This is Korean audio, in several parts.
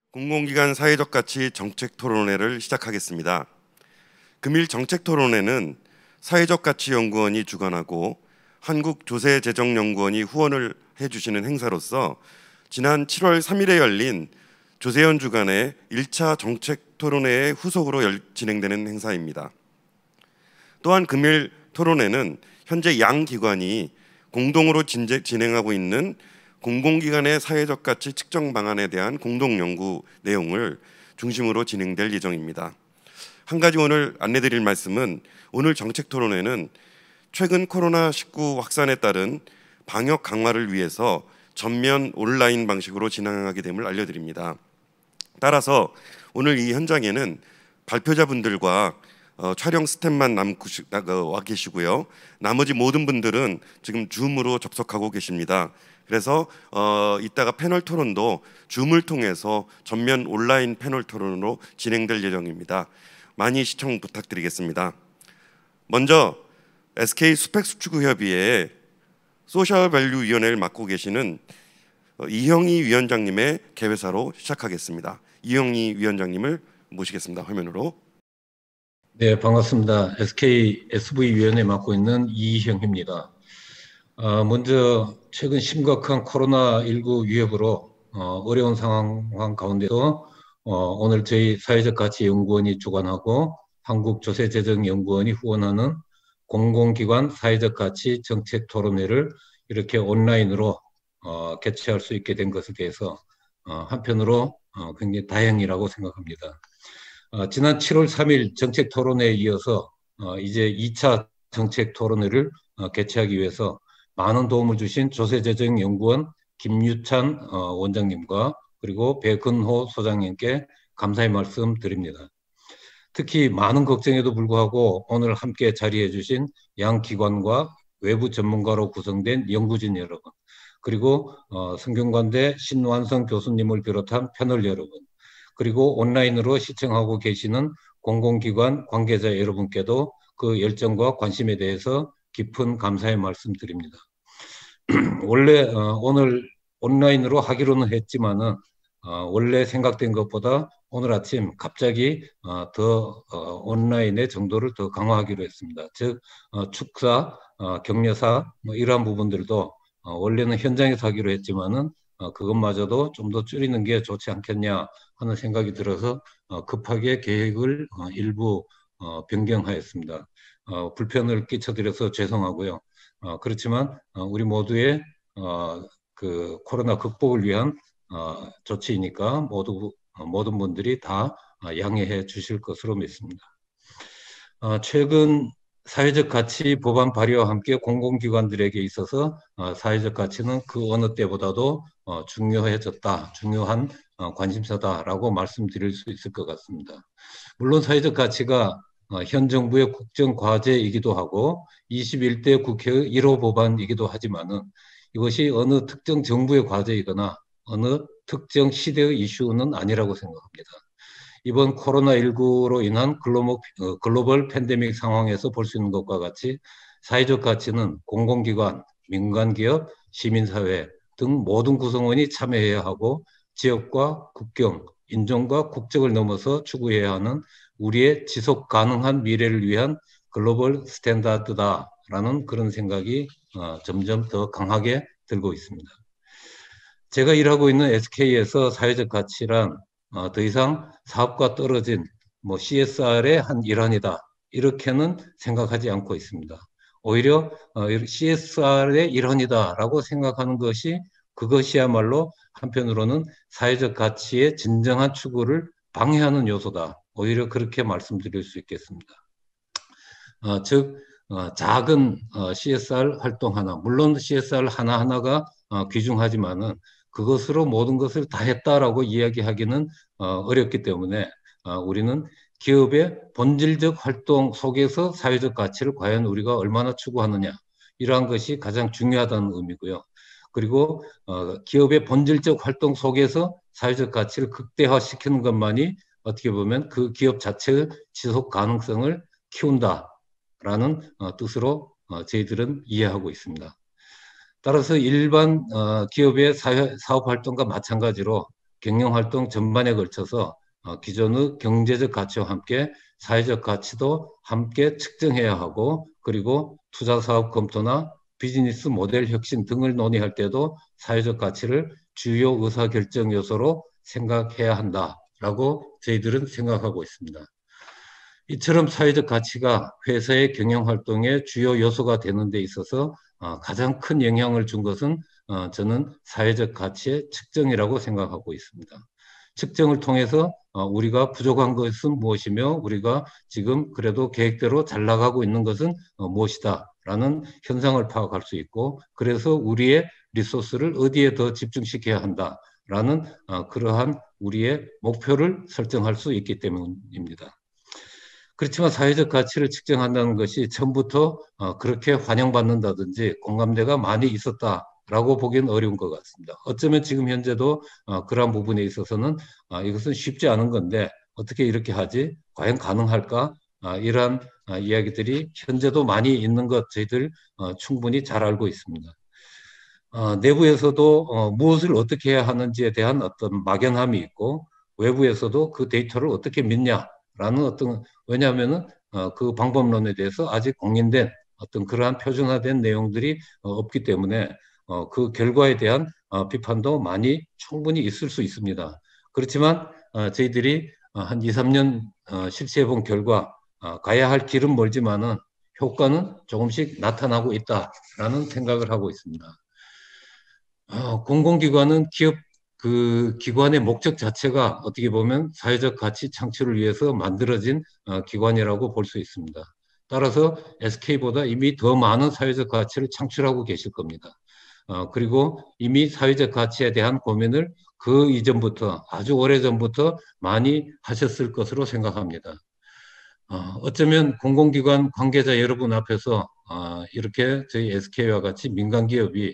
공공기관 사회적 가치 정책 토론회를 시작하겠습니다. 금일 정책 토론회는 사회적 가치 연구원이 주관하고 한국조세재정연구원이 후원을 해주시는 행사로서 지난 7월 3일에 열린 조세현 주간의 1차 정책 토론회의 후속으로 진행되는 행사입니다. 또한 금일 토론회는 현재 양 기관이 공동으로 진행하고 있는 공공기관의 사회적 가치 측정 방안에 대한 공동 연구 내용을 중심으로 진행될 예정입니다. 한 가지 오늘 안내드릴 말씀은 오늘 정책 토론회는 최근 코로나19 확산에 따른 방역 강화를 위해서 전면 온라인 방식으로 진행하게 됨을 알려드립니다. 따라서 오늘 이 현장에는 발표자분들과 촬영 스태프만 와 계시고요. 나머지 모든 분들은 지금 줌으로 접속하고 계십니다. 그래서 이따가 패널 토론도 줌을 통해서 전면 온라인 패널 토론으로 진행될 예정입니다. 많이 시청 부탁드리겠습니다. 먼저 SK 수팩수축협의회 소셜밸류위원회를 맡고 계시는 이형희 위원장님의 개회사로 시작하겠습니다. 이형희 위원장님을 모시겠습니다. 화면으로. 네, 반갑습니다. SK SV위원회 맡고 있는 이형희입니다. 먼저 최근 심각한 코로나19 위협으로 어려운 상황 가운데도 오늘 저희 사회적 가치 연구원이 주관하고 한국조세재정연구원이 후원하는 공공기관 사회적 가치 정책 토론회를 이렇게 온라인으로 개최할 수 있게 된 것에 대해서 한편으로 굉장히 다행이라고 생각합니다. 지난 7월 3일 정책 토론회에 이어서 이제 2차 정책 토론회를 개최하기 위해서 많은 도움을 주신 조세재정연구원 김유찬 원장님과 그리고 백은호 소장님께 감사의 말씀 드립니다. 특히 많은 걱정에도 불구하고 오늘 함께 자리해 주신 양 기관과 외부 전문가로 구성된 연구진 여러분, 그리고 성균관대 신완성 교수님을 비롯한 패널 여러분, 그리고 온라인으로 시청하고 계시는 공공기관 관계자 여러분께도 그 열정과 관심에 대해서 깊은 감사의 말씀드립니다. 원래 오늘 온라인으로 하기로는 했지만은 원래 생각된 것보다 오늘 아침 갑자기 더 온라인의 정도를 더 강화하기로 했습니다. 즉 축사, 격려사 뭐 이러한 부분들도 원래는 현장에서 하기로 했지만은 그것마저도 좀 더 줄이는 게 좋지 않겠냐 하는 생각이 들어서 급하게 계획을 일부 변경하였습니다. 불편을 끼쳐드려서 죄송하고요. 그렇지만 우리 모두의 그 코로나 극복을 위한 조치이니까 모든 분들이 다 양해해 주실 것으로 믿습니다. 최근 사회적 가치 법안 발의와 함께 공공기관들에게 있어서 사회적 가치는 그 어느 때보다도 중요해졌다, 중요한 관심사다라고 말씀드릴 수 있을 것 같습니다. 물론 사회적 가치가 현 정부의 국정 과제이기도 하고 21대 국회의 1호 법안이기도 하지만은 이것이 어느 특정 정부의 과제이거나 어느 특정 시대의 이슈는 아니라고 생각합니다. 이번 코로나19로 인한 글로벌 팬데믹 상황에서 볼 수 있는 것과 같이 사회적 가치는 공공기관, 민간기업, 시민사회 등 모든 구성원이 참여해야 하고 지역과 국경, 인종과 국적을 넘어서 추구해야 하는 우리의 지속 가능한 미래를 위한 글로벌 스탠다드다라는 그런 생각이 점점 더 강하게 들고 있습니다. 제가 일하고 있는 SK에서 사회적 가치란 더 이상 사업과 떨어진 뭐 CSR의 한 일환이다 이렇게는 생각하지 않고 있습니다. 오히려 CSR의 일환이다라고 생각하는 것이 그것이야말로 한편으로는 사회적 가치의 진정한 추구를 방해하는 요소다. 오히려 그렇게 말씀드릴 수 있겠습니다. 즉 작은 CSR 활동 하나, 물론 CSR 하나하나가 귀중하지만은 그것으로 모든 것을 다 했다라고 이야기하기는 어렵기 때문에 우리는 기업의 본질적 활동 속에서 사회적 가치를 과연 우리가 얼마나 추구하느냐 이러한 것이 가장 중요하다는 의미고요. 그리고 기업의 본질적 활동 속에서 사회적 가치를 극대화시키는 것만이 어떻게 보면 그 기업 자체의 지속 가능성을 키운다라는 뜻으로 저희들은 이해하고 있습니다. 따라서 일반 기업의 사업 활동과 마찬가지로 경영활동 전반에 걸쳐서 기존의 경제적 가치와 함께 사회적 가치도 함께 측정해야 하고, 그리고 투자사업 검토나 비즈니스 모델 혁신 등을 논의할 때도 사회적 가치를 주요 의사결정 요소로 생각해야 한다라고 저희들은 생각하고 있습니다. 이처럼 사회적 가치가 회사의 경영 활동의 주요 요소가 되는 데 있어서 가장 큰 영향을 준 것은 저는 사회적 가치의 측정이라고 생각하고 있습니다. 측정을 통해서 우리가 부족한 것은 무엇이며 우리가 지금 그래도 계획대로 잘 나가고 있는 것은 무엇이다라는 현상을 파악할 수 있고, 그래서 우리의 리소스를 어디에 더 집중시켜야 한다라는 그러한 우리의 목표를 설정할 수 있기 때문입니다. 그렇지만 사회적 가치를 측정한다는 것이 처음부터 그렇게 환영받는다든지 공감대가 많이 있었다라고 보기는 어려운 것 같습니다. 어쩌면 지금 현재도 그러한 부분에 있어서는 이것은 쉽지 않은 건데 어떻게 이렇게 하지? 과연 가능할까? 이러한 이야기들이 현재도 많이 있는 것 저희들 충분히 잘 알고 있습니다. 내부에서도 무엇을 어떻게 해야 하는지에 대한 어떤 막연함이 있고, 외부에서도 그 데이터를 어떻게 믿냐라는 어떤, 왜냐하면은 그 방법론에 대해서 아직 공인된 어떤 그러한 표준화된 내용들이 없기 때문에 그 결과에 대한 비판도 많이 충분히 있을 수 있습니다. 그렇지만 저희들이 한 2, 3년 실시해 본 결과 가야 할 길은 멀지만은 효과는 조금씩 나타나고 있다라는 생각을 하고 있습니다. 공공기관은 기업 그 기관의 목적 자체가 어떻게 보면 사회적 가치 창출을 위해서 만들어진 기관이라고 볼 수 있습니다. 따라서 SK보다 이미 더 많은 사회적 가치를 창출하고 계실 겁니다. 그리고 이미 사회적 가치에 대한 고민을 그 이전부터, 아주 오래전부터 많이 하셨을 것으로 생각합니다. 어쩌면 공공기관 관계자 여러분 앞에서 이렇게 저희 SK와 같이 민간기업이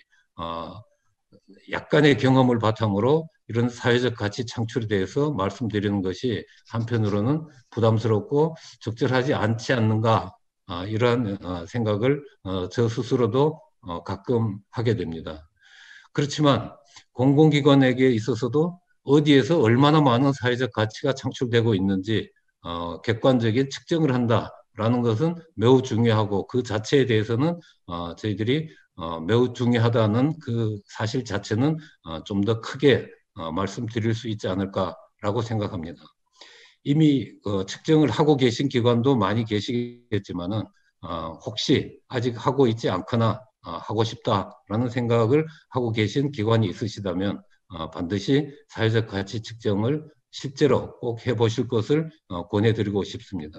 약간의 경험을 바탕으로 이런 사회적 가치 창출에 대해서 말씀드리는 것이 한편으로는 부담스럽고 적절하지 않지 않는가, 이러한 생각을 저 스스로도 가끔 하게 됩니다. 그렇지만 공공기관에게 있어서도 어디에서 얼마나 많은 사회적 가치가 창출되고 있는지 객관적인 측정을 한다라는 것은 매우 중요하고, 그 자체에 대해서는 저희들이 매우 중요하다는 그 사실 자체는 좀 더 크게 말씀드릴 수 있지 않을까라고 생각합니다. 이미 측정을 하고 계신 기관도 많이 계시겠지만은 혹시 아직 하고 있지 않거나 하고 싶다라는 생각을 하고 계신 기관이 있으시다면 반드시 사회적 가치 측정을 실제로 꼭 해보실 것을 권해드리고 싶습니다.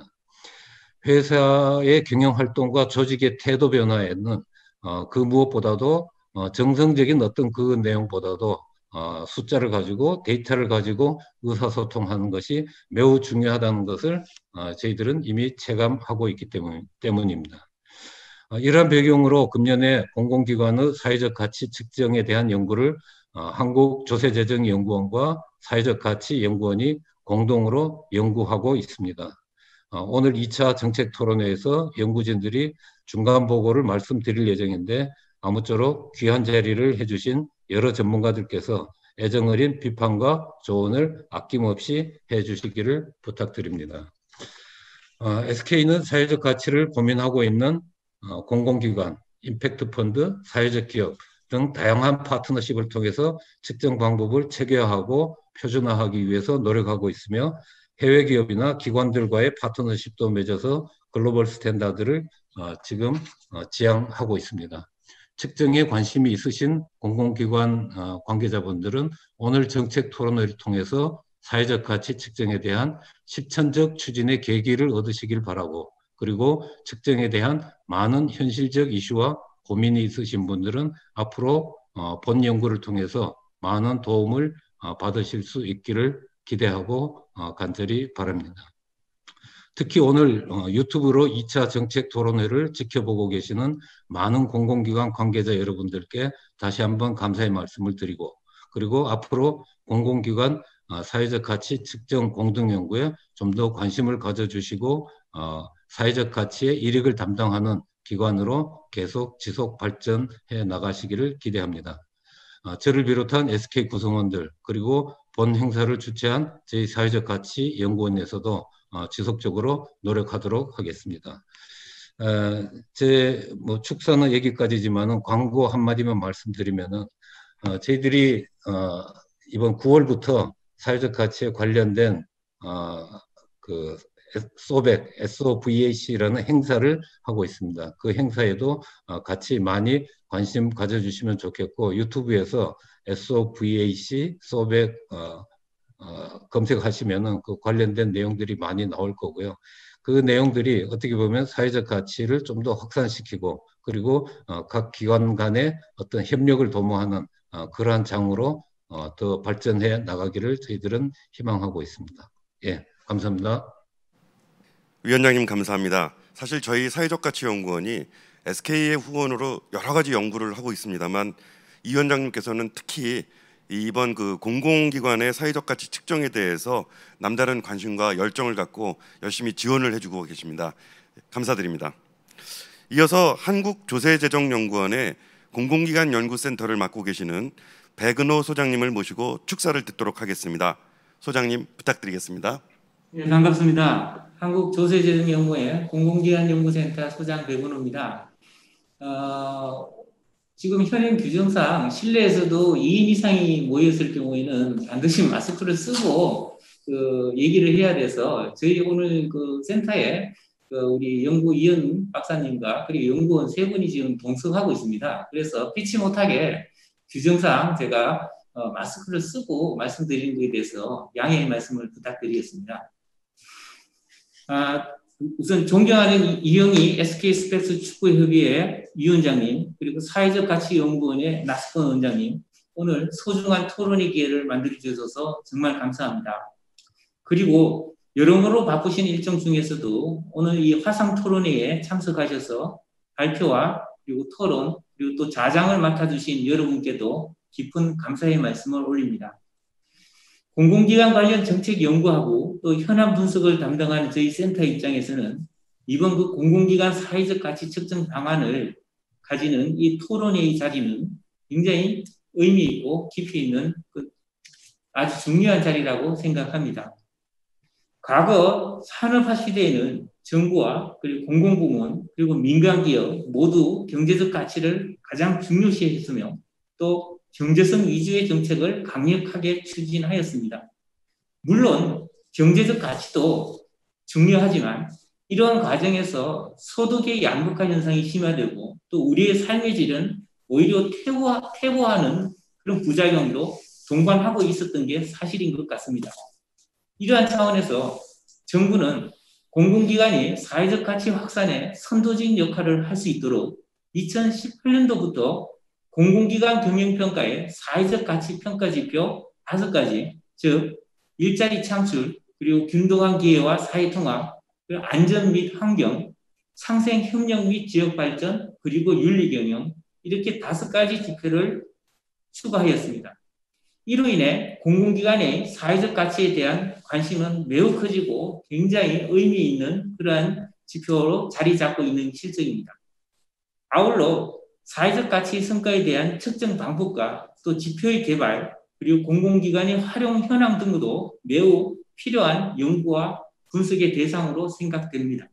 회사의 경영 활동과 조직의 태도 변화에는 그 무엇보다도 정성적인 어떤 그 내용보다도 숫자를 가지고 데이터를 가지고 의사소통하는 것이 매우 중요하다는 것을 저희들은 이미 체감하고 있기 때문입니다. 이러한 배경으로 금년에 공공기관의 사회적 가치 측정에 대한 연구를 한국조세재정연구원과 사회적 가치 연구원이 공동으로 연구하고 있습니다. 오늘 2차 정책 토론회에서 연구진들이 중간 보고를 말씀드릴 예정인데, 아무쪼록 귀한 자리를 해주신 여러 전문가들께서 애정어린 비판과 조언을 아낌없이 해주시기를 부탁드립니다. SK는 사회적 가치를 고민하고 있는 공공기관, 임팩트 펀드, 사회적 기업 등 다양한 파트너십을 통해서 측정 방법을 체계화하고 표준화하기 위해서 노력하고 있으며, 해외 기업이나 기관들과의 파트너십도 맺어서 글로벌 스탠다드를 지금 지향하고 있습니다. 측정에 관심이 있으신 공공기관 관계자분들은 오늘 정책 토론회를 통해서 사회적 가치 측정에 대한 실천적 추진의 계기를 얻으시길 바라고, 그리고 측정에 대한 많은 현실적 이슈와 고민이 있으신 분들은 앞으로 본 연구를 통해서 많은 도움을 받으실 수 있기를 기대하고 간절히 바랍니다. 특히 오늘 유튜브로 2차 정책 토론회를 지켜보고 계시는 많은 공공기관 관계자 여러분들께 다시 한번 감사의 말씀을 드리고, 그리고 앞으로 공공기관 사회적 가치 측정 공동연구에 좀 더 관심을 가져주시고 사회적 가치의 일익을 담당하는 기관으로 계속 지속 발전해 나가시기를 기대합니다. 저를 비롯한 SK 구성원들 그리고 본 행사를 주최한 저희 사회적 가치 연구원에서도 지속적으로 노력하도록 하겠습니다. 제 축사는 여기까지지만은 광고 한마디만 말씀드리면은 저희들이 이번 9월부터 사회적 가치에 관련된 그 소백, SOVAC라는 행사를 하고 있습니다. 그 행사에도 같이 많이 관심 가져주시면 좋겠고 유튜브에서 SOVAC, 소백 검색하시면은 그 관련된 내용들이 많이 나올 거고요. 그 내용들이 어떻게 보면 사회적 가치를 좀 더 확산시키고 그리고 각 기관 간의 어떤 협력을 도모하는 그러한 장으로 더 발전해 나가기를 저희들은 희망하고 있습니다. 예, 감사합니다. 위원장님 감사합니다. 사실 저희 사회적가치연구원이 SK의 후원으로 여러 가지 연구를 하고 있습니다만 이 위원장님께서는 특히 이번 그 공공기관의 사회적 가치 측정에 대해서 남다른 관심과 열정을 갖고 열심히 지원을 해주고 계십니다. 감사드립니다. 이어서 한국조세재정연구원의 공공기관 연구센터를 맡고 계시는 백은호 소장님을 모시고 축사를 듣도록 하겠습니다. 소장님 부탁드리겠습니다. 네, 반갑습니다. 한국조세재정연구회 공공기관연구센터 소장 백은호입니다. 지금 현행 규정상 실내에서도 2인 이상이 모였을 경우에는 반드시 마스크를 쓰고 얘기를 해야 돼서 저희 오늘 그 센터에 우리 연구위원 박사님과 그리고 연구원 3분이 지금 동석하고 있습니다. 그래서 피치 못하게 규정상 제가 마스크를 쓰고 말씀드리는 것에 대해서 양해의 말씀을 부탁드리겠습니다. 우선 존경하는 이영희 SK스펙스 축구협의회 위원장님 그리고 사회적 가치 연구원의 나스권 원장님 오늘 소중한 토론의 기회를 만들어 주셔서 정말 감사합니다. 그리고 여러모로 바쁘신 일정 중에서도 오늘 이 화상 토론회에 참석하셔서 발표와 그리고 토론 그리고 또 자장을 맡아주신 여러분께도 깊은 감사의 말씀을 올립니다. 공공기관 관련 정책 연구하고 또 현안 분석을 담당하는 저희 센터 입장에서는 이번 그 공공기관 사회적 가치 측정 방안을 가지는 이 토론회의 자리는 굉장히 의미 있고 깊이 있는 아주 중요한 자리라고 생각합니다. 과거 산업화 시대에는 정부와 그리고 공공부문 그리고 민간기업 모두 경제적 가치를 가장 중요시했으며 또 경제성 위주의 정책을 강력하게 추진하였습니다. 물론 경제적 가치도 중요하지만 이러한 과정에서 소득의 양극화 현상이 심화되고 또 우리의 삶의 질은 오히려 퇴보하는 그런 부작용도 동반하고 있었던 게 사실인 것 같습니다. 이러한 차원에서 정부는 공공기관이 사회적 가치 확산에 선도적인 역할을 할 수 있도록 2018년도부터 공공기관 경영평가의 사회적 가치 평가 지표 5가지, 즉 일자리 창출, 그리고 균등한 기회와 사회통합, 그리고 안전 및 환경, 상생협력 및 지역발전, 그리고 윤리경영 이렇게 5가지 지표를 추가하였습니다. 이로 인해 공공기관의 사회적 가치에 대한 관심은 매우 커지고 굉장히 의미 있는 그러한 지표로 자리 잡고 있는 실정입니다. 아울러 사회적 가치 성과에 대한 측정 방법과 또 지표의 개발 그리고 공공기관의 활용 현황 등도 매우 필요한 연구와 분석의 대상으로 생각됩니다.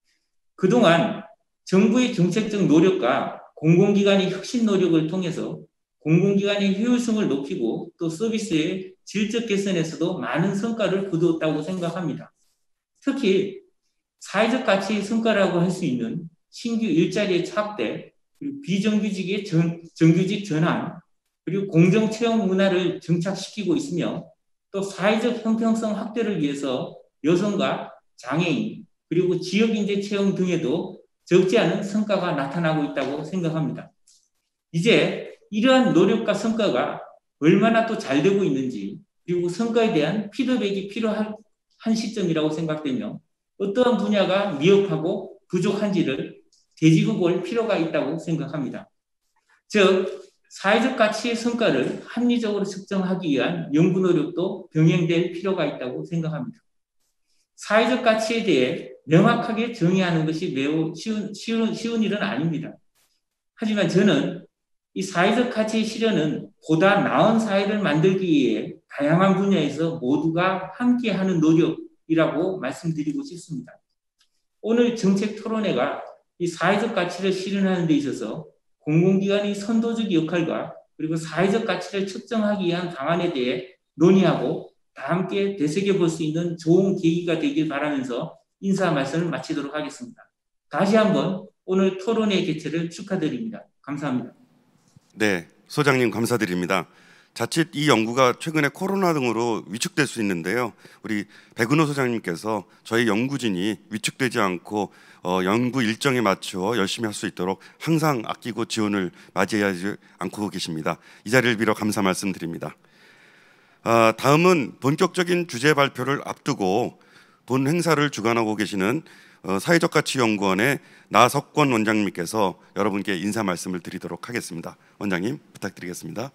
그동안 정부의 정책적 노력과 공공기관의 혁신 노력을 통해서 공공기관의 효율성을 높이고 또 서비스의 질적 개선에서도 많은 성과를 거두었다고 생각합니다. 특히 사회적 가치의 성과라고 할 수 있는 신규 일자리의 확대, 그리고 비정규직의 정규직 전환, 그리고 공정채용 문화를 정착시키고 있으며 또 사회적 형평성 확대를 위해서 여성과 장애인, 그리고 지역인재 채용 등에도 적지 않은 성과가 나타나고 있다고 생각합니다. 이제 이러한 노력과 성과가 얼마나 또 잘 되고 있는지 그리고 성과에 대한 피드백이 필요한 시점이라고 생각되며 어떠한 분야가 미흡하고 부족한지를 되짚어 볼 필요가 있다고 생각합니다. 즉 사회적 가치의 성과를 합리적으로 측정하기 위한 연구 노력도 병행될 필요가 있다고 생각합니다. 사회적 가치에 대해 명확하게 정의하는 것이 매우 쉬운 일은 아닙니다. 하지만 저는 이 사회적 가치 실현은 보다 나은 사회를 만들기 위해 다양한 분야에서 모두가 함께하는 노력이라고 말씀드리고 싶습니다. 오늘 정책 토론회가 이 사회적 가치를 실현하는 데 있어서 공공기관의 선도적 역할과 그리고 사회적 가치를 측정하기 위한 방안에 대해 논의하고 다 함께 되새겨볼 수 있는 좋은 계기가 되길 바라면서 인사 말씀을 마치도록 하겠습니다. 다시 한번 오늘 토론회 개최를 축하드립니다. 감사합니다. 네, 소장님 감사드립니다. 자칫 이 연구가 최근에 코로나 등으로 위축될 수 있는데요. 우리 백은호 소장님께서 저희 연구진이 위축되지 않고 연구 일정에 맞추어 열심히 할 수 있도록 항상 아끼고 지원을 맞이하지 않고 계십니다. 이 자리를 빌어 감사 말씀드립니다. 다음은 본격적인 주제 발표를 앞두고 본 행사를 주관하고 계시는 사회적가치연구원의 나석권 원장님께서 여러분께 인사 말씀을 드리도록 하겠습니다. 원장님 부탁드리겠습니다.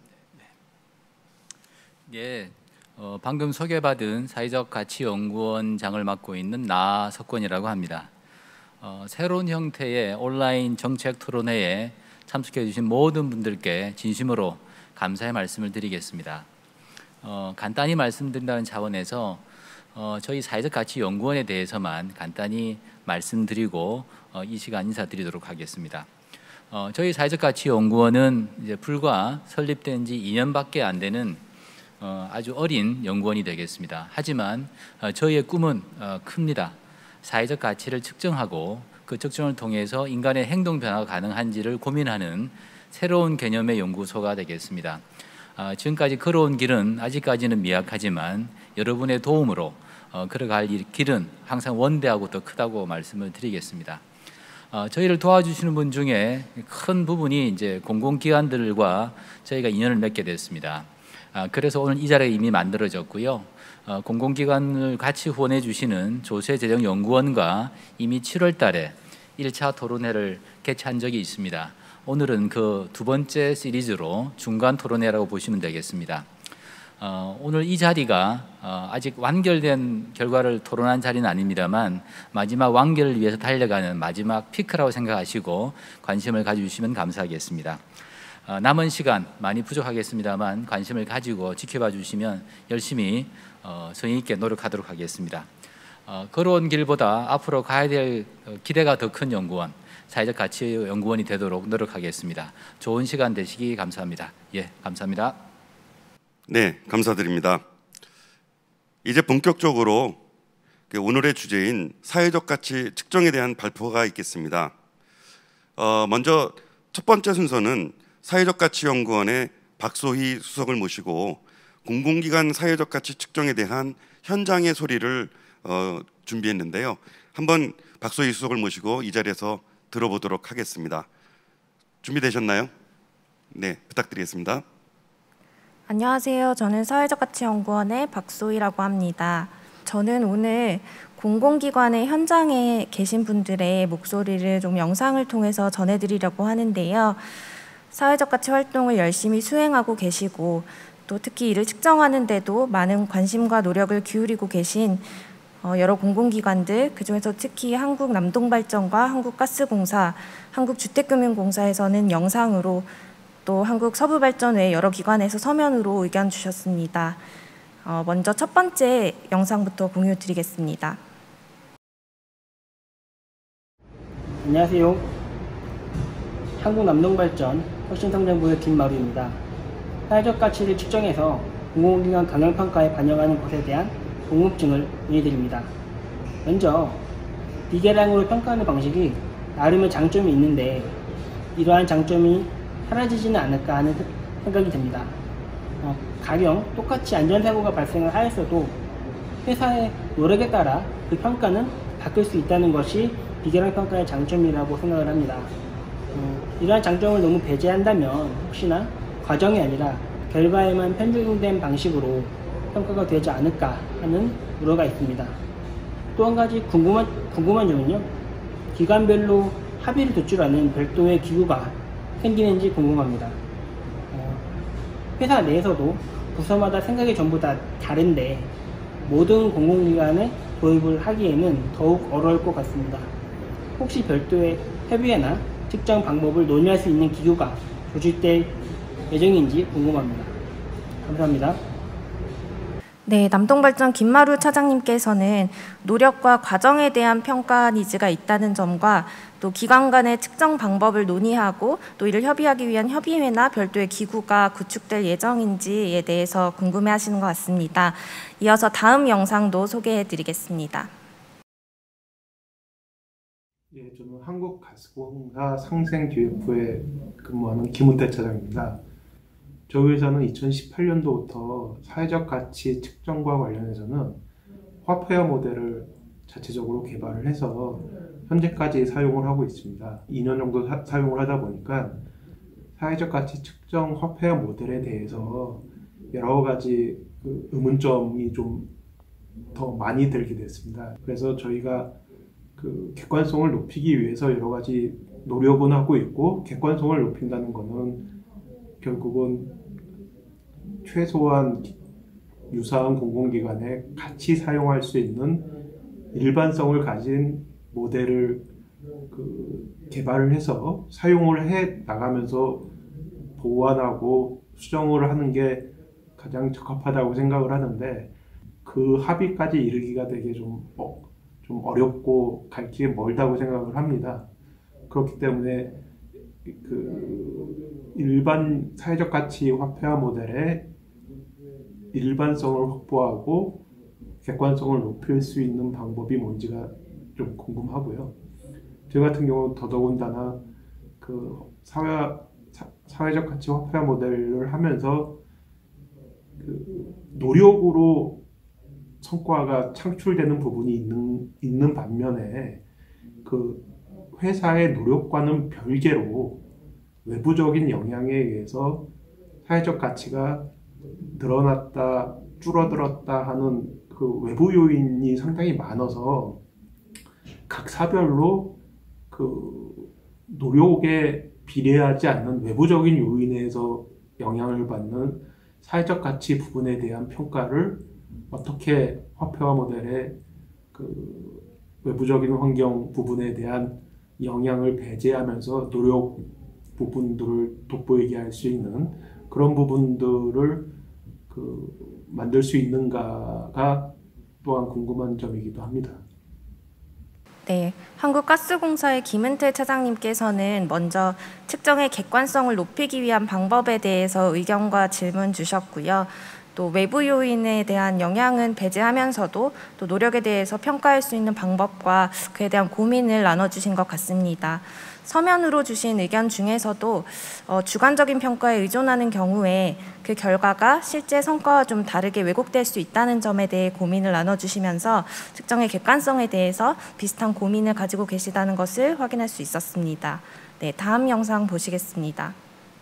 예, 방금 소개받은 사회적가치연구원장을 맡고 있는 나석권이라고 합니다. 새로운 형태의 온라인 정책 토론회에 참석해 주신 모든 분들께 진심으로 감사의 말씀을 드리겠습니다. 간단히 말씀드린다는 차원에서 저희 사회적가치연구원에 대해서만 간단히 말씀드리고 이 시간 인사드리도록 하겠습니다. 저희 사회적가치연구원은 이제 불과 설립된 지 2년밖에 안 되는 아주 어린 연구원이 되겠습니다. 하지만 저희의 꿈은 큽니다. 사회적 가치를 측정하고 그 측정을 통해서 인간의 행동 변화가 가능한지를 고민하는 새로운 개념의 연구소가 되겠습니다. 지금까지 걸어온 길은 아직까지는 미약하지만 여러분의 도움으로 걸어갈 길은 항상 원대하고 더 크다고 말씀을 드리겠습니다. 저희를 도와주시는 분 중에 큰 부분이 이제 공공기관들과 저희가 인연을 맺게 됐습니다. 그래서 오늘 이 자리가 이미 만들어졌고요. 공공기관을 같이 후원해 주시는 조세재정연구원과 이미 7월 달에 1차 토론회를 개최한 적이 있습니다. 오늘은 그 두 번째 시리즈로 중간 토론회라고 보시면 되겠습니다. 오늘 이 자리가 아직 완결된 결과를 토론한 자리는 아닙니다만 마지막 완결을 위해서 달려가는 마지막 피크라고 생각하시고 관심을 가져주시면 감사하겠습니다. 남은 시간 많이 부족하겠습니다만 관심을 가지고 지켜봐 주시면 열심히 성의 있게 노력하도록 하겠습니다. 걸어온 길보다 앞으로 가야 될 기대가 더 큰 연구원, 사회적 가치 연구원이 되도록 노력하겠습니다. 좋은 시간 되시기 감사합니다. 예, 감사합니다. 네, 감사드립니다. 이제 본격적으로 오늘의 주제인 사회적 가치 측정에 대한 발표가 있겠습니다. 먼저 첫 번째 순서는 사회적가치연구원의 박소희 수석을 모시고 공공기관 사회적 가치 측정에 대한 현장의 소리를 준비했는데요. 한번 박소희 수석을 모시고 이 자리에서 들어보도록 하겠습니다. 준비되셨나요? 네, 부탁드리겠습니다. 안녕하세요. 저는 사회적가치연구원의 박소희라고 합니다. 저는 오늘 공공기관의 현장에 계신 분들의 목소리를 좀 영상을 통해서 전해드리려고 하는데요. 사회적 가치 활동을 열심히 수행하고 계시고 또 특히 이를 측정하는 데도 많은 관심과 노력을 기울이고 계신 여러 공공기관들, 그중에서 특히 한국남동발전과 한국가스공사, 한국주택금융공사에서는 영상으로 또 한국서부발전 외 여러 기관에서 서면으로 의견 주셨습니다. 먼저 첫 번째 영상부터 공유 드리겠습니다. 안녕하세요. 한국남동발전 혁신성장부의 김마루입니다. 사회적 가치를 측정해서 공공기관 경영평가에 반영하는 것에 대한 궁금증을 문의드립니다. 먼저 비계량으로 평가하는 방식이 나름의 장점이 있는데 이러한 장점이 사라지지는 않을까 하는 생각이 듭니다. 가령 똑같이 안전사고가 발생을 하였어도 회사의 노력에 따라 그 평가는 바뀔 수 있다는 것이 비계량 평가의 장점이라고 생각을 합니다. 이러한 장점을 너무 배제한다면 혹시나 과정이 아니라 결과에만 편중된 방식으로 평가가 되지 않을까 하는 우려가 있습니다. 또 한 가지 궁금한 점은요. 기관별로 합의를 도출하는 별도의 기구가 생기는지 궁금합니다. 회사 내에서도 부서마다 생각이 전부 다 다른데 모든 공공기관에 도입을 하기에는 더욱 어려울 것 같습니다. 혹시 별도의 협의회나 측정 방법을 논의할 수 있는 기구가 조직될 예정인지 궁금합니다. 감사합니다. 네, 남동발전 김마루 차장님께서는 노력과 과정에 대한 평가 니즈가 있다는 점과 또 기관 간의 측정 방법을 논의하고 또 이를 협의하기 위한 협의회나 별도의 기구가 구축될 예정인지에 대해서 궁금해하시는 것 같습니다. 이어서 다음 영상도 소개해드리겠습니다. 예, 저는 한국가스공사 상생기획부에 근무하는 김은태 차장입니다. 저희 회사는 2018년도부터 사회적 가치 측정과 관련해서는 화폐화 모델을 자체적으로 개발을 해서 현재까지 사용을 하고 있습니다. 2년 정도 사용을 하다 보니까 사회적 가치 측정 화폐화 모델에 대해서 여러 가지 의문점이 좀 더 많이 들게 됐습니다. 그래서 저희가 객관성을 높이기 위해서 여러 가지 노력은 하고 있고, 객관성을 높인다는 것은 결국은 최소한 유사한 공공기관에 같이 사용할 수 있는 일반성을 가진 모델을 개발을 해서 사용을 해 나가면서 보완하고 수정을 하는 게 가장 적합하다고 생각을 하는데, 그 합의까지 이르기가 되게 좀 어렵고 갈 길이 멀다고 생각을 합니다. 그렇기 때문에 일반 사회적 가치 화폐화 모델의 일반성을 확보하고 객관성을 높일 수 있는 방법이 뭔지가 좀 궁금하고요. 저 같은 경우는 더더군다나 사회적 가치 화폐화 모델을 하면서 노력으로 성과가 창출되는 부분이 있는 반면에 회사의 노력과는 별개로 외부적인 영향에 의해서 사회적 가치가 늘어났다, 줄어들었다 하는 외부 요인이 상당히 많아서 각 사별로 노력에 비례하지 않는 외부적인 요인에서 영향을 받는 사회적 가치 부분에 대한 평가를 어떻게 화폐화 모델의 외부적인 환경 부분에 대한 영향을 배제하면서 노력 부분들을 돋보이게 할 수 있는 그런 부분들을 만들 수 있는가가 또한 궁금한 점이기도 합니다. 네, 한국가스공사의 김은태 차장님께서는 먼저 측정의 객관성을 높이기 위한 방법에 대해서 의견과 질문 주셨고요. 또 외부 요인에 대한 영향은 배제하면서도 또 노력에 대해서 평가할 수 있는 방법과 그에 대한 고민을 나눠주신 것 같습니다. 서면으로 주신 의견 중에서도 주관적인 평가에 의존하는 경우에 그 결과가 실제 성과와 좀 다르게 왜곡될 수 있다는 점에 대해 고민을 나눠주시면서 측정의 객관성에 대해서 비슷한 고민을 가지고 계시다는 것을 확인할 수 있었습니다. 네, 다음 영상 보시겠습니다.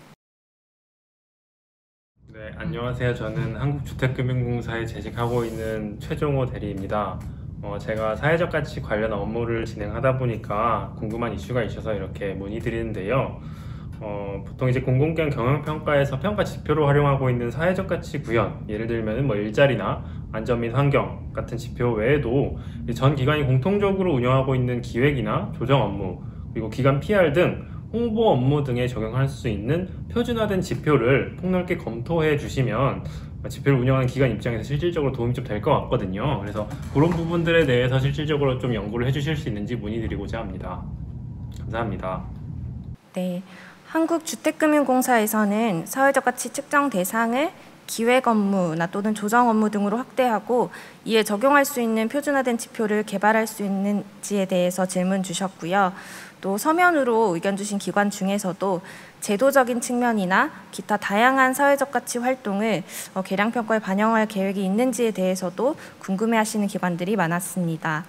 네, 안녕하세요. 저는 한국주택금융공사에 재직하고 있는 최종호 대리입니다. 제가 사회적 가치 관련 업무를 진행하다 보니까 궁금한 이슈가 있어서 이렇게 문의드리는데요. 보통 이제 공공기관 경영평가에서 평가 지표로 활용하고 있는 사회적 가치 구현, 예를 들면 일자리나 안전 및 환경 같은 지표 외에도 전 기관이 공통적으로 운영하고 있는 기획이나 조정 업무, 그리고 기관 PR 등 홍보 업무 등에 적용할 수 있는 표준화된 지표를 폭넓게 검토해 주시면 지표를 운영하는 기관 입장에서 실질적으로 도움이 좀 될 것 같거든요. 그래서 그런 부분들에 대해서 실질적으로 좀 연구를 해주실 수 있는지 문의드리고자 합니다. 감사합니다. 네, 한국주택금융공사에서는 사회적 가치 측정 대상을 기획 업무나 또는 조정 업무 등으로 확대하고 이에 적용할 수 있는 표준화된 지표를 개발할 수 있는지에 대해서 질문 주셨고요. 또 서면으로 의견 주신 기관 중에서도 제도적인 측면이나 기타 다양한 사회적 가치 활동을 계량평가에 반영할 계획이 있는지에 대해서도 궁금해하시는 기관들이 많았습니다.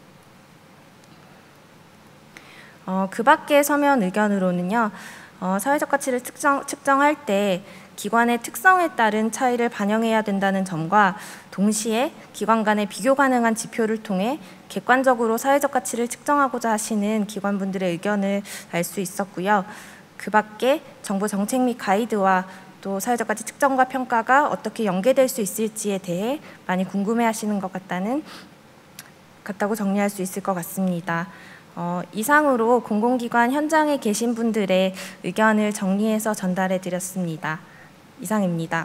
그 밖의 서면 의견으로는요. 사회적 가치를 측정할 때 기관의 특성에 따른 차이를 반영해야 된다는 점과 동시에 기관 간의 비교 가능한 지표를 통해 객관적으로 사회적 가치를 측정하고자 하시는 기관분들의 의견을 알 수 있었고요. 그 밖에 정부 정책 및 가이드와 또 사회적 가치 측정과 평가가 어떻게 연계될 수 있을지에 대해 많이 궁금해하시는 것 같다고 정리할 수 있을 것 같습니다. 이상으로 공공기관 현장에 계신 분들의 의견을 정리해서 전달해 드렸습니다. 이상입니다.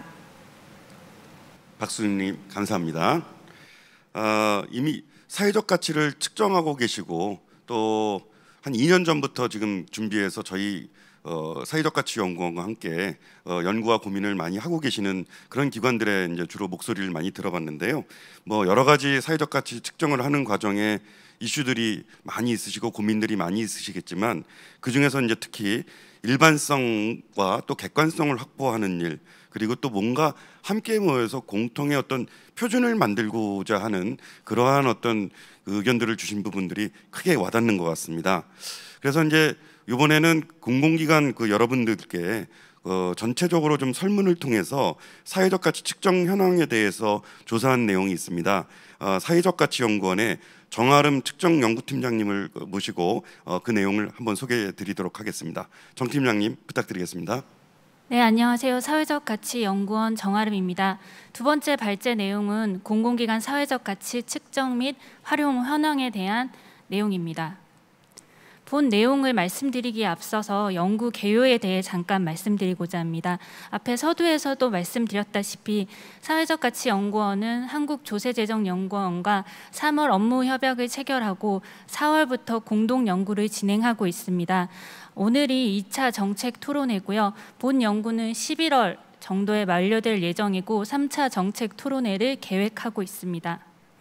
박수님 감사합니다. 이미 사회적 가치를 측정하고 계시고 또 한 2년 전부터 지금 준비해서 저희 사회적 가치 연구원과 함께 연구와 고민을 많이 하고 계시는 그런 기관들의 이제 주로 목소리를 많이 들어봤는데요. 뭐 여러 가지 사회적 가치 측정을 하는 과정에 이슈들이 많이 있으시고 고민들이 많이 있으시겠지만 그 중에서 이제 특히 일반성과 또 객관성을 확보하는 일, 그리고 또 뭔가 함께 모여서 공통의 어떤 표준을 만들고자 하는 그러한 어떤 의견들을 주신 부분들이 크게 와닿는 것 같습니다. 그래서 이제 이번에는 공공기관 여러분들께 전체적으로 좀 설문을 통해서 사회적 가치 측정 현황에 대해서 조사한 내용이 있습니다. 사회적 가치 연구원의 정아름 측정 연구팀장님을 모시고 그 내용을 한번 소개해 드리도록 하겠습니다. 정 팀장님 부탁드리겠습니다. 네, 안녕하세요. 사회적 가치 연구원 정아름입니다. 두 번째 발제 내용은 공공기관 사회적 가치 측정 및 활용 현황에 대한 내용입니다. 본 내용을 말씀드리기에 앞서서 연구 개요에 대해 잠깐 말씀드리고자 합니다. 앞에 서두에서도 말씀드렸다시피 사회적가치연구원은 한국조세재정연구원과 3월 업무 협약을 체결하고 4월부터 공동 연구를 진행하고 있습니다. 오늘이 2차 정책 토론회고요. 본 연구는 11월 정도에 만료될 예정이고 3차 정책 토론회를 계획하고 있습니다.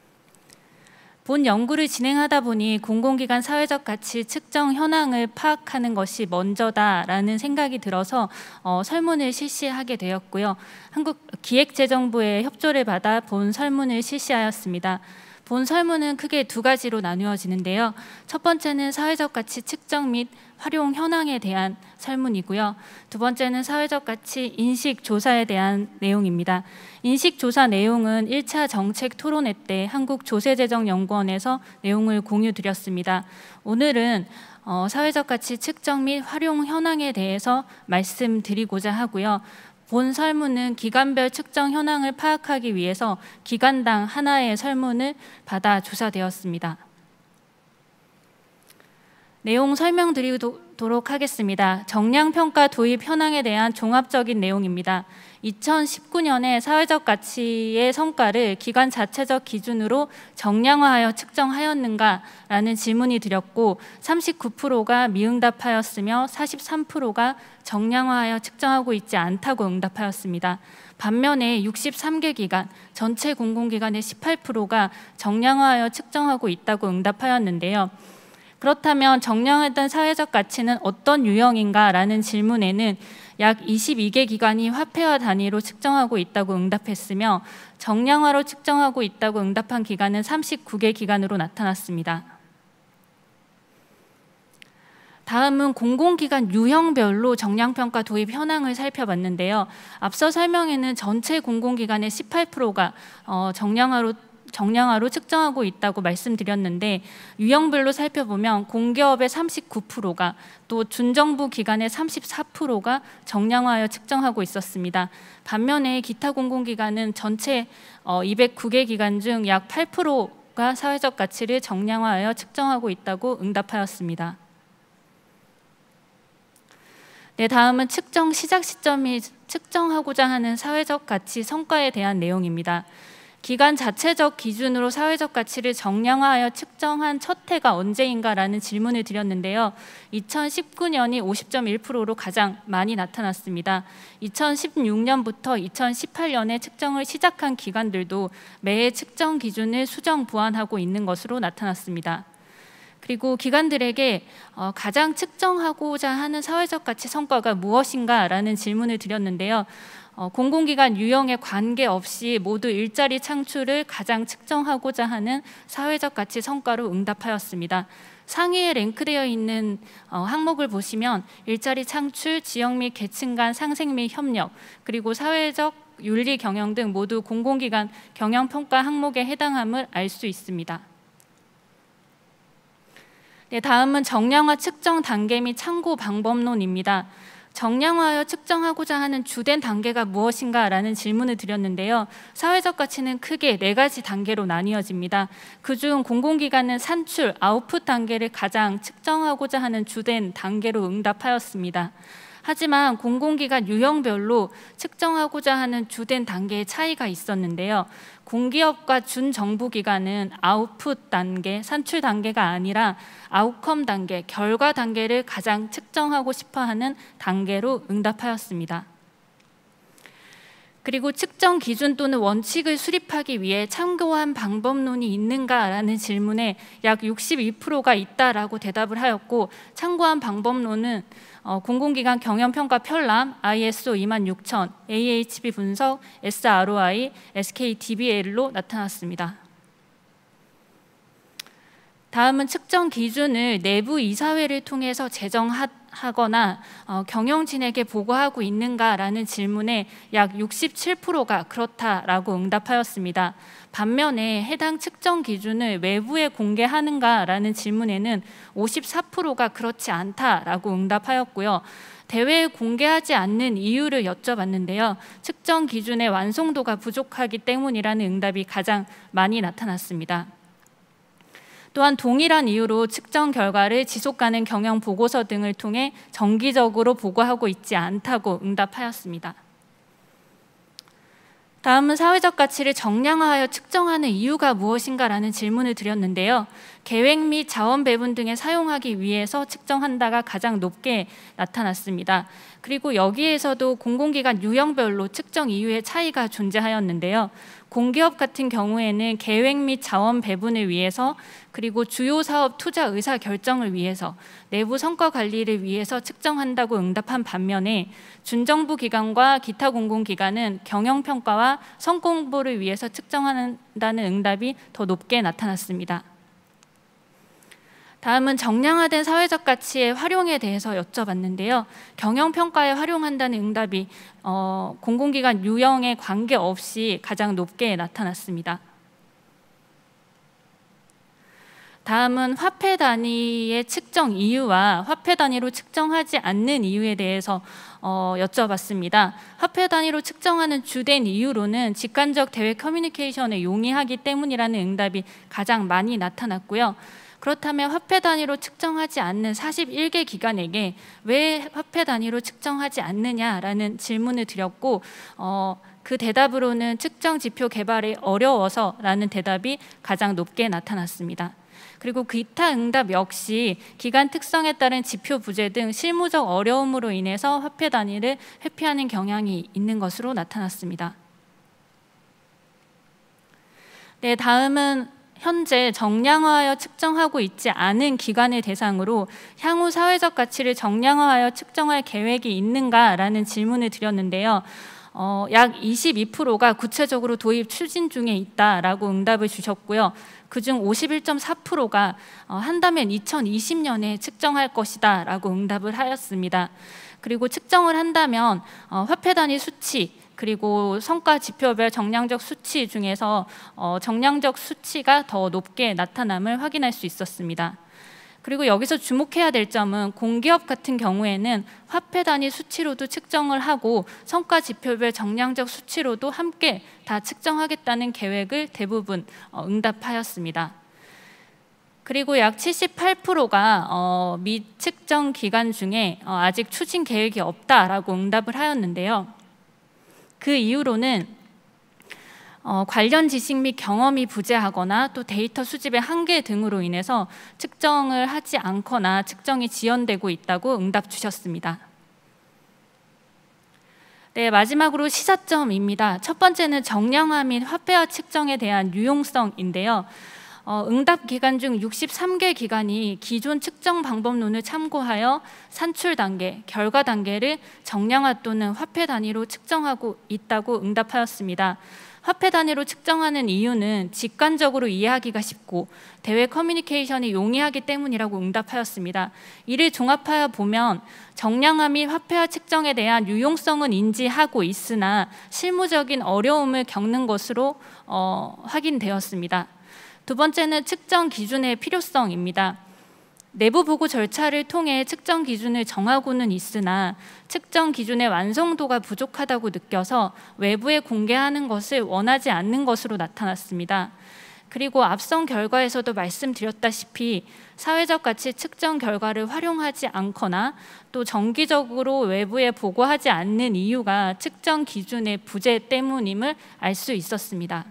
본 연구를 진행하다 보니 공공기관 사회적 가치 측정 현황을 파악하는 것이 먼저다라는 생각이 들어서 설문을 실시하게 되었고요. 한국기획재정부의 협조를 받아 본 설문을 실시하였습니다. 본 설문은 크게 두 가지로 나누어지는데요. 첫 번째는 사회적 가치 측정 및 활용 현황에 대한 설문이고요. 두 번째는 사회적 가치 인식 조사에 대한 내용입니다. 인식 조사 내용은 1차 정책 토론회 때 한국조세재정연구원에서 내용을 공유드렸습니다. 오늘은 사회적 가치 측정 및 활용 현황에 대해서 말씀드리고자 하고요. 본 설문은 기관별 측정 현황을 파악하기 위해서 기관당 하나의 설문을 받아 조사되었습니다. 내용 설명드리도록 하겠습니다. 정량평가 도입 현황에 대한 종합적인 내용입니다. 2019년에 사회적 가치의 성과를 기관 자체적 기준으로 정량화하여 측정하였는가라는 질문이 드렸고 39%가 미응답하였으며 43%가 정량화하여 측정하고 있지 않다고 응답하였습니다. 반면에 63개 기관, 전체 공공기관의 18%가 정량화하여 측정하고 있다고 응답하였는데요. 그렇다면 정량했던 사회적 가치는 어떤 유형인가라는 질문에는 약 22개 기관이 화폐화 단위로 측정하고 있다고 응답했으며 정량화로 측정하고 있다고 응답한 기관은 39개 기관으로 나타났습니다. 다음은 공공기관 유형별로 정량평가 도입 현황을 살펴봤는데요. 앞서 설명에는 전체 공공기관의 18%가 정량화로 측정하고 있다고 말씀드렸는데 유형별로 살펴보면 공기업의 39%가 또 준정부 기관의 34%가 정량화하여 측정하고 있었습니다. 반면에 기타 공공기관은 전체 209개 기관 중 약 8%가 사회적 가치를 정량화하여 측정하고 있다고 응답하였습니다. 네, 다음은 측정 시작 시점이 측정하고자 하는 사회적 가치 성과에 대한 내용입니다. 기관 자체적 기준으로 사회적 가치를 정량화하여 측정한 첫 해가 언제인가라는 질문을 드렸는데요. 2019년이 50.1%로 가장 많이 나타났습니다. 2016년부터 2018년에 측정을 시작한 기관들도 매해 측정 기준을 수정 보완하고 있는 것으로 나타났습니다. 그리고 기관들에게 가장 측정하고자 하는 사회적 가치 성과가 무엇인가라는 질문을 드렸는데요. 공공기관 유형에 관계없이 모두 일자리 창출을 가장 측정하고자 하는 사회적 가치 성과로 응답하였습니다. 상위에 랭크되어 있는 항목을 보시면 일자리 창출, 지역 및 계층 간 상생 및 협력, 그리고 사회적 윤리 경영 등 모두 공공기관 경영평가 항목에 해당함을 알 수 있습니다. 네, 다음은 정량화 측정 단계 및 참고 방법론입니다. 정량화하여 측정하고자 하는 주된 단계가 무엇인가라는 질문을 드렸는데요. 사회적 가치는 크게 4가지 단계로 나뉘어집니다. 그중 공공기관은 산출, 아웃풋 단계를 가장 측정하고자 하는 주된 단계로 응답하였습니다. 하지만 공공기관 유형별로 측정하고자 하는 주된 단계의 차이가 있었는데요. 공기업과 준정부기관은 아웃풋 단계, 산출 단계가 아니라 아웃컴 단계, 결과 단계를 가장 측정하고 싶어하는 단계로 응답하였습니다. 그리고 측정 기준 또는 원칙을 수립하기 위해 참고한 방법론이 있는가라는 질문에 약 62%가 있다라고 대답을 하였고, 참고한 방법론은 공공기관 경영평가 편람, ISO 26000, AHB 분석, SROI, SKDBL로 나타났습니다. 다음은 측정 기준을 내부 이사회를 통해서 제정하거나 경영진에게 보고하고 있는가라는 질문에 약 67%가 그렇다라고 응답하였습니다. 반면에 해당 측정 기준을 외부에 공개하는가라는 질문에는 54%가 그렇지 않다라고 응답하였고요. 대외에 공개하지 않는 이유를 여쭤봤는데요. 측정 기준의 완성도가 부족하기 때문이라는 응답이 가장 많이 나타났습니다. 또한 동일한 이유로 측정 결과를 지속가능 경영 보고서 등을 통해 정기적으로 보고하고 있지 않다고 응답하였습니다. 다음은 사회적 가치를 정량화하여 측정하는 이유가 무엇인가라는 질문을 드렸는데요. 계획 및 자원 배분 등에 사용하기 위해서 측정한다가 가장 높게 나타났습니다. 그리고 여기에서도 공공기관 유형별로 측정 이유의 차이가 존재하였는데요. 공기업 같은 경우에는 계획 및 자원 배분을 위해서, 그리고 주요 사업 투자 의사 결정을 위해서, 내부 성과 관리를 위해서 측정한다고 응답한 반면에 준정부 기관과 기타 공공기관은 경영평가와 성공보를 위해서 측정한다는 응답이 더 높게 나타났습니다. 다음은 정량화된 사회적 가치의 활용에 대해서 여쭤봤는데요. 경영평가에 활용한다는 응답이 공공기관 유형에 관계없이 가장 높게 나타났습니다. 다음은 화폐 단위의 측정 이유와 화폐 단위로 측정하지 않는 이유에 대해서 여쭤봤습니다. 화폐 단위로 측정하는 주된 이유로는 직관적 대외 커뮤니케이션을 용이하기 때문이라는 응답이 가장 많이 나타났고요. 그렇다면 화폐 단위로 측정하지 않는 41개 기관에게 왜 화폐 단위로 측정하지 않느냐라는 질문을 드렸고, 그 대답으로는 측정 지표 개발이 어려워서라는 대답이 가장 높게 나타났습니다. 그리고 기타 응답 역시 기관 특성에 따른 지표 부재 등 실무적 어려움으로 인해서 화폐 단위를 회피하는 경향이 있는 것으로 나타났습니다. 네, 다음은 현재 정량화하여 측정하고 있지 않은 기관을 대상으로 향후 사회적 가치를 정량화하여 측정할 계획이 있는가라는 질문을 드렸는데요. 약 22%가 구체적으로 도입 추진 중에 있다라고 응답을 주셨고요. 그중 51.4%가 한다면 2020년에 측정할 것이다 라고 응답을 하였습니다. 그리고 측정을 한다면 화폐 단위 수치, 그리고 성과 지표별 정량적 수치 중에서 정량적 수치가 더 높게 나타남을 확인할 수 있었습니다. 그리고 여기서 주목해야 될 점은 공기업 같은 경우에는 화폐 단위 수치로도 측정을 하고 성과 지표별 정량적 수치로도 함께 다 측정하겠다는 계획을 대부분 응답하였습니다. 그리고 약 78%가 미측정 기관 중에 아직 추진 계획이 없다라고 응답을 하였는데요. 그 이유로는 관련 지식 및 경험이 부재하거나 또 데이터 수집의 한계 등으로 인해서 측정을 하지 않거나 측정이 지연되고 있다고 응답 주셨습니다. 네, 마지막으로 시사점입니다. 첫 번째는 정량화 및 화폐화 측정에 대한 유용성인데요. 응답 기관 중 63개 기관이 기존 측정 방법론을 참고하여 산출 단계, 결과 단계를 정량화 또는 화폐 단위로 측정하고 있다고 응답하였습니다. 화폐 단위로 측정하는 이유는 직관적으로 이해하기가 쉽고 대외 커뮤니케이션이 용이하기 때문이라고 응답하였습니다. 이를 종합하여 보면 정량화 및 화폐화 측정에 대한 유용성은 인지하고 있으나 실무적인 어려움을 겪는 것으로 확인되었습니다. 두 번째는 측정 기준의 필요성입니다. 내부 보고 절차를 통해 측정 기준을 정하고는 있으나 측정 기준의 완성도가 부족하다고 느껴서 외부에 공개하는 것을 원하지 않는 것으로 나타났습니다. 그리고 앞선 결과에서도 말씀드렸다시피 사회적 가치 측정 결과를 활용하지 않거나 또 정기적으로 외부에 보고하지 않는 이유가 측정 기준의 부재 때문임을 알 수 있었습니다.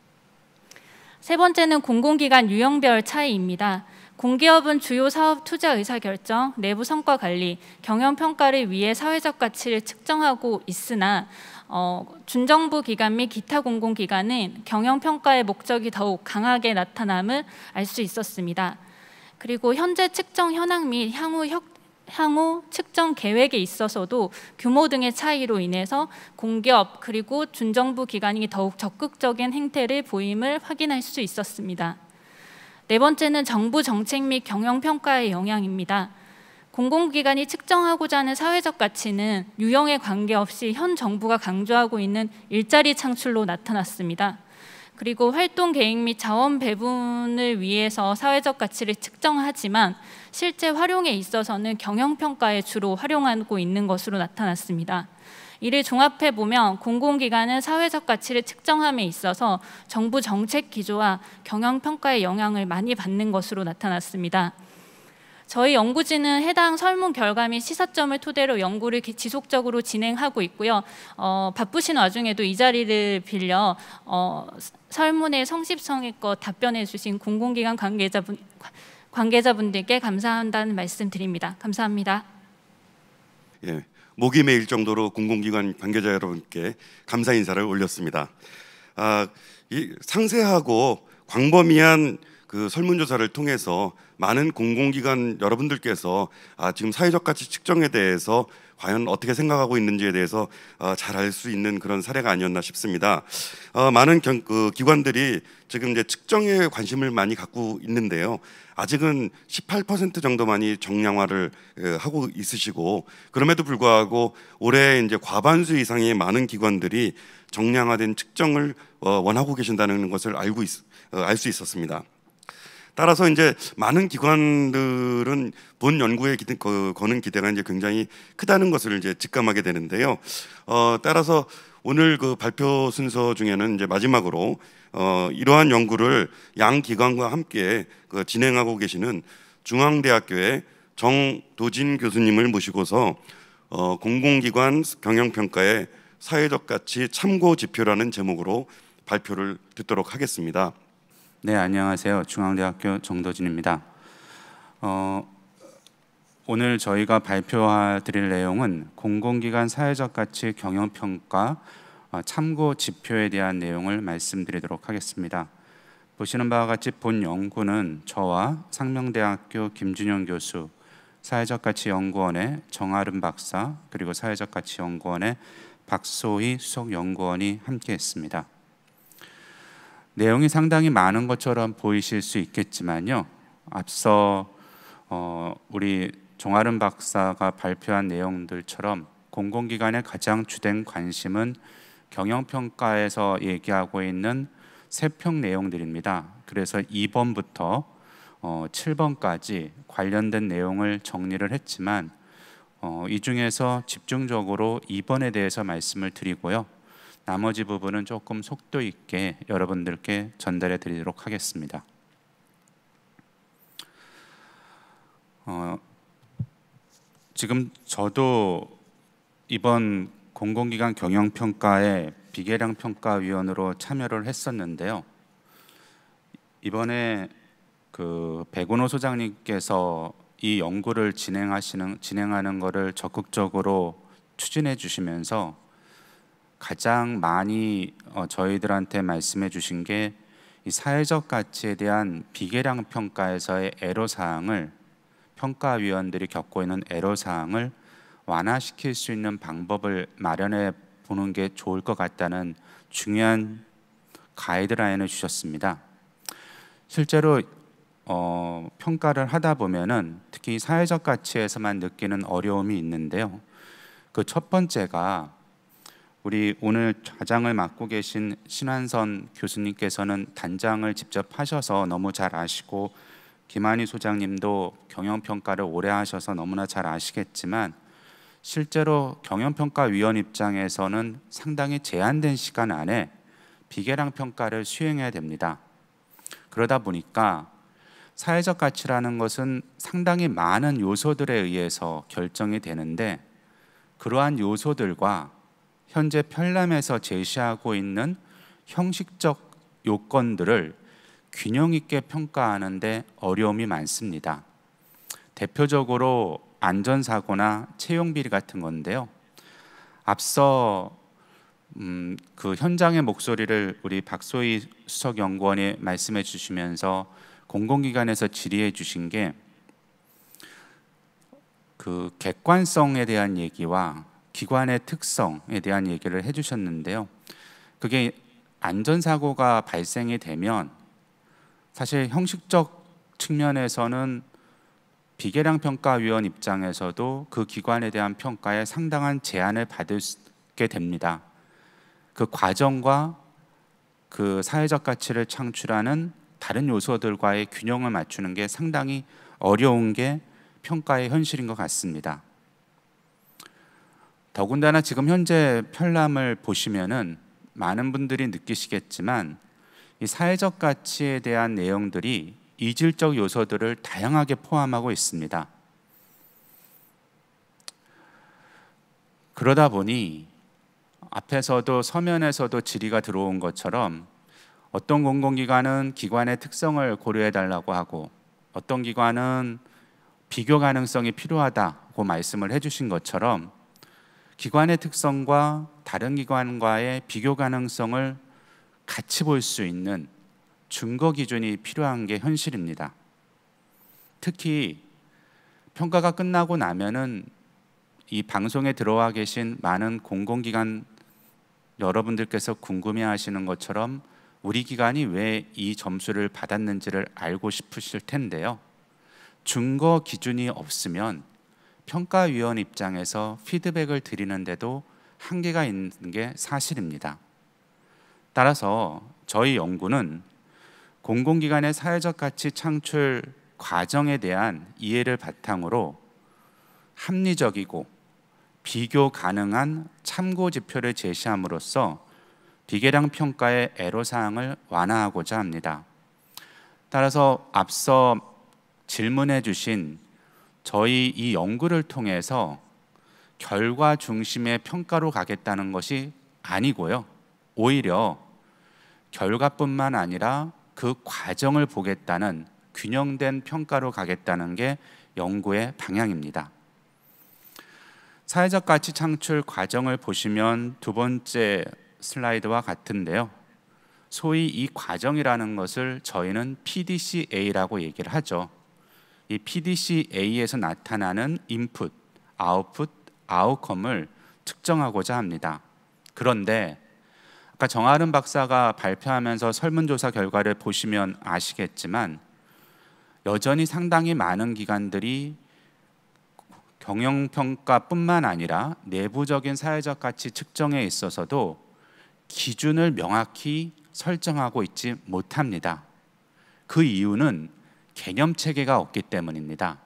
세 번째는 공공기관 유형별 차이입니다. 공기업은 주요 사업 투자 의사결정, 내부 성과 관리, 경영평가를 위해 사회적 가치를 측정하고 있으나 준정부 기관 및 기타 공공기관은 경영평가의 목적이 더욱 강하게 나타남을 알 수 있었습니다. 그리고 현재 측정 현황 및 향후 측정 계획에 있어서도 규모 등의 차이로 인해서 공기업 그리고 준정부 기관이 더욱 적극적인 행태를 보임을 확인할 수 있었습니다. 네 번째는 정부 정책 및 경영평가의 영향입니다. 공공기관이 측정하고자 하는 사회적 가치는 유형에 관계없이 현 정부가 강조하고 있는 일자리 창출로 나타났습니다. 그리고 활동 계획 및 자원 배분을 위해서 사회적 가치를 측정하지만 실제 활용에 있어서는 경영평가에 주로 활용하고 있는 것으로 나타났습니다. 이를 종합해 보면 공공기관은 사회적 가치를 측정함에 있어서 정부 정책 기조와 경영평가의 영향을 많이 받는 것으로 나타났습니다. 저희 연구진은 해당 설문 결과 및 시사점을 토대로 연구를 지속적으로 진행하고 있고요. 바쁘신 와중에도 이 자리를 빌려 설문의 성실성의껏 답변해 주신 공공기관 관계자분들께 감사한다는 말씀 드립니다. 감사합니다. 예, 목이 메일 정도로 공공기관 관계자 여러분께 감사 인사를 올렸습니다. 이 상세하고 광범위한 그 설문조사를 통해서 많은 공공기관 여러분들께서 지금 사회적 가치 측정에 대해서 과연 어떻게 생각하고 있는지에 대해서 잘 알 수 있는 그런 사례가 아니었나 싶습니다. 많은 기관들이 지금 이제 측정에 관심을 많이 갖고 있는데요. 아직은 18% 정도만이 정량화를 하고 있으시고, 그럼에도 불구하고 올해 이제 과반수 이상의 많은 기관들이 정량화된 측정을 원하고 계신다는 것을 알 수 있었습니다. 따라서 이제 많은 기관들은 본 연구에 거는 기대가 이제 굉장히 크다는 것을 이제 직감하게 되는데요. 따라서 오늘 그 발표 순서 중에는 이제 마지막으로 이러한 연구를 양 기관과 함께 진행하고 계시는 중앙대학교의 정도진 교수님을 모시고서 공공기관 경영평가의 사회적 가치 참고 지표라는 제목으로 발표를 듣도록 하겠습니다. 네, 안녕하세요. 중앙대학교 정도진입니다. 오늘 저희가 발표드릴 내용은 공공기관 사회적 가치 경영평가 참고 지표에 대한 내용을 말씀드리도록 하겠습니다. 보시는 바와 같이 본 연구는 저와 상명대학교 김준영 교수, 사회적가치연구원의 정아름 박사, 그리고 사회적가치연구원의 박소희 수석연구원이 함께했습니다. 내용이 상당히 많은 것처럼 보이실 수 있겠지만요, 앞서 우리 정아름 박사가 발표한 내용들처럼 공공기관의 가장 주된 관심은 경영평가에서 얘기하고 있는 세평 내용들입니다. 그래서 2번부터 7번까지 관련된 내용을 정리를 했지만 이 중에서 집중적으로 2번에 대해서 말씀을 드리고요, 나머지 부분은 조금 속도 있게 여러분들께 전달해 드리도록 하겠습니다. 지금 저도 이번 공공기관 경영평가의 비계량평가위원으로 참여를 했었는데요, 이번에 백운호 소장님께서 이 연구를 진행하는 것을 적극적으로 추진해 주시면서 가장 많이 저희들한테 말씀해 주신 게 이 사회적 가치에 대한 비계량 평가에서의 애로사항을, 평가위원들이 겪고 있는 애로사항을 완화시킬 수 있는 방법을 마련해 보는 게 좋을 것 같다는 중요한 가이드라인을 주셨습니다. 실제로 평가를 하다 보면은 특히 사회적 가치에서만 느끼는 어려움이 있는데요, 그 첫 번째가 우리 오늘 좌장을 맡고 계신 신환선 교수님께서는 단장을 직접 하셔서 너무 잘 아시고 김한희 소장님도 경영평가를 오래 하셔서 너무나 잘 아시겠지만 실제로 경영평가위원 입장에서는 상당히 제한된 시간 안에 비계량 평가를 수행해야 됩니다. 그러다 보니까 사회적 가치라는 것은 상당히 많은 요소들에 의해서 결정이 되는데 그러한 요소들과 현재 편람에서 제시하고 있는 형식적 요건들을 균형 있게 평가하는 데 어려움이 많습니다. 대표적으로 안전사고나 채용비리 같은 건데요. 앞서 그 현장의 목소리를 우리 박소희 수석연구원이 말씀해 주시면서 공공기관에서 질의해 주신 게 그 객관성에 대한 얘기와 기관의 특성에 대한 얘기를 해주셨는데요. 그게 안전사고가 발생이 되면 사실 형식적 측면에서는 비계량 평가위원 입장에서도 그 기관에 대한 평가에 상당한 제한을 받게 됩니다. 그 과정과 그 사회적 가치를 창출하는 다른 요소들과의 균형을 맞추는 게 상당히 어려운 게 평가의 현실인 것 같습니다. 더군다나 지금 현재 편람을 보시면은 많은 분들이 느끼시겠지만 이 사회적 가치에 대한 내용들이 이질적 요소들을 다양하게 포함하고 있습니다. 그러다 보니 앞에서도 서면에서도 질의가 들어온 것처럼 어떤 공공기관은 기관의 특성을 고려해 달라고 하고 어떤 기관은 비교 가능성이 필요하다고 말씀을 해주신 것처럼 기관의 특성과 다른 기관과의 비교 가능성을 같이 볼 수 있는 증거 기준이 필요한 게 현실입니다. 특히 평가가 끝나고 나면은 이 방송에 들어와 계신 많은 공공기관 여러분들께서 궁금해하시는 것처럼 우리 기관이 왜 이 점수를 받았는지를 알고 싶으실 텐데요. 증거 기준이 없으면 평가위원 입장에서 피드백을 드리는데도 한계가 있는 게 사실입니다. 따라서 저희 연구는 공공기관의 사회적 가치 창출 과정에 대한 이해를 바탕으로 합리적이고 비교 가능한 참고 지표를 제시함으로써 비계량 평가의 애로사항을 완화하고자 합니다. 따라서 앞서 질문해 주신 저희 이 연구를 통해서 결과 중심의 평가로 가겠다는 것이 아니고요. 오히려 결과뿐만 아니라 그 과정을 보겠다는 균형된 평가로 가겠다는 게 연구의 방향입니다. 사회적 가치 창출 과정을 보시면 두 번째 슬라이드와 같은데요. 소위 이 과정이라는 것을 저희는 PDCA라고 얘기를 하죠. 이 PDCA에서 나타나는 인풋, 아웃풋, 아웃컴을 측정하고자 합니다. 그런데 아까 정아름 박사가 발표하면서 설문조사 결과를 보시면 아시겠지만 여전히 상당히 많은 기관들이 경영평가뿐만 아니라 내부적인 사회적 가치 측정에 있어서도 기준을 명확히 설정하고 있지 못합니다. 그 이유는 개념 체계가 없기 때문입니다.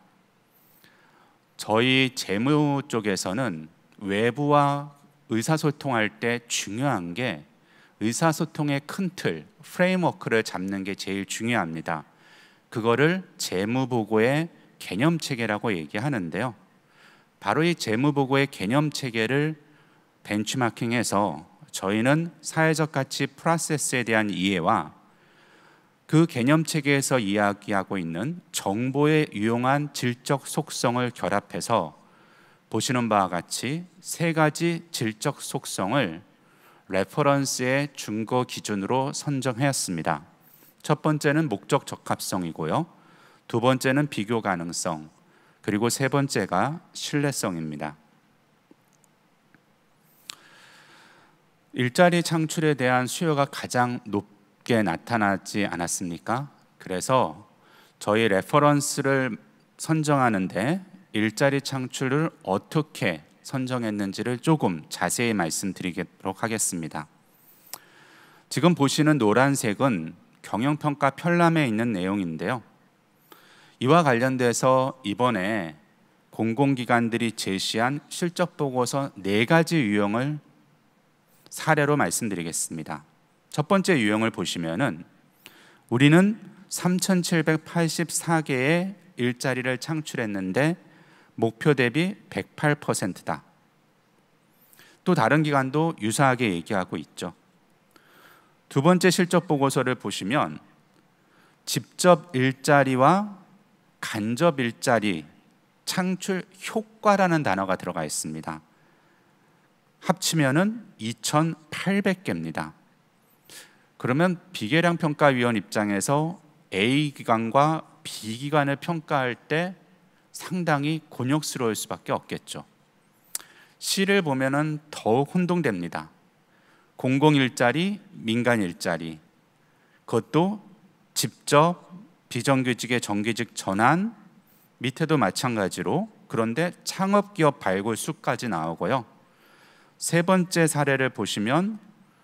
저희 재무 쪽에서는 외부와 의사소통할 때 중요한 게 의사소통의 큰 틀, 프레임워크를 잡는 게 제일 중요합니다. 그거를 재무보고의 개념 체계라고 얘기하는데요. 바로 이 재무보고의 개념 체계를 벤치마킹해서 저희는 사회적 가치 프로세스에 대한 이해와 그 개념 체계에서 이야기하고 있는 정보에 유용한 질적 속성을 결합해서 보시는 바와 같이 세 가지 질적 속성을 레퍼런스의 준거 기준으로 선정하였습니다. 첫 번째는 목적 적합성이고요. 두 번째는 비교 가능성, 그리고 세 번째가 신뢰성입니다. 일자리 창출에 대한 수요가 가장 높게 나타나지 않았습니까? 그래서 저희 레퍼런스를 선정하는데 일자리 창출을 어떻게 선정했는지를 조금 자세히 말씀드리도록 하겠습니다. 지금 보시는 노란색은 경영평가 편람에 있는 내용인데요. 이와 관련돼서 이번에 공공기관들이 제시한 실적 보고서 4가지 유형을 사례로 말씀드리겠습니다. 첫 번째 유형을 보시면은 우리는 3,784개의 일자리를 창출했는데 목표 대비 108%다. 또 다른 기관도 유사하게 얘기하고 있죠. 두 번째 실적 보고서를 보시면 직접 일자리와 간접 일자리 창출 효과라는 단어가 들어가 있습니다. 합치면은 2,800개입니다. 그러면 비계량평가위원 입장에서 A 기관과 B 기관을 평가할 때 상당히 곤욕스러울 수밖에 없겠죠. C를 보면은 더욱 혼동됩니다. 공공 일자리, 민간 일자리, 그것도 직접 비정규직의 정규직 전환, 밑에도 마찬가지로, 그런데 창업기업 발굴 수까지 나오고요. 세 번째 사례를 보시면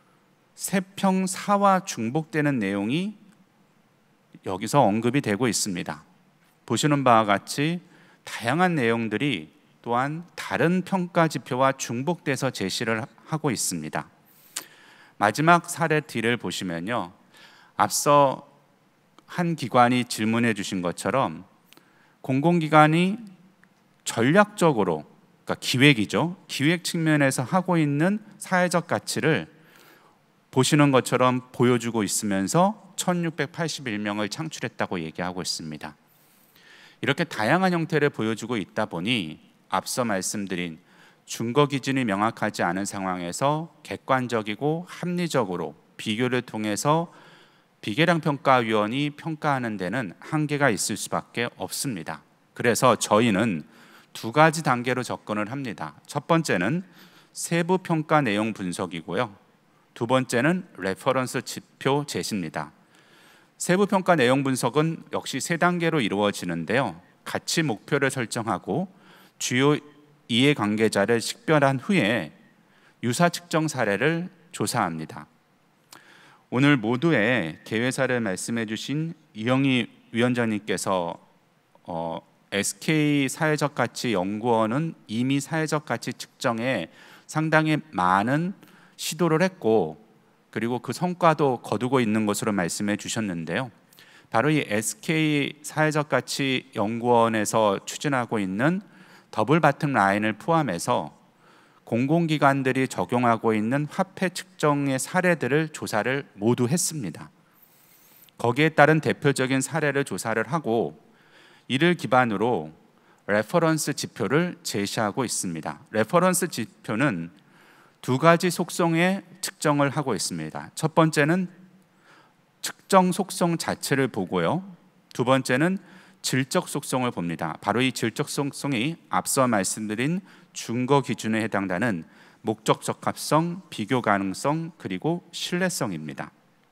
세평사와 중복되는 내용이 여기서 언급이 되고 있습니다. 보시는 바와 같이 다양한 내용들이 또한 다른 평가 지표와 중복돼서 제시를 하고 있습니다. 마지막 사례 D를 보시면요, 앞서 한 기관이 질문해 주신 것처럼 공공기관이 전략적으로, 그러니까 기획이죠, 기획 측면에서 하고 있는 사회적 가치를 보시는 것처럼 보여주고 있으면서 1681명을 창출했다고 얘기하고 있습니다. 이렇게 다양한 형태를 보여주고 있다 보니 앞서 말씀드린 준거 기준이 명확하지 않은 상황에서 객관적이고 합리적으로 비교를 통해서 비계량평가위원이 평가하는 데는 한계가 있을 수밖에 없습니다. 그래서 저희는 2가지 단계로 접근을 합니다. 첫 번째는 세부 평가 내용 분석이고요. 두 번째는 레퍼런스 지표 제시입니다. 세부 평가 내용 분석은 역시 3단계로 이루어지는데요. 가치 목표를 설정하고 주요 이해관계자를 식별한 후에 유사 측정 사례를 조사합니다. 오늘 모두의 개회사를 말씀해 주신 이영희 위원장님께서 SK 사회적 가치 연구원은 이미 사회적 가치 측정에 상당히 많은 시도를 했고, 그리고 그 성과도 거두고 있는 것으로 말씀해 주셨는데요. 바로 이 SK 사회적 가치 연구원에서 추진하고 있는 더블 바텀 라인을 포함해서 공공기관들이 적용하고 있는 화폐 측정의 사례들을 조사를 모두 했습니다. 거기에 따른 대표적인 사례를 조사를 하고 이를 기반으로 레퍼런스 지표를 제시하고 있습니다. 레퍼런스 지표는 2가지 속성의 측정을 하고 있습니다. 첫 번째는 측정 속성 자체를 보고요. 두 번째는 질적 속성을 봅니다. 바로 이 질적 속성이 앞서 말씀드린 준거 기준에 해당되는 목적 적합성, 비교 가능성, 그리고 신뢰성입니다.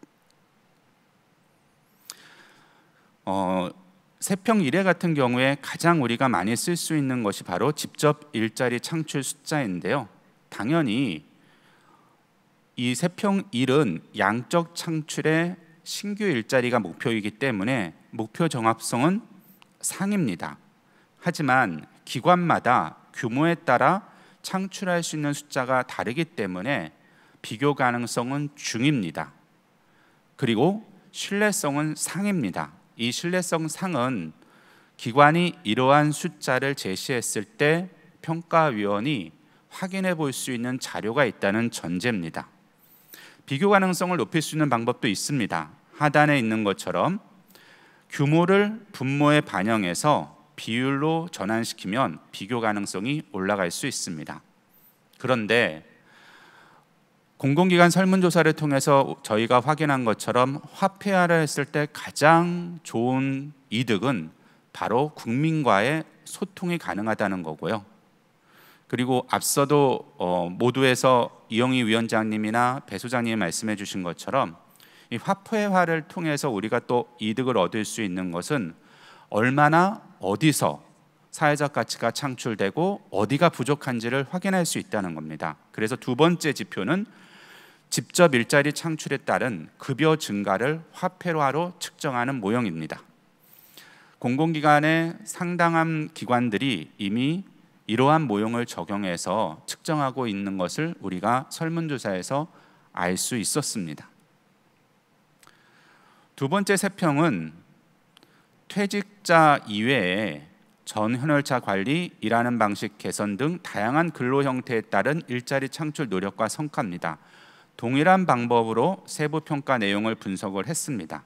세평 1회 같은 경우에 가장 우리가 많이 쓸 수 있는 것이 바로 직접 일자리 창출 숫자인데요. 당연히 이 세평 1은 양적 창출의 신규 일자리가 목표이기 때문에 목표 정합성은 상입니다. 하지만 기관마다 규모에 따라 창출할 수 있는 숫자가 다르기 때문에 비교 가능성은 중입니다. 그리고 신뢰성은 상입니다. 이 신뢰성 상은 기관이 이러한 숫자를 제시했을 때 평가위원이 확인해 볼 수 있는 자료가 있다는 전제입니다. 비교 가능성을 높일 수 있는 방법도 있습니다. 하단에 있는 것처럼 규모를 분모에 반영해서 비율로 전환시키면 비교 가능성이 올라갈 수 있습니다. 그런데 공공기관 설문조사를 통해서 저희가 확인한 것처럼 화폐화를 했을 때 가장 좋은 이득은 바로 국민과의 소통이 가능하다는 거고요. 그리고 앞서도 모두에서 이영희 위원장님이나 배 소장님이 말씀해 주신 것처럼 이 화폐화를 통해서 우리가 또 이득을 얻을 수 있는 것은 얼마나 어디서 사회적 가치가 창출되고 어디가 부족한지를 확인할 수 있다는 겁니다. 그래서 두 번째 지표는 직접 일자리 창출에 따른 급여 증가를 화폐화로 측정하는 모형입니다. 공공기관의 상당한 기관들이 이미 이러한 모형을 적용해서 측정하고 있는 것을 우리가 설문조사에서 알 수 있었습니다. 두 번째 세평은 퇴직자 이외에 전현월차 관리, 일하는 방식 개선 등 다양한 근로 형태에 따른 일자리 창출 노력과 성과입니다. 동일한 방법으로 세부 평가 내용을 분석을 했습니다.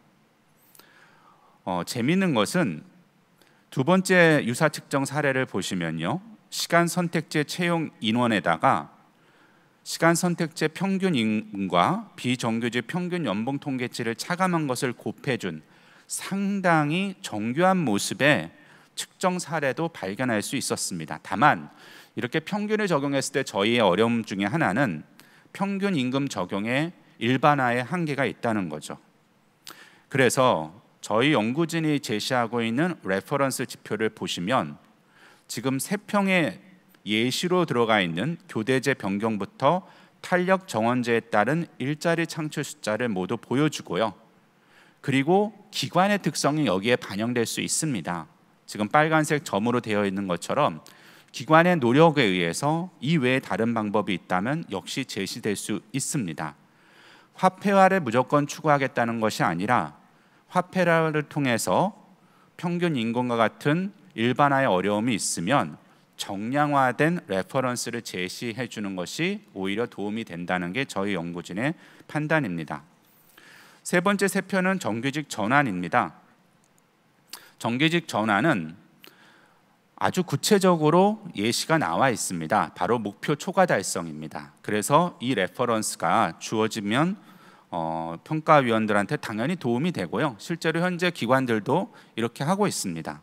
재미있는 것은 두 번째 유사 측정 사례를 보시면요, 시간 선택제 채용 인원에다가 시간 선택제 평균 임금과 비정규직 평균 연봉 통계치를 차감한 것을 곱해준 상당히 정교한 모습의 측정 사례도 발견할 수 있었습니다. 다만 이렇게 평균을 적용했을 때 저희의 어려움 중에 하나는 평균 임금 적용에 일반화의 한계가 있다는 거죠. 그래서 저희 연구진이 제시하고 있는 레퍼런스 지표를 보시면 지금 세평의 예시로 들어가 있는 교대제 변경부터 탄력 정원제에 따른 일자리 창출 숫자를 모두 보여주고요. 그리고 기관의 특성이 여기에 반영될 수 있습니다. 지금 빨간색 점으로 되어 있는 것처럼 기관의 노력에 의해서 이 외에 다른 방법이 있다면 역시 제시될 수 있습니다. 화폐화를 무조건 추구하겠다는 것이 아니라 화폐화를 통해서 평균 임금과 같은 일반화의 어려움이 있으면 정량화된 레퍼런스를 제시해 주는 것이 오히려 도움이 된다는 게 저희 연구진의 판단입니다. 세 번째 세표는 정규직 전환입니다. 정규직 전환은 아주 구체적으로 예시가 나와 있습니다. 바로 목표 초과 달성입니다. 그래서 이 레퍼런스가 주어지면 평가위원들한테 당연히 도움이 되고요. 실제로 현재 기관들도 이렇게 하고 있습니다.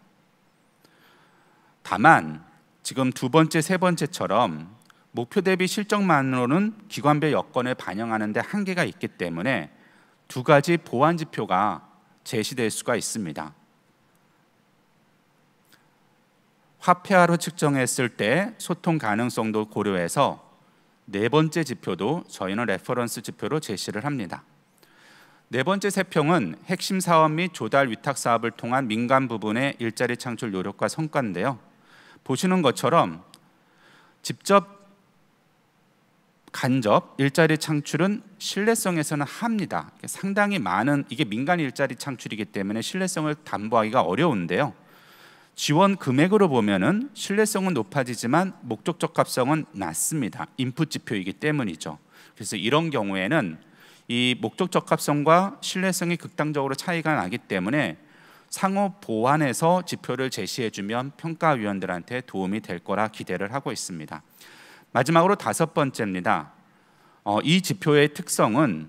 다만 지금 두 번째, 세 번째처럼 목표 대비 실적만으로는 기관별 여건을 반영하는 데 한계가 있기 때문에 두 가지 보완 지표가 제시될 수가 있습니다. 화폐화로 측정했을 때 소통 가능성도 고려해서 네 번째 지표도 저희는 레퍼런스 지표로 제시를 합니다. 네 번째 세평은 핵심 사업 및 조달 위탁 사업을 통한 민간 부분의 일자리 창출 노력과 성과인데요. 보시는 것처럼 직접 간접 일자리 창출은 신뢰성에서는 합니다. 상당히 많은, 이게 민간 일자리 창출이기 때문에 신뢰성을 담보하기가 어려운데요. 지원 금액으로 보면은 신뢰성은 높아지지만 목적 적합성은 낮습니다. 인풋 지표이기 때문이죠. 그래서 이런 경우에는 이 목적 적합성과 신뢰성이 극단적으로 차이가 나기 때문에 상호 보완해서 지표를 제시해주면 평가위원들한테 도움이 될 거라 기대를 하고 있습니다. 마지막으로 다섯 번째입니다. 이 지표의 특성은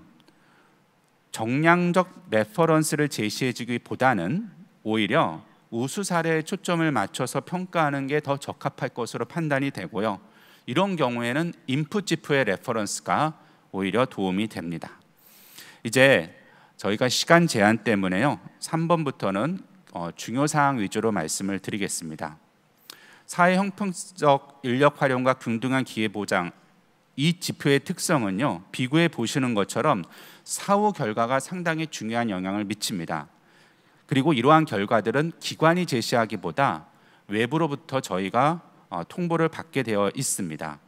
정량적 레퍼런스를 제시해주기보다는 오히려 우수 사례에 초점을 맞춰서 평가하는 게 더 적합할 것으로 판단이 되고요. 이런 경우에는 인풋 지표의 레퍼런스가 오히려 도움이 됩니다. 이제 저희가 시간 제한 때문에요, 3번부터는 중요 사항 위주로 말씀을 드리겠습니다. 사회 형평적 인력 활용과 균등한 기회 보장, 이 지표의 특성은요, 비교해 보시는 것처럼 사후 결과가 상당히 중요한 영향을 미칩니다. 그리고 이러한 결과들은 기관이 제시하기보다 외부로부터 저희가 통보를 받게 되어 있습니다.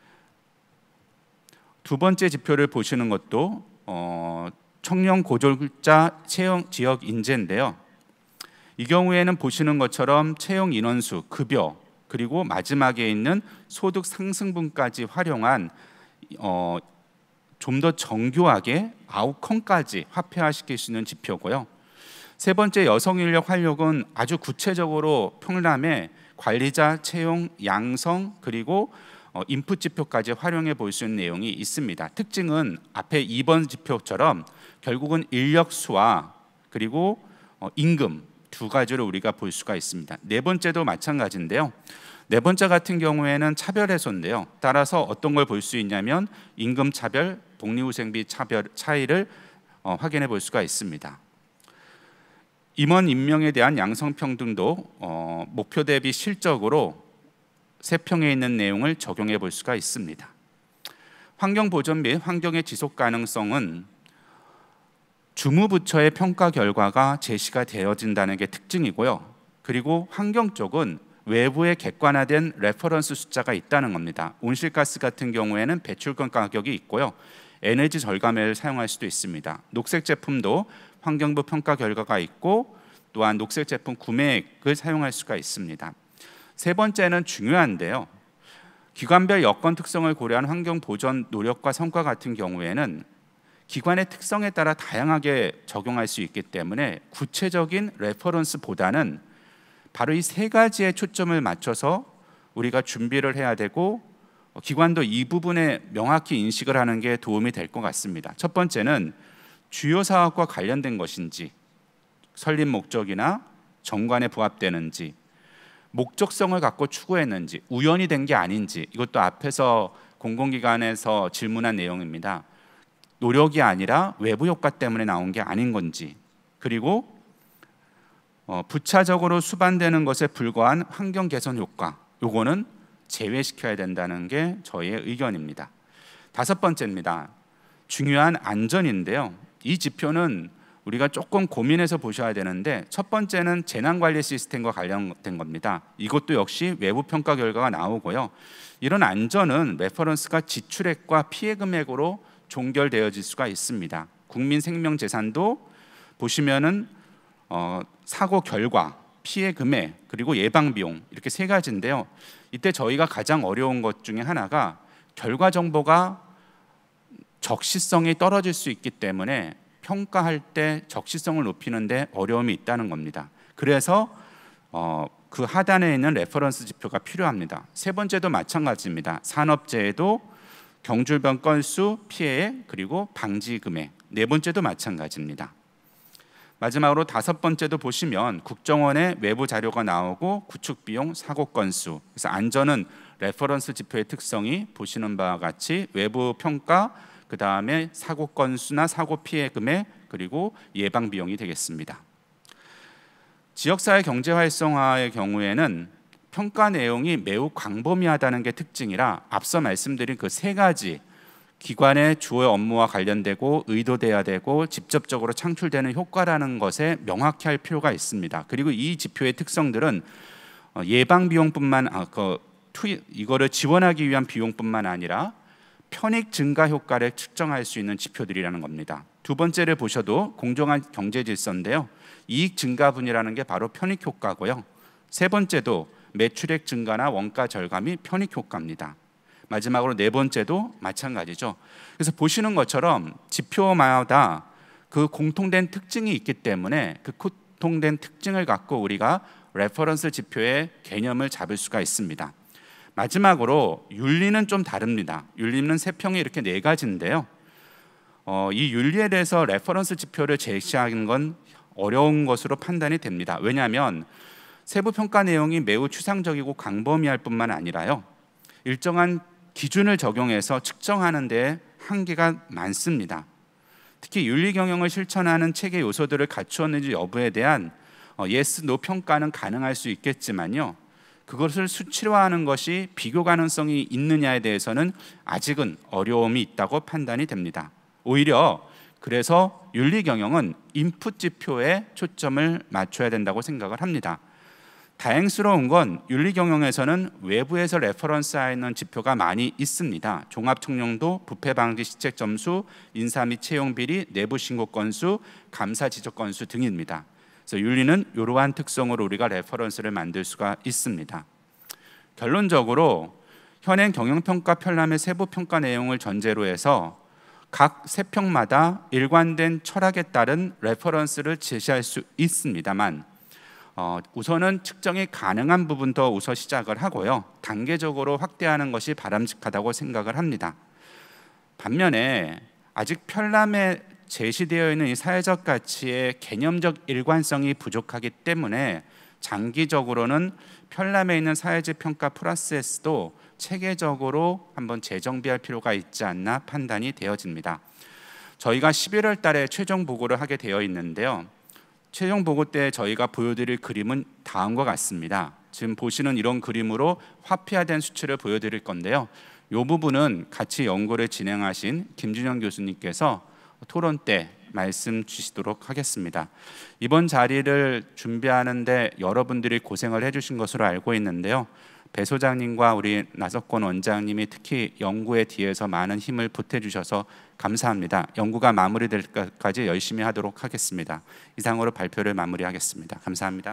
두 번째 지표를 보시는 것도 청년 고졸자 채용 지역 인재인데요. 이 경우에는 보시는 것처럼 채용 인원수, 급여, 그리고 마지막에 있는 소득 상승분까지 활용한 좀 더 정교하게 아웃컴까지 화폐화시킬 수 있는 지표고요. 세 번째 여성 인력 활용은 아주 구체적으로 평람에 관리자 채용, 양성, 그리고 인풋 지표까지 활용해 볼 수 있는 내용이 있습니다. 특징은 앞에 2번 지표처럼 결국은 인력 수와 그리고 임금 두 가지로 우리가 볼 수가 있습니다. 네 번째도 마찬가지인데요. 네 번째 같은 경우에는 차별 해소인데요. 따라서 어떤 걸 볼 수 있냐면 임금 차별, 복리후생비 차별 차이를 확인해 볼 수가 있습니다. 임원 임명에 대한 양성평등도 목표 대비 실적으로 세평에 있는 내용을 적용해 볼 수가 있습니다. 환경 보전 및 환경의 지속 가능성은 주무부처의 평가 결과가 제시가 되어진다는 게 특징이고요. 그리고 환경 쪽은 외부에 객관화된 레퍼런스 숫자가 있다는 겁니다. 온실가스 같은 경우에는 배출권 가격이 있고요. 에너지 절감을 사용할 수도 있습니다. 녹색 제품도 환경부 평가 결과가 있고 또한 녹색 제품 구매액을 사용할 수가 있습니다. 세 번째는 중요한데요. 기관별 여건 특성을 고려한 환경 보전 노력과 성과 같은 경우에는 기관의 특성에 따라 다양하게 적용할 수 있기 때문에 구체적인 레퍼런스보다는 바로 이 세 가지에 초점을 맞춰서 우리가 준비를 해야 되고 기관도 이 부분에 명확히 인식을 하는 게 도움이 될 것 같습니다. 첫 번째는 주요 사업과 관련된 것인지, 설립 목적이나 정관에 부합되는지, 목적성을 갖고 추구했는지, 우연이 된 게 아닌지, 이것도 앞에서 공공기관에서 질문한 내용입니다. 노력이 아니라 외부 효과 때문에 나온 게 아닌 건지, 그리고 부차적으로 수반되는 것에 불과한 환경 개선 효과, 요거는 제외시켜야 된다는 게 저희의 의견입니다. 다섯 번째입니다. 중요한 안전인데요. 이 지표는 우리가 조금 고민해서 보셔야 되는데, 첫 번째는 재난관리 시스템과 관련된 겁니다. 이것도 역시 외부 평가 결과가 나오고요. 이런 안전은 레퍼런스가 지출액과 피해 금액으로 종결되어질 수가 있습니다. 국민 생명 재산도 보시면은 사고 결과, 피해 금액, 그리고 예방 비용, 이렇게 세 가지인데요. 이때 저희가 가장 어려운 것 중에 하나가 결과 정보가 적시성이 떨어질 수 있기 때문에 평가할 때 적시성을 높이는데 어려움이 있다는 겁니다. 그래서 그 하단에 있는 레퍼런스 지표가 필요합니다. 세 번째도 마찬가지입니다. 산업재해도 경줄병 건수, 피해, 그리고 방지 금액. 네 번째도 마찬가지입니다. 마지막으로 다섯 번째도 보시면 국정원의 외부 자료가 나오고 구축 비용, 사고 건수. 그래서 안전은 레퍼런스 지표의 특성이 보시는 바와 같이 외부 평가, 그 다음에 사고 건수나 사고 피해 금액, 그리고 예방 비용이 되겠습니다. 지역사회 경제 활성화의 경우에는 평가 내용이 매우 광범위하다는 게 특징이라 앞서 말씀드린 그 세 가지 기관의 주요 업무와 관련되고 의도돼야 되고 직접적으로 창출되는 효과라는 것에 명확히 할 필요가 있습니다. 그리고 이 지표의 특성들은 예방 비용뿐만 이거를 지원하기 위한 비용뿐만 아니라 편익 증가 효과를 측정할 수 있는 지표들이라는 겁니다. 두 번째를 보셔도 공정한 경제 질서인데요. 이익 증가분이라는 게 바로 편익 효과고요. 세 번째도 매출액 증가나 원가 절감이 편익 효과입니다. 마지막으로 네 번째도 마찬가지죠. 그래서 보시는 것처럼 지표마다 그 공통된 특징이 있기 때문에 그 공통된 특징을 갖고 우리가 레퍼런스 지표의 개념을 잡을 수가 있습니다. 마지막으로 윤리는 좀 다릅니다. 윤리는 세평이 이렇게 네 가지인데요. 이 윤리에 대해서 레퍼런스 지표를 제시하는 건 어려운 것으로 판단이 됩니다. 왜냐하면 세부 평가 내용이 매우 추상적이고 광범위할 뿐만 아니라요. 일정한 기준을 적용해서 측정하는 데 한계가 많습니다. 특히 윤리 경영을 실천하는 체계 요소들을 갖추었는지 여부에 대한 yes, no 평가는 가능할 수 있겠지만요. 그것을 수치화하는 것이 비교 가능성이 있느냐에 대해서는 아직은 어려움이 있다고 판단이 됩니다. 오히려 그래서 윤리 경영은 인풋 지표에 초점을 맞춰야 된다고 생각을 합니다. 다행스러운 건 윤리 경영에서는 외부에서 레퍼런스하는 지표가 많이 있습니다. 종합 청렴도, 부패 방지 시책 점수, 인사 및 채용 비리, 내부 신고 건수, 감사 지적 건수 등입니다. 그래서 윤리는 이러한 특성으로 우리가 레퍼런스를 만들 수가 있습니다. 결론적으로 현행 경영평가 편람의 세부 평가 내용을 전제로 해서 각 세평마다 일관된 철학에 따른 레퍼런스를 제시할 수 있습니다만 우선은 측정이 가능한 부분부터 우선 시작을 하고요. 단계적으로 확대하는 것이 바람직하다고 생각을 합니다. 반면에 아직 편람에 제시되어 있는 이 사회적 가치의 개념적 일관성이 부족하기 때문에 장기적으로는 편람에 있는 사회적 평가 프로세스도 체계적으로 한번 재정비할 필요가 있지 않나 판단이 되어집니다. 저희가 11월 달에 최종 보고를 하게 되어 있는데요. 최종 보고 때 저희가 보여드릴 그림은 다음과 같습니다. 지금 보시는 이런 그림으로 화폐화된 수치를 보여드릴 건데요. 이 부분은 같이 연구를 진행하신 김준영 교수님께서 토론 때 말씀 주시도록 하겠습니다. 이번 자리를 준비하는데 여러분들이 고생을 해주신 것으로 알고 있는데요. 배 소장님과 우리 나석권 원장님이 특히 연구에 뒤에서 많은 힘을 보태주셔서 감사합니다. 연구가 마무리될 때까지 열심히 하도록 하겠습니다. 이상으로 발표를 마무리하겠습니다. 감사합니다.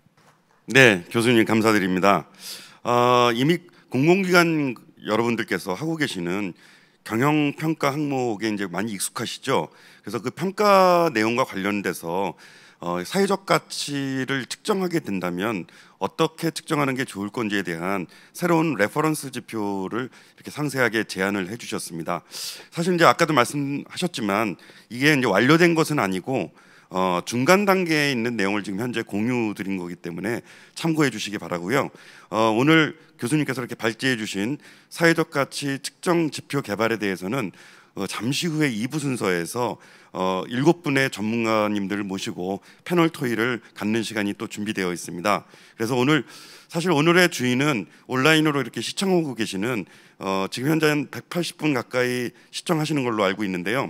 네, 교수님 감사드립니다. 이미 공공기관 여러분들께서 하고 계시는 경영평가 항목에 이제 많이 익숙하시죠. 그래서 그 평가 내용과 관련돼서 사회적 가치를 측정하게 된다면 어떻게 측정하는 게 좋을 건지에 대한 새로운 레퍼런스 지표를 이렇게 상세하게 제안을 해주셨습니다. 사실 이제 아까도 말씀하셨지만 이게 이제 완료된 것은 아니고 중간 단계에 있는 내용을 지금 현재 공유 드린 거기 때문에 참고해 주시기 바라고요. 오늘 교수님께서 이렇게 발제해 주신 사회적 가치 측정 지표 개발에 대해서는 잠시 후에 2부 순서에서 7분의 전문가님들을 모시고 패널 토의를 갖는 시간이 또 준비되어 있습니다. 그래서 사실 오늘의 주인은 온라인으로 이렇게 시청하고 계시는 지금 현재 한 180분 가까이 시청하시는 걸로 알고 있는데요.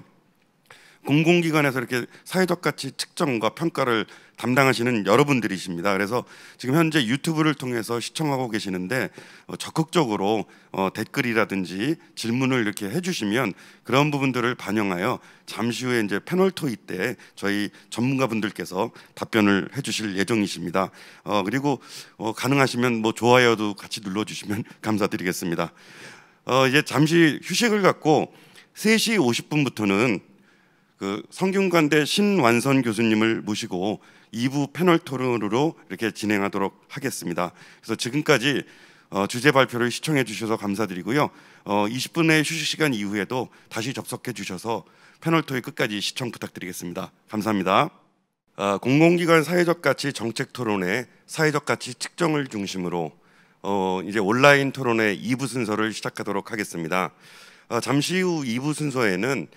공공기관에서 이렇게 사회적 가치 측정과 평가를 담당하시는 여러분들이십니다. 그래서 지금 현재 유튜브를 통해서 시청하고 계시는데 적극적으로 댓글이라든지 질문을 이렇게 해주시면 그런 부분들을 반영하여 잠시 후에 이제 패널 토의 때 저희 전문가분들께서 답변을 해주실 예정이십니다. 그리고 가능하시면 뭐 좋아요도 같이 눌러주시면 감사드리겠습니다. 이제 잠시 휴식을 갖고 3시 50분부터는 그 성균관대 신완선 교수님을 모시고 2부 패널 토론으로 이렇게 진행하도록 하겠습니다. 그래서 지금까지 주제 발표를 시청해 주셔서 감사드리고요. 20분의 휴식 시간 이후에도 다시 접속해 주셔서 패널 토의 끝까지 시청 부탁드리겠습니다. 감사합니다. 공공기관 사회적 가치 정책 토론회 사회적 가치 측정을 중심으로 이제 온라인 토론회 2부 순서를 시작하도록 하겠습니다. 잠시 후 2부 순서에는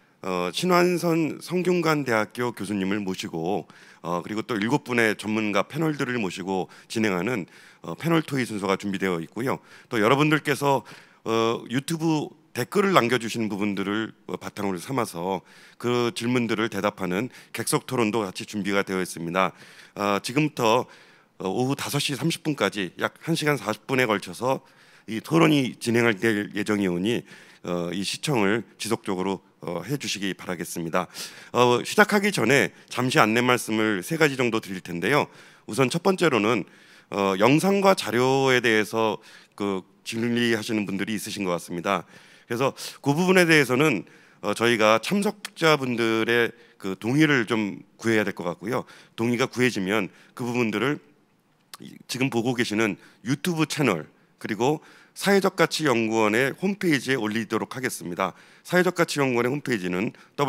신완선 성균관대학교 교수님을 모시고 그리고 또 7분의 전문가 패널들을 모시고 진행하는 패널 토의 순서가 준비되어 있고요. 또 여러분들께서 유튜브 댓글을 남겨주시는 부분들을 바탕으로 삼아서 그 질문들을 대답하는 객석 토론도 같이 준비가 되어 있습니다. 지금부터 오후 5시 30분까지 약 1시간 40분에 걸쳐서 이 토론이 진행될 예정이오니 이 시청을 지속적으로 해주시기 바라겠습니다. 시작하기 전에 잠시 안내 말씀을 3가지 정도 드릴 텐데요. 우선 첫 번째로는 영상과 자료에 대해서 그 질의하시는 분들이 있으신 것 같습니다. 그래서 그 부분에 대해서는 저희가 참석자분들의 그 동의를 좀 구해야 될 것 같고요. 동의가 구해지면 그 부분들을 지금 보고 계시는 유튜브 채널 그리고 사회적가치연구원의 홈페이지에 올리도록 하겠습니다. 사회적가치연구원의 홈페이지는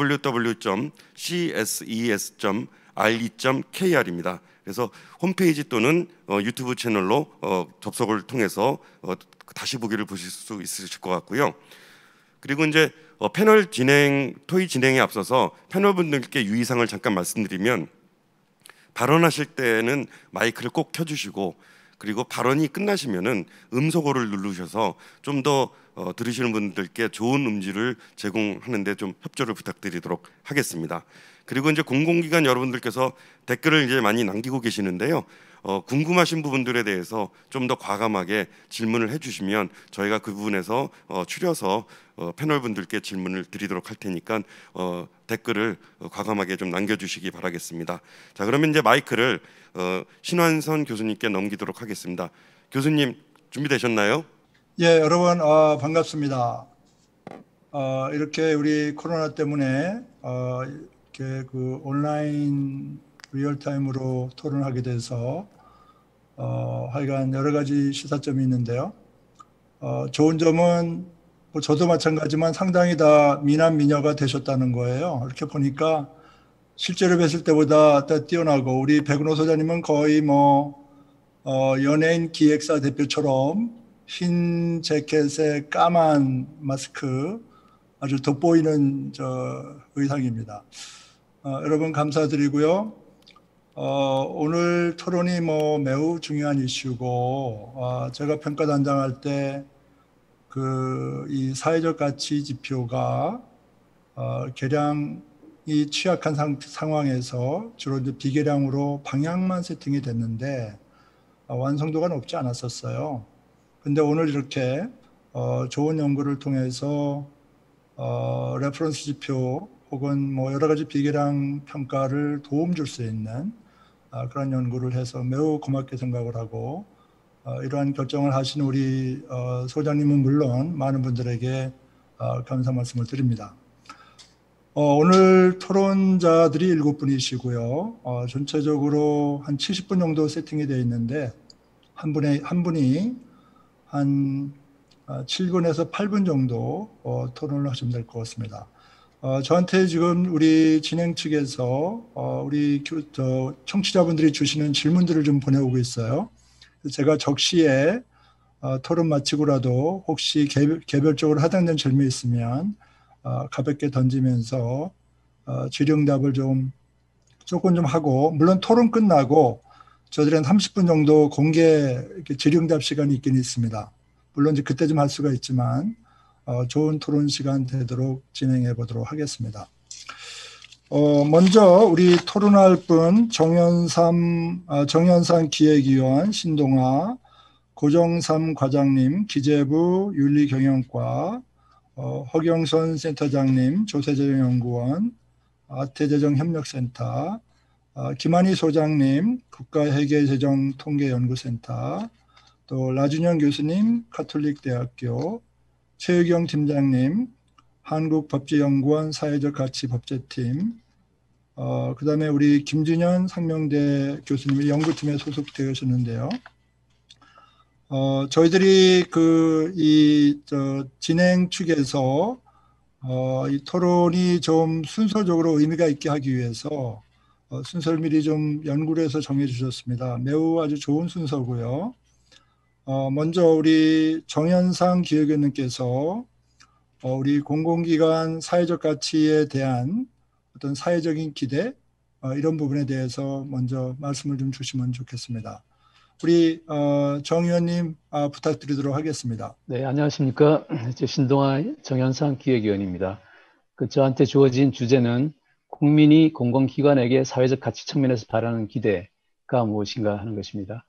www.cses.re.kr입니다. 그래서 홈페이지 또는 유튜브 채널로 접속을 통해서 다시 보기를 보실 수 있으실 것 같고요. 그리고 이제 패널 토의 진행에 앞서서 패널분들께 유의사항을 잠깐 말씀드리면 발언하실 때는 마이크를 꼭 켜주시고 그리고 발언이 끝나시면은 음소거를 누르셔서 좀 더 들으시는 분들께 좋은 음질을 제공하는데 좀 협조를 부탁드리도록 하겠습니다. 그리고 이제 공공기관 여러분들께서 댓글을 이제 많이 남기고 계시는데요. 궁금하신 부분들에 대해서 좀 더 과감하게 질문을 해주시면 저희가 그 부분에서 추려서 패널분들께 질문을 드리도록 할 테니까 댓글을 과감하게 좀 남겨주시기 바라겠습니다. 자, 그러면 이제 마이크를 신완선 교수님께 넘기도록 하겠습니다. 교수님 준비되셨나요? 예, 여러분 반갑습니다. 이렇게 우리 코로나 때문에 이렇게 그 온라인 리얼타임으로 토론하게 돼서 하여간 여러 가지 시사점이 있는데요. 좋은 점은 뭐 저도 마찬가지지만 상당히 다 미남 미녀가 되셨다는 거예요. 이렇게 보니까 실제로 뵀을 때보다 더 뛰어나고 우리 백은호 소장님은 거의 뭐 연예인 기획사 대표처럼 흰 재킷에 까만 마스크 아주 돋보이는 의상입니다. 여러분 감사드리고요. 오늘 토론이 뭐 매우 중요한 이슈고 제가 평가 담당할 때 이 사회적 가치 지표가 개량 취약한 상황에서 주로 이제 비계량으로 방향만 세팅이 됐는데 완성도가 높지 않았었어요. 근데 오늘 이렇게 좋은 연구를 통해서 레퍼런스 지표 혹은 뭐 여러 가지 비계량 평가를 도움 줄 수 있는 그런 연구를 해서 매우 고맙게 생각을 하고 이러한 결정을 하신 우리 소장님은 물론 많은 분들에게 감사 말씀을 드립니다. 오늘 토론자들이 7분이시고요. 전체적으로 한 70분 정도 세팅이 되어 있는데 한 분이 한 7분에서 8분 정도 토론을 하시면 될 것 같습니다. 저한테 지금 우리 진행 측에서 우리 청취자분들이 주시는 질문들을 좀 보내오고 있어요. 제가 적시에 토론 마치고라도 혹시 개별적으로 해당되는 질문이 있으면 가볍게 던지면서 질의응답을 조금 좀 하고, 물론 토론 끝나고 저희들은 30분 정도 공개 질의응답 시간이 있긴 있습니다. 물론 이제 그때 좀 할 수가 있지만 좋은 토론 시간 되도록 진행해 보도록 하겠습니다. 먼저 우리 토론할 분 정연산 기획위원 신동아, 고정삼 과장님 기재부 윤리경영과, 허경선 센터장님 조세재정연구원 아태재정협력센터, 김한희 소장님 국가회계재정통계연구센터, 또 라준영 교수님 가톨릭대학교, 최유경 팀장님 한국법제연구원 사회적가치법제팀, 그 다음에 우리 김준현 상명대 교수님이 연구팀에 소속되어 있었는데요. 저희들이 진행 측에서 이 토론이 좀 순서적으로 의미가 있게 하기 위해서 순서를 미리 좀 연구를 해서 정해 주셨습니다. 매우 아주 좋은 순서고요. 먼저 우리 정현상 기획위원님께서 우리 공공기관 사회적 가치에 대한 어떤 사회적인 기대, 이런 부분에 대해서 먼저 말씀을 좀 주시면 좋겠습니다. 우리 정 의원님 부탁드리도록 하겠습니다. 네, 안녕하십니까. 신동아 정현상 기획위원입니다. 저한테 주어진 주제는 국민이 공공기관에게 사회적 가치 측면에서 바라는 기대가 무엇인가 하는 것입니다.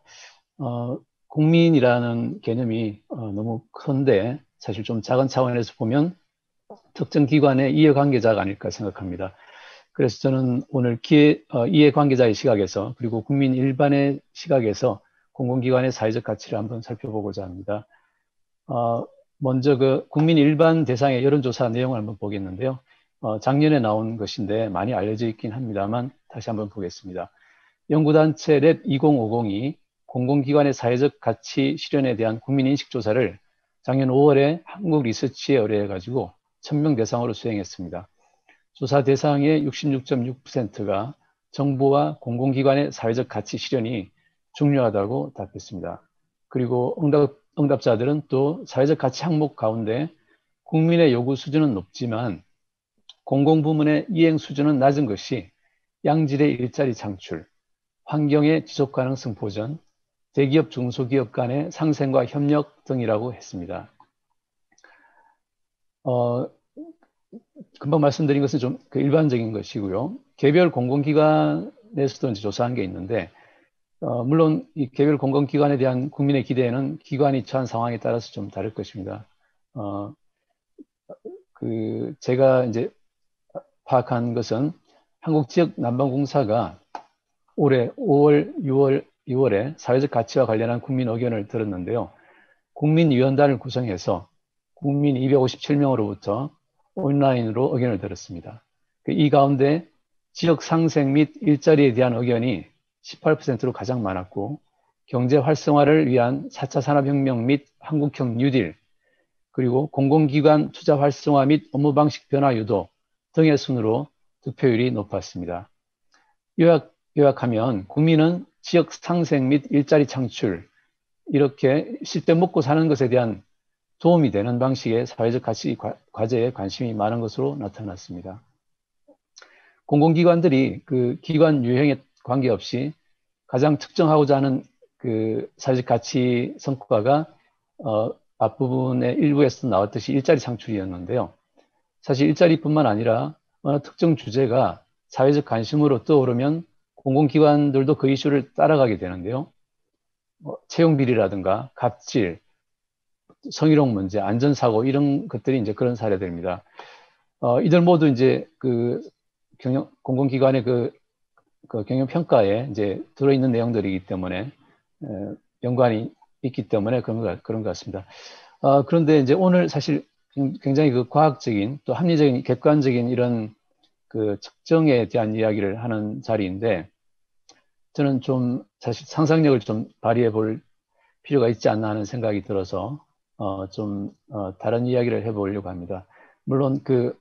국민이라는 개념이 너무 큰데 사실 좀 작은 차원에서 보면 특정 기관의 이해관계자가 아닐까 생각합니다. 그래서 저는 오늘 이해관계자의 시각에서 그리고 국민 일반의 시각에서 공공기관의 사회적 가치를 한번 살펴보고자 합니다. 먼저 국민 일반 대상의 여론조사 내용을 한번 보겠는데요. 작년에 나온 것인데 많이 알려져 있긴 합니다만 다시 한번 보겠습니다. 연구단체 랩 2050이 공공기관의 사회적 가치 실현에 대한 국민인식조사를 작년 5월에 한국리서치에 의뢰해가지고 1000명 대상으로 수행했습니다. 조사 대상의 66.6%가 정부와 공공기관의 사회적 가치 실현이 중요하다고 답했습니다. 그리고 응답자들은 또 사회적 가치 항목 가운데 국민의 요구 수준은 높지만 공공부문의 이행 수준은 낮은 것이 양질의 일자리 창출, 환경의 지속 가능성 보전, 대기업 중소기업 간의 상생과 협력 등이라고 했습니다. 금방 말씀드린 것은 좀 일반적인 것이고요. 개별 공공기관에서도 이제 조사한 게 있는데, 물론 이 개별 공공기관에 대한 국민의 기대는 기관이 처한 상황에 따라서 좀 다를 것입니다. 제가 이제 파악한 것은 한국지역난방공사가 올해 5월, 6월에 사회적 가치와 관련한 국민 의견을 들었는데요. 국민위원단을 구성해서 국민 257명으로부터 온라인으로 의견을 들었습니다. 이 가운데 지역 상생 및 일자리에 대한 의견이 18%로 가장 많았고, 경제 활성화를 위한 4차 산업혁명 및 한국형 뉴딜, 그리고 공공기관 투자 활성화 및 업무 방식 변화 유도 등의 순으로 득표율이 높았습니다. 요약하면 국민은 지역 상생 및 일자리 창출, 이렇게 실제 먹고 사는 것에 대한 도움이 되는 방식의 사회적 가치 과제에 관심이 많은 것으로 나타났습니다. 공공기관들이 기관 유형에 관계없이 가장 특정하고자 하는 사회적 가치 성과가 앞부분의 일부에서 나왔듯이 일자리 창출이었는데요. 사실 일자리뿐만 아니라 어느 특정 주제가 사회적 관심으로 떠오르면 공공기관들도 그 이슈를 따라가게 되는데요. 채용 비리라든가 갑질, 성희롱 문제, 안전사고 이런 것들이 이제 그런 사례들입니다. 이들 모두 이제 그 공공기관의 그 경영평가에 이제 들어있는 내용들이기 때문에 연관이 있기 때문에 그런 것 같습니다. 그런데 이제 오늘 사실 굉장히 그 과학적인 또 합리적인 객관적인 이런 그 측정에 대한 이야기를 하는 자리인데 저는 좀 사실 상상력을 좀 발휘해 볼 필요가 있지 않나 하는 생각이 들어서 다른 이야기를 해보려고 합니다. 물론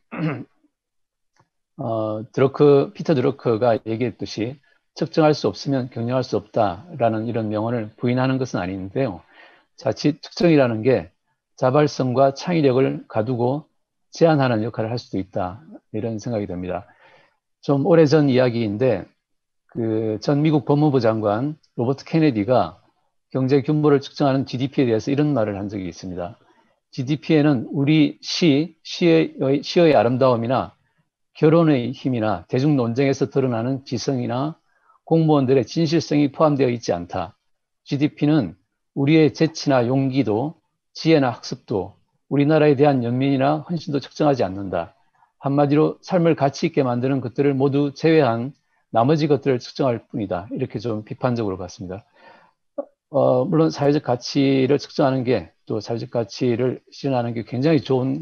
피터 드러크가 얘기했듯이 측정할 수 없으면 경영할 수 없다라는 이런 명언을 부인하는 것은 아닌데요. 자칫 측정이라는 게 자발성과 창의력을 가두고 제한하는 역할을 할 수도 있다 이런 생각이 듭니다. 좀 오래전 이야기인데 전 미국 법무부 장관 로버트 케네디가 경제 규모를 측정하는 GDP에 대해서 이런 말을 한 적이 있습니다. GDP에는 우리 시의 아름다움이나 결혼의 힘이나 대중 논쟁에서 드러나는 지성이나 공무원들의 진실성이 포함되어 있지 않다. GDP는 우리의 재치나 용기도 지혜나 학습도 우리나라에 대한 연민이나 헌신도 측정하지 않는다. 한마디로 삶을 가치 있게 만드는 것들을 모두 제외한 나머지 것들을 측정할 뿐이다. 이렇게 좀 비판적으로 봤습니다. 물론 사회적 가치를 측정하는 게 또 사회적 가치를 실현하는 게 굉장히 좋은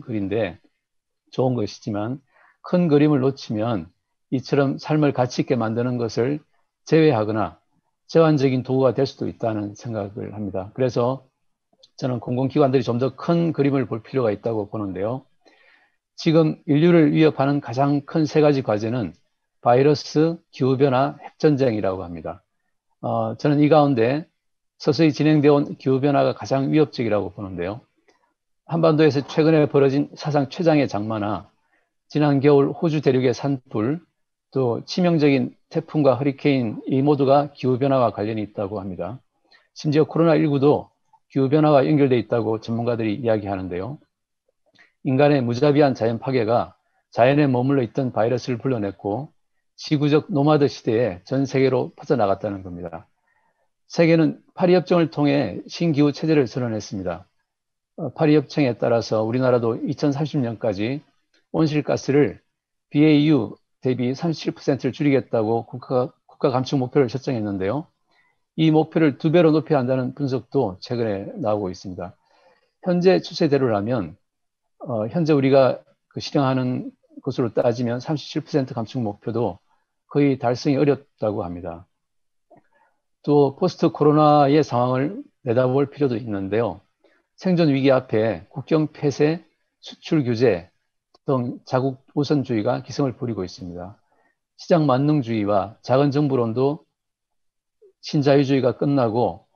것이지만 큰 그림을 놓치면 이처럼 삶을 가치 있게 만드는 것을 제외하거나 제한적인 도구가 될 수도 있다는 생각을 합니다. 그래서 저는 공공기관들이 좀 더 큰 그림을 볼 필요가 있다고 보는데요. 지금 인류를 위협하는 가장 큰 세 가지 과제는 바이러스, 기후변화, 핵전쟁이라고 합니다. 저는 이 가운데 서서히 진행되어 온 기후변화가 가장 위협적이라고 보는데요. 한반도에서 최근에 벌어진 사상 최장의 장마나 지난 겨울 호주 대륙의 산불, 또 치명적인 태풍과 허리케인 이 모두가 기후변화와 관련이 있다고 합니다. 심지어 코로나19도 기후변화와 연결되어 있다고 전문가들이 이야기하는데요. 인간의 무자비한 자연 파괴가 자연에 머물러 있던 바이러스를 불러냈고 지구적 노마드 시대에 전 세계로 퍼져나갔다는 겁니다. 세계는 파리협정을 통해 신기후 체제를 선언했습니다. 파리협정에 따라서 우리나라도 2030년까지 온실가스를 BAU 대비 37%를 줄이겠다고 국가 감축 목표를 설정했는데요. 이 목표를 2배로 높여야 한다는 분석도 최근에 나오고 있습니다. 현재 추세대로라면 현재 우리가 실행하는 것으로 따지면 37% 감축 목표도 거의 달성이 어렵다고 합니다. 또 포스트 코로나의 상황을 내다볼 필요도 있는데요. 생존 위기 앞에 국경 폐쇄, 수출 규제 등 자국 우선주의가 기승을 부리고 있습니다. 시장 만능주의와 작은 정부론도 신자유주의가 끝나고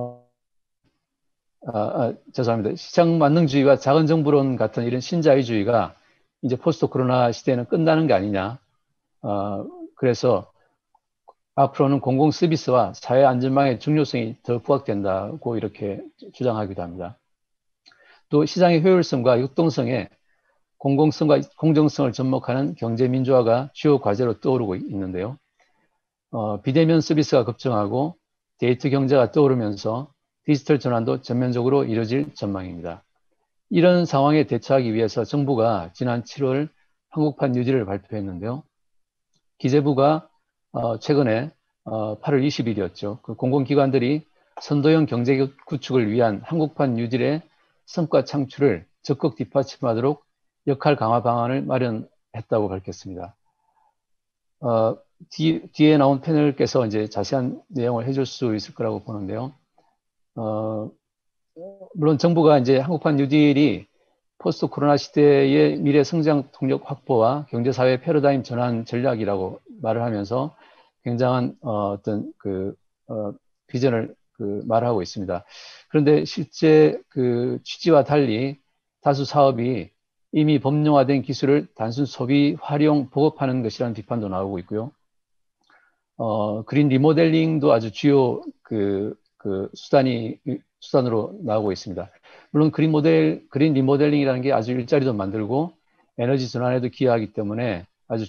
죄송합니다. 시장 만능주의와 작은 정부론 같은 이런 신자유주의가 이제 포스트 코로나 시대에는 끝나는 게 아니냐. 그래서 앞으로는 공공 서비스와 사회 안전망의 중요성이 더 부각된다고 이렇게 주장하기도 합니다. 또 시장의 효율성과 융통성에 공공성과 공정성을 접목하는 경제 민주화가 주요 과제로 떠오르고 있는데요. 비대면 서비스가 급증하고 데이터 경제가 떠오르면서 디지털 전환도 전면적으로 이루어질 전망입니다. 이런 상황에 대처하기 위해서 정부가 지난 7월 한국판 뉴딜을 발표했는데요. 기재부가 최근에 8월 20일이었죠. 그 공공기관들이 선도형 경제 구축을 위한 한국판 뉴딜의 성과 창출을 적극 뒷받침하도록 역할 강화 방안을 마련했다고 밝혔습니다. 뒤에 나온 패널께서 이제 자세한 내용을 해줄 수 있을 거라고 보는데요. 물론 정부가 이제 한국판 뉴딜이 포스트 코로나 시대의 미래 성장 동력 확보와 경제사회 패러다임 전환 전략이라고 말을 하면서 굉장한 어떤 비전을 말하고 있습니다. 그런데 실제 취지와 달리 다수 사업이 이미 법령화된 기술을 단순 소비, 활용, 보급하는 것이라는 비판도 나오고 있고요. 그린 리모델링도 아주 주요 수단으로 나오고 있습니다. 물론 그린 리모델링이라는 게 아주 일자리도 만들고 에너지 전환에도 기여하기 때문에 아주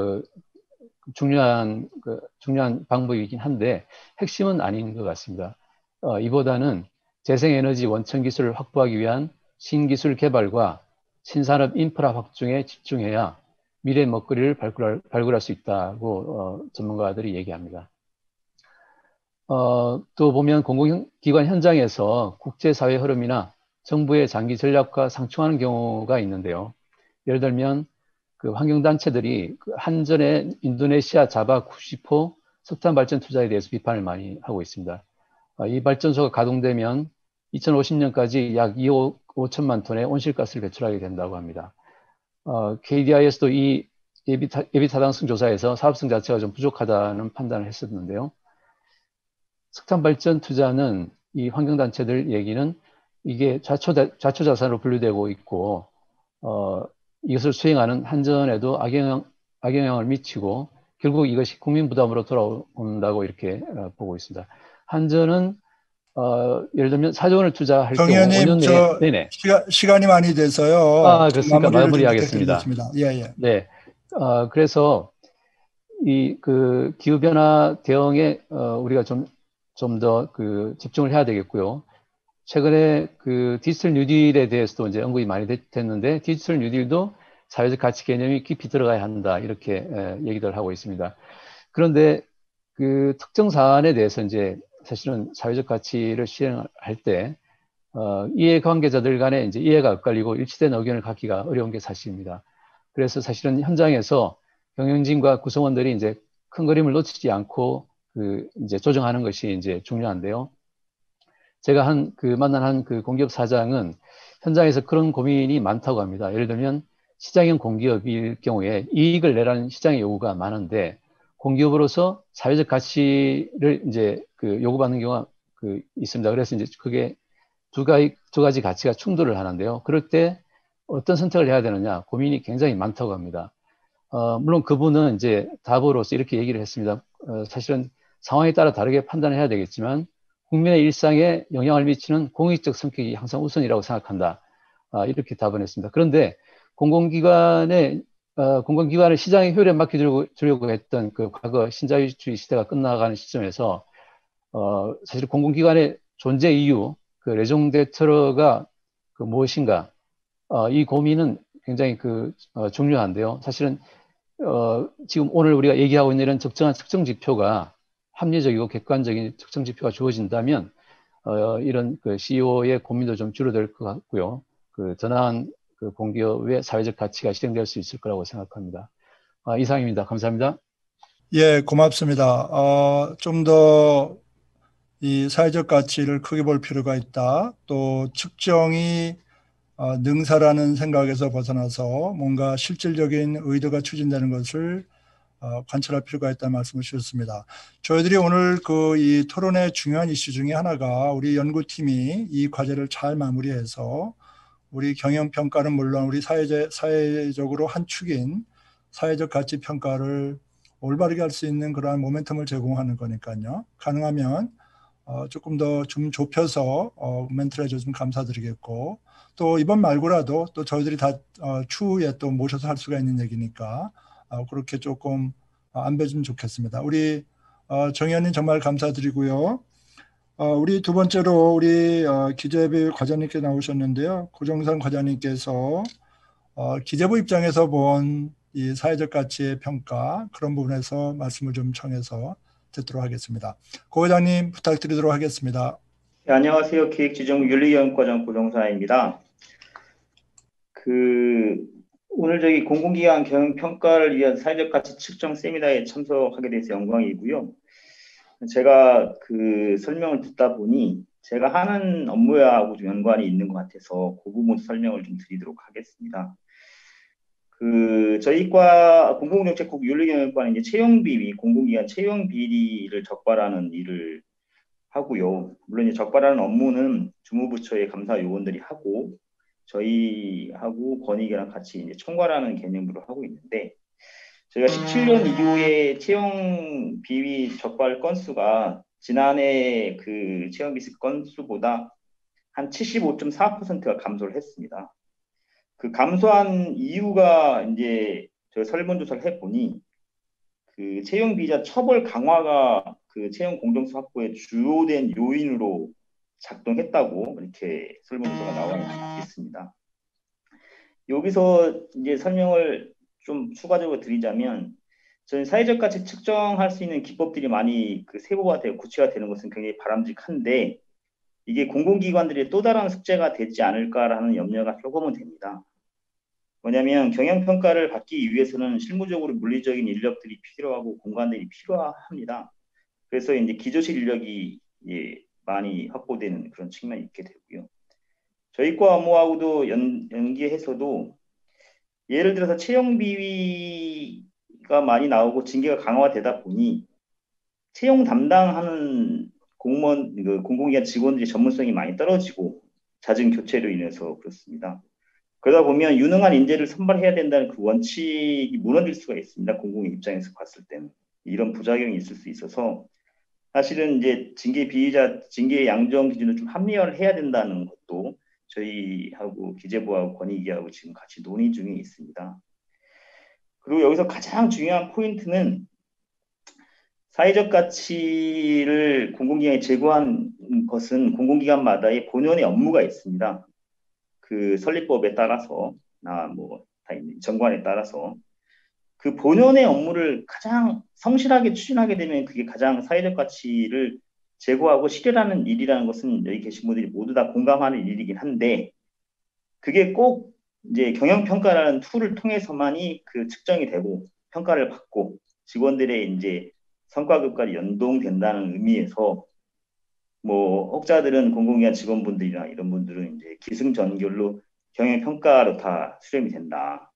중요한 방법이긴 한데 핵심은 아닌 것 같습니다. 이보다는 재생에너지 원천 기술을 확보하기 위한 신기술 개발과 신산업 인프라 확충에 집중해야 미래 먹거리를 발굴할 수 있다고 전문가들이 얘기합니다. 또 보면 공공기관 현장에서 국제사회 흐름이나 정부의 장기 전략과 상충하는 경우가 있는데요. 예를 들면 그 환경단체들이 한전의 인도네시아 자바 90호 석탄 발전 투자에 대해서 비판을 많이 하고 있습니다. 이 발전소가 가동되면 2050년까지 약 2억 5천만 톤의 온실가스를 배출하게 된다고 합니다. KDI에서도 이 예비타당성 조사에서 사업성 자체가 좀 부족하다는 판단을 했었는데요. 석탄 발전 투자는 이 환경단체들 얘기는 이게 자초자산으로 분류되고 있고, 이것을 수행하는 한전에도 악영향을 미치고 결국 이것이 국민 부담으로 돌아온다고 이렇게 보고 있습니다. 한전은 예를 들면 4조 원을 투자할 경우 5년 내에 네네. 시간이 많이 돼서요. 그렇습니까? 마무리하겠습니다. 예. 네. 그래서 이 그 기후 변화 대응에 우리가 좀 더 집중을 해야 되겠고요. 최근에 그 디지털 뉴딜에 대해서도 이제 언급이 많이 됐는데 디지털 뉴딜도 사회적 가치 개념이 깊이 들어가야 한다 이렇게 얘기들 하고 있습니다. 그런데 그 특정 사안에 대해서 이제 사실은 사회적 가치를 시행할 때 이해관계자들 간에 이제 이해가 엇갈리고 일치된 의견을 갖기가 어려운 게 사실입니다. 그래서 사실은 현장에서 경영진과 구성원들이 이제 큰 그림을 놓치지 않고 이제 조정하는 것이 이제 중요한데요. 제가 만난 그 공기업 사장은 현장에서 그런 고민이 많다고 합니다. 예를 들면 시장형 공기업일 경우에 이익을 내라는 시장의 요구가 많은데 공기업으로서 사회적 가치를 이제 요구받는 경우가 있습니다. 그래서 이제 그게 두 가지 가치가 충돌을 하는데요. 그럴 때 어떤 선택을 해야 되느냐 고민이 굉장히 많다고 합니다. 물론 그분은 이제 답으로서 이렇게 얘기를 했습니다. 사실은 상황에 따라 다르게 판단해야 되겠지만 국민의 일상에 영향을 미치는 공익적 성격이 항상 우선이라고 생각한다. 이렇게 답을 했습니다. 그런데 공공기관을 시장의 효율에 맡겨주려고 했던 그 과거 신자유주의 시대가 끝나가는 시점에서 사실 공공기관의 존재 이유, 그 레종 데트러가 무엇인가, 이 고민은 굉장히 중요한데요. 사실은 지금 오늘 우리가 얘기하고 있는 이런 적정한 측정 지표가 합리적이고 객관적인 측정 지표가 주어진다면 이런 CEO의 고민도 좀 줄어들 것 같고요. 더 나은 공기업의 사회적 가치가 실행될 수 있을 거라고 생각합니다. 이상입니다. 감사합니다. 예, 고맙습니다. 좀 더 이 사회적 가치를 크게 볼 필요가 있다. 또 측정이 능사라는 생각에서 벗어나서 뭔가 실질적인 의도가 추진되는 것을 관찰할 필요가 있다는 말씀을 주셨습니다. 저희들이 오늘 이 토론의 중요한 이슈 중에 하나가 우리 연구팀이 이 과제를 잘 마무리해서 우리 경영평가는 물론 우리 사회적으로 한 축인 사회적 가치 평가를 올바르게 할 수 있는 그러한 모멘텀을 제공하는 거니까요. 가능하면 조금 더 좀 좁혀서 멘트를 해주시면 감사드리겠고 또 이번 말고라도 또 저희들이 다 추후에 또 모셔서 할 수가 있는 얘기니까 그렇게 조금 안배주면 좋겠습니다. 우리 정 의원님 정말 감사드리고요. 우리 두 번째로 우리 기재부 과장님께 나오셨는데요. 고정산 과장님께서 기재부 입장에서 본 이 사회적 가치의 평가 그런 부분에서 말씀을 좀 청해서 듣도록 하겠습니다. 고 과장님 부탁드리도록 하겠습니다. 네, 안녕하세요. 기획지정윤리위원과장 고정사입니다. 오늘 저기 공공기관 경영평가를 위한 사회적 가치 측정 세미나에 참석하게 돼서 영광이고요. 제가 설명을 듣다 보니 제가 하는 업무하고 좀 연관이 있는 것 같아서 그 부분 설명을 좀 드리도록 하겠습니다. 저희과 공공정책국 윤리경영과는 이제 채용비위, 공공기관 채용비리를 적발하는 일을 하고요. 물론 이제 적발하는 업무는 주무부처의 감사 요원들이 하고 저희하고 권익위랑 같이 이제 총괄하는 개념으로 하고 있는데 저희가 17년 이후에 채용 비위 적발 건수가 지난해 채용 비위 건수보다 한 75.4%가 감소를 했습니다. 감소한 이유가 이제 제가 설문조사를 해보니 그 채용 비자 처벌 강화가 그 채용 공정성 확보의 주요된 요인으로 작동했다고 이렇게 설문조사가 나와 있습니다. 여기서 이제 설명을 좀 추가적으로 드리자면, 저는 사회적 가치 측정할 수 있는 기법들이 많이 그 세부화되고 구체화되는 것은 굉장히 바람직한데, 이게 공공기관들의 또 다른 숙제가 되지 않을까라는 염려가 조금은 됩니다. 뭐냐면 경영평가를 받기 위해서는 실무적으로 물리적인 인력들이 필요하고 공간들이 필요합니다. 그래서 이제 기조실 인력이 많이 확보되는 그런 측면이 있게 되고요. 저희 과 업무하고도 연계해서도 예를 들어서 채용 비위가 많이 나오고 징계가 강화되다 보니 채용 담당하는 공무원, 공공기관 직원들의 전문성이 많이 떨어지고 잦은 교체로 인해서 그렇습니다. 그러다 보면 유능한 인재를 선발해야 된다는 그 원칙이 무너질 수가 있습니다. 공공의 입장에서 봤을 때는 이런 부작용이 있을 수 있어서 사실은 이제 징계 비위자, 징계 양정 기준을 좀 합리화를 해야 된다는 것도 저희하고 기재부하고 권익위하고 지금 같이 논의 중에 있습니다. 그리고 여기서 가장 중요한 포인트는 사회적 가치를 공공기관에 제고한 것은 공공기관마다의 본연의 업무가 있습니다. 그 설립법에 따라서 정관에 따라서 그 본연의 업무를 가장 성실하게 추진하게 되면 그게 가장 사회적 가치를 제고하고 실현하는 일이라는 것은 여기 계신 분들이 모두 다 공감하는 일이긴 한데, 그게 꼭 이제 경영평가라는 툴을 통해서만이 그 측정이 되고 평가를 받고 직원들의 이제 성과급까지 연동된다는 의미에서 뭐 혹자들은 공공기관 직원분들이나 이런 분들은 이제 기승전결로 경영평가로 다 수렴이 된다.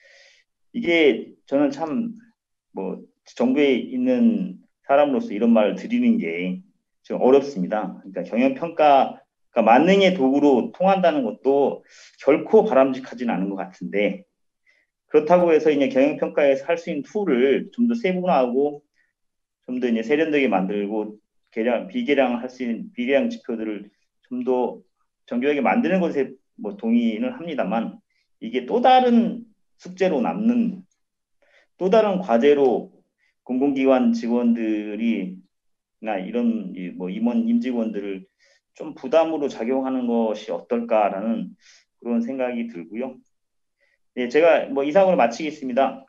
이게 저는 참 뭐 정부에 있는 사람으로서 이런 말을 드리는 게 좀 어렵습니다. 그러니까 경영평가가 만능의 도구로 통한다는 것도 결코 바람직하지는 않은 것 같은데, 그렇다고 해서 이제 경영평가에서 할 수 있는 툴을 좀 더 세분화하고 좀 더 이제 세련되게 만들고 비계량할 수 있는 비계량 지표들을 좀 더 정교하게 만드는 것에 뭐 동의는 합니다만, 이게 또 다른 숙제로 남는, 또 다른 과제로 공공기관 직원들이 나 이런 뭐 임원 임직원들을 좀 부담으로 작용하는 것이 어떨까라는 그런 생각이 들고요. 네, 제가 뭐 이상으로 마치겠습니다.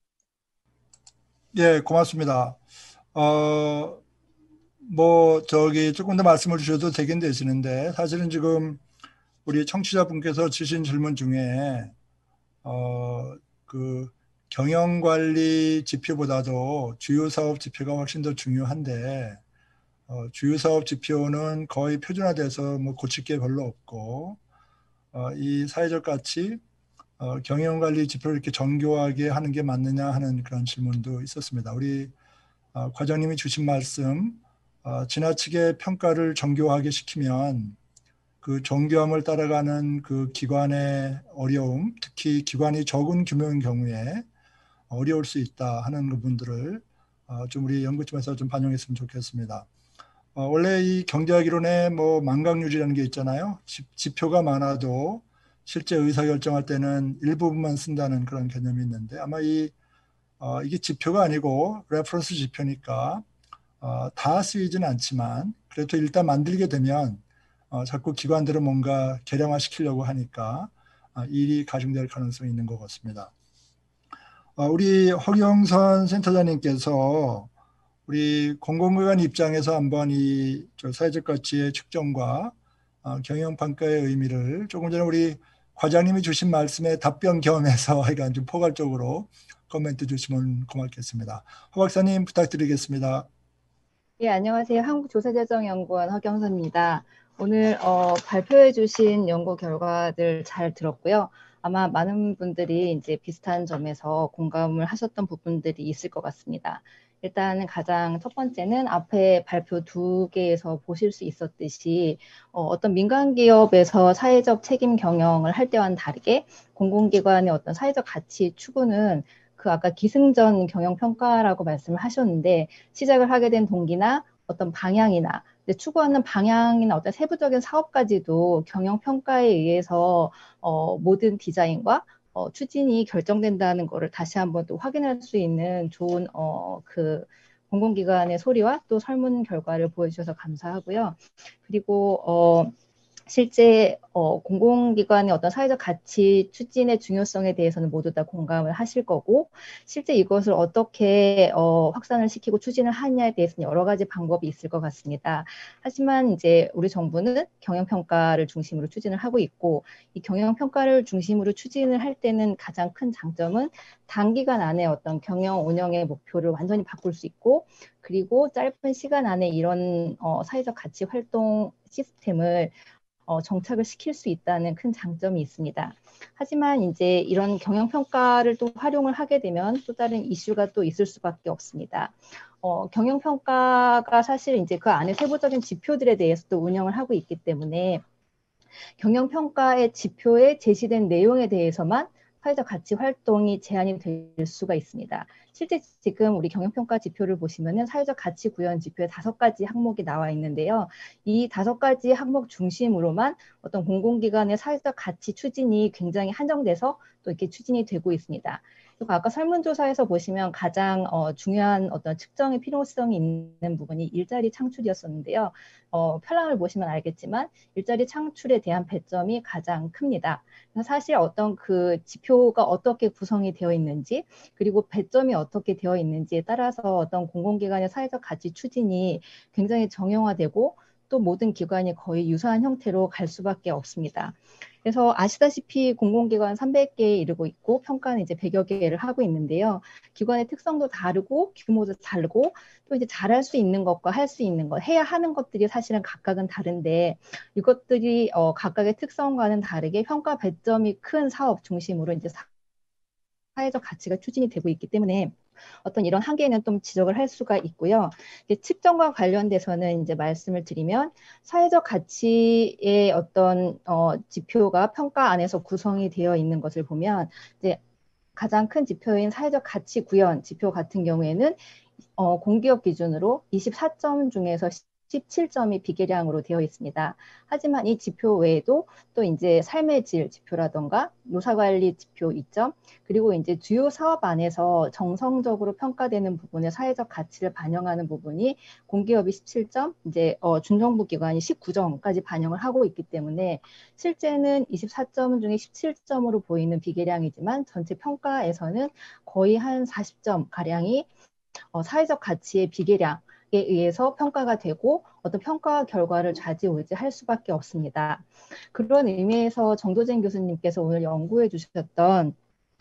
예, 고맙습니다. 뭐 조금 더 말씀을 주셔도 되긴 되시는데, 사실은 지금 우리 청취자분께서 주신 질문 중에 그 경영관리 지표보다도 주요 사업 지표가 훨씬 더 중요한데, 주요 사업 지표는 거의 표준화돼서 뭐 고칠 게 별로 없고, 이 사회적 가치 경영관리 지표를 이렇게 정교하게 하는 게 맞느냐 하는 그런 질문도 있었습니다. 우리 과장님이 주신 말씀, 지나치게 평가를 정교하게 시키면 그 정교함을 따라가는 그 기관의 어려움, 특히 기관이 적은 규모인 경우에 어려울 수 있다 하는 부분들을 좀 우리 연구팀에서 좀 반영했으면 좋겠습니다. 원래 이 경제학 이론에 뭐 망각률이라는 게 있잖아요. 지표가 많아도 실제 의사결정할 때는 일부분만 쓴다는 그런 개념이 있는데, 아마 이게 지표가 아니고 레퍼런스 지표니까 다 쓰이진 않지만 그래도 일단 만들게 되면 자꾸 기관들은 뭔가 개량화시키려고 하니까 일이 가중될 가능성이 있는 것 같습니다. 우리 허경선 센터장님께서 우리 공공기관 입장에서 한번 이 사회적 가치의 측정과 경영평가의 의미를 조금 전에 우리 과장님이 주신 말씀에 답변 겸해서 약간 좀 포괄적으로 코멘트 주시면 고맙겠습니다. 허 박사님 부탁드리겠습니다. 예, 안녕하세요. 한국조사재정연구원 허경선입니다. 오늘 발표해 주신 연구 결과들 잘 들었고요. 아마 많은 분들이 이제 비슷한 점에서 공감을 하셨던 부분들이 있을 것 같습니다. 일단 가장 첫 번째는 앞에 발표 2개에서 보실 수 있었듯이 어떤 민간 기업에서 사회적 책임 경영을 할 때와는 다르게 공공기관의 어떤 사회적 가치 추구는 그 아까 기승전 경영평가라고 말씀을 하셨는데, 시작을 하게 된 동기나 어떤 방향이나 추구하는 방향이나 어떤 세부적인 사업까지도 경영평가에 의해서 모든 디자인과 추진이 결정된다는 것을 다시 한번 또 확인할 수 있는 좋은 그 공공기관의 소리와 또 설문 결과를 보여주셔서 감사하고요. 그리고 실제 공공기관의 어떤 사회적 가치 추진의 중요성에 대해서는 모두 다 공감을 하실 거고, 실제 이것을 어떻게 확산을 시키고 추진을 하느냐에 대해서는 여러 가지 방법이 있을 것 같습니다. 하지만 이제 우리 정부는 경영평가를 중심으로 추진을 하고 있고, 이 경영평가를 중심으로 추진을 할 때는 가장 큰 장점은 단기간 안에 어떤 경영 운영의 목표를 완전히 바꿀 수 있고, 그리고 짧은 시간 안에 이런 사회적 가치 활동 시스템을 정착을 시킬 수 있다는 큰 장점이 있습니다. 하지만 이제 이런 경영평가를 또 활용을 하게 되면 또 다른 이슈가 또 있을 수밖에 없습니다. 경영평가가 사실 이제 그 안에 세부적인 지표들에 대해서 또 운영을 하고 있기 때문에 경영평가의 지표에 제시된 내용에 대해서만 사회적 가치 활동이 제한이 될 수가 있습니다. 실제 지금 우리 경영평가 지표를 보시면은 사회적 가치 구현 지표에 5가지 항목이 나와 있는데요. 이 5가지 항목 중심으로만 어떤 공공기관의 사회적 가치 추진이 굉장히 한정돼서 또 이렇게 추진이 되고 있습니다. 그리고 아까 설문조사에서 보시면 가장 중요한 어떤 측정의 필요성이 있는 부분이 일자리 창출이었었는데요. 편람을 보시면 알겠지만 일자리 창출에 대한 배점이 가장 큽니다. 사실 어떤 그 지표가 어떻게 구성이 되어 있는지, 그리고 배점이 어떻게 되어 있는지에 따라서 어떤 공공기관의 사회적 가치 추진이 굉장히 정형화되고 또 모든 기관이 거의 유사한 형태로 갈 수밖에 없습니다. 그래서 아시다시피 공공기관 300개에 이르고 있고 평가는 이제 100여 개를 하고 있는데요. 기관의 특성도 다르고 규모도 다르고 또 이제 잘할 수 있는 것과 할 수 있는 것, 해야 하는 것들이 사실은 각각은 다른데 이것들이 각각의 특성과는 다르게 평가 배점이 큰 사업 중심으로 이제 사회적 가치가 추진이 되고 있기 때문에 어떤 이런 한계는 좀 지적을 할 수가 있고요. 측정과 관련돼서는 이제 말씀을 드리면 사회적 가치의 어떤 지표가 평가 안에서 구성이 되어 있는 것을 보면 이제 가장 큰 지표인 사회적 가치 구현 지표 같은 경우에는 공기업 기준으로 24점 중에서 17점이 비계량으로 되어 있습니다. 하지만 이 지표 외에도 또 이제 삶의 질 지표라던가 노사관리 지표 2점, 그리고 이제 주요 사업 안에서 정성적으로 평가되는 부분의 사회적 가치를 반영하는 부분이 공기업이 17점, 이제 준정부 기관이 19점까지 반영을 하고 있기 때문에 실제는 24점 중에 17점으로 보이는 비계량이지만 전체 평가에서는 거의 한 40점 가량이 사회적 가치의 비계량에 의해서 평가가 되고 어떤 평가 결과를 좌지우지할 수밖에 없습니다. 그런 의미에서 정도진 교수님께서 오늘 연구해 주셨던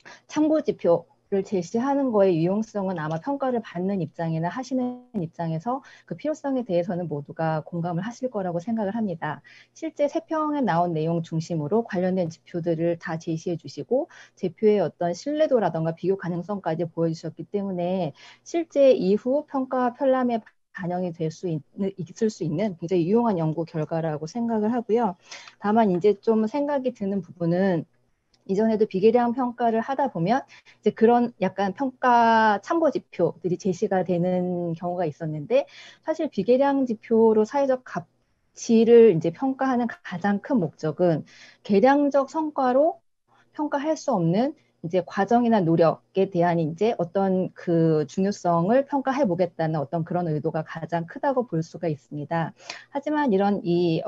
참고지표를 제시하는 거의 유용성은 아마 평가를 받는 입장이나 하시는 입장에서 그 필요성에 대해서는 모두가 공감을 하실 거라고 생각을 합니다. 실제 세평에 나온 내용 중심으로 관련된 지표들을 다 제시해 주시고 제표의 어떤 신뢰도라던가 비교 가능성까지 보여주셨기 때문에 실제 이후 평가 편람에 반영이 있을 수 있는 굉장히 유용한 연구 결과라고 생각을 하고요. 다만 이제 좀 생각이 드는 부분은 이전에도 비계량 평가를 하다 보면 이제 그런 약간 평가 참고 지표들이 제시가 되는 경우가 있었는데 사실 비계량 지표로 사회적 가치를 이제 평가하는 가장 큰 목적은 계량적 성과로 평가할 수 없는 이제 과정이나 노력에 대한 이제 어떤 그 중요성을 평가해 보겠다는 어떤 그런 의도가 가장 크다고 볼 수가 있습니다. 하지만 이런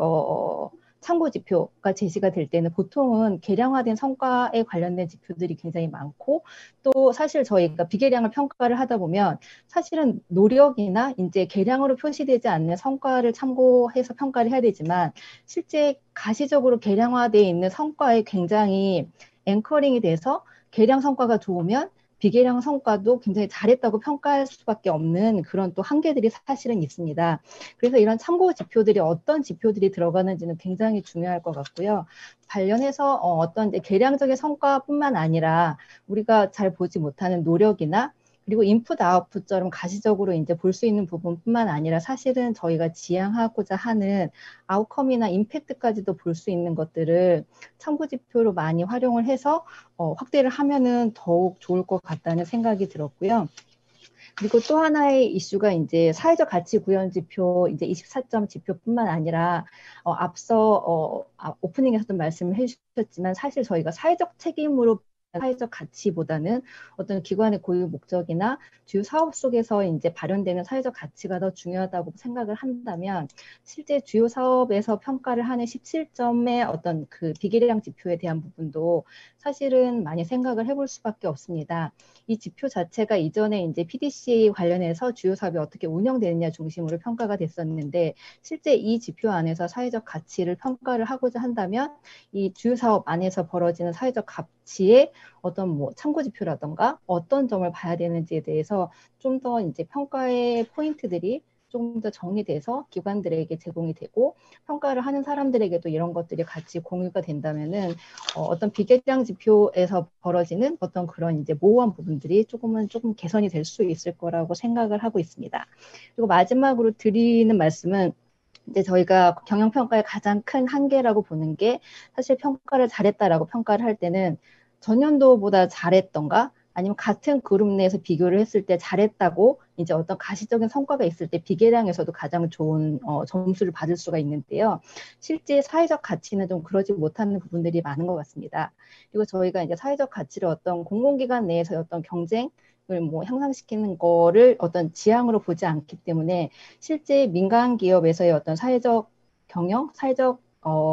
참고 지표가 제시가 될 때는 보통은 계량화된 성과에 관련된 지표들이 굉장히 많고 또 사실 저희가 비계량을 평가를 하다 보면 사실은 노력이나 이제 계량으로 표시되지 않는 성과를 참고해서 평가를 해야 되지만 실제 가시적으로 계량화되어 있는 성과에 굉장히 앵커링이 돼서 계량 성과가 좋으면 비계량 성과도 굉장히 잘했다고 평가할 수밖에 없는 그런 또 한계들이 사실은 있습니다. 그래서 이런 참고 지표들이 어떤 지표들이 들어가는지는 굉장히 중요할 것 같고요. 관련해서 어떤 계량적인 성과뿐만 아니라 우리가 잘 보지 못하는 노력이나 그리고 인풋 아웃풋처럼 가시적으로 이제 볼 수 있는 부분뿐만 아니라 사실은 저희가 지향하고자 하는 아웃컴이나 임팩트까지도 볼 수 있는 것들을 참고 지표로 많이 활용을 해서 확대를 하면은 더욱 좋을 것 같다는 생각이 들었고요. 그리고 또 하나의 이슈가 이제 사회적 가치 구현 지표 이제 24점 지표뿐만 아니라 앞서 오프닝에서도 말씀을 해주셨지만 사실 저희가 사회적 책임으로 사회적 가치보다는 어떤 기관의 고유 목적이나 주요 사업 속에서 이제 발현되는 사회적 가치가 더 중요하다고 생각을 한다면 실제 주요 사업에서 평가를 하는 17점의 어떤 그 비계량 지표에 대한 부분도 사실은 많이 생각을 해볼 수밖에 없습니다. 이 지표 자체가 이전에 이제 PDCA 관련해서 주요 사업이 어떻게 운영되느냐 중심으로 평가가 됐었는데 실제 이 지표 안에서 사회적 가치를 평가를 하고자 한다면 이 주요 사업 안에서 벌어지는 사회적 가치의 어떤 뭐 참고 지표라던가 어떤 점을 봐야 되는지에 대해서 좀 더 이제 평가의 포인트들이 좀 더 정리돼서 기관들에게 제공이 되고 평가를 하는 사람들에게도 이런 것들이 같이 공유가 된다면은 어떤 비계량 지표에서 벌어지는 어떤 그런 이제 모호한 부분들이 조금 개선이 될 수 있을 거라고 생각을 하고 있습니다. 그리고 마지막으로 드리는 말씀은 이제 저희가 경영평가의 가장 큰 한계라고 보는 게 사실 평가를 잘했다라고 평가를 할 때는 전년도보다 잘했던가 아니면 같은 그룹 내에서 비교를 했을 때 잘했다고 이제 어떤 가시적인 성과가 있을 때 비계량에서도 가장 좋은 점수를 받을 수가 있는데요. 실제 사회적 가치는 좀 그러지 못하는 부분들이 많은 것 같습니다. 그리고 저희가 이제 사회적 가치를 어떤 공공기관 내에서의 어떤 경쟁 뭐 향상시키는 거를 어떤 지향으로 보지 않기 때문에 실제 민간 기업에서의 어떤 사회적 경영, 사회적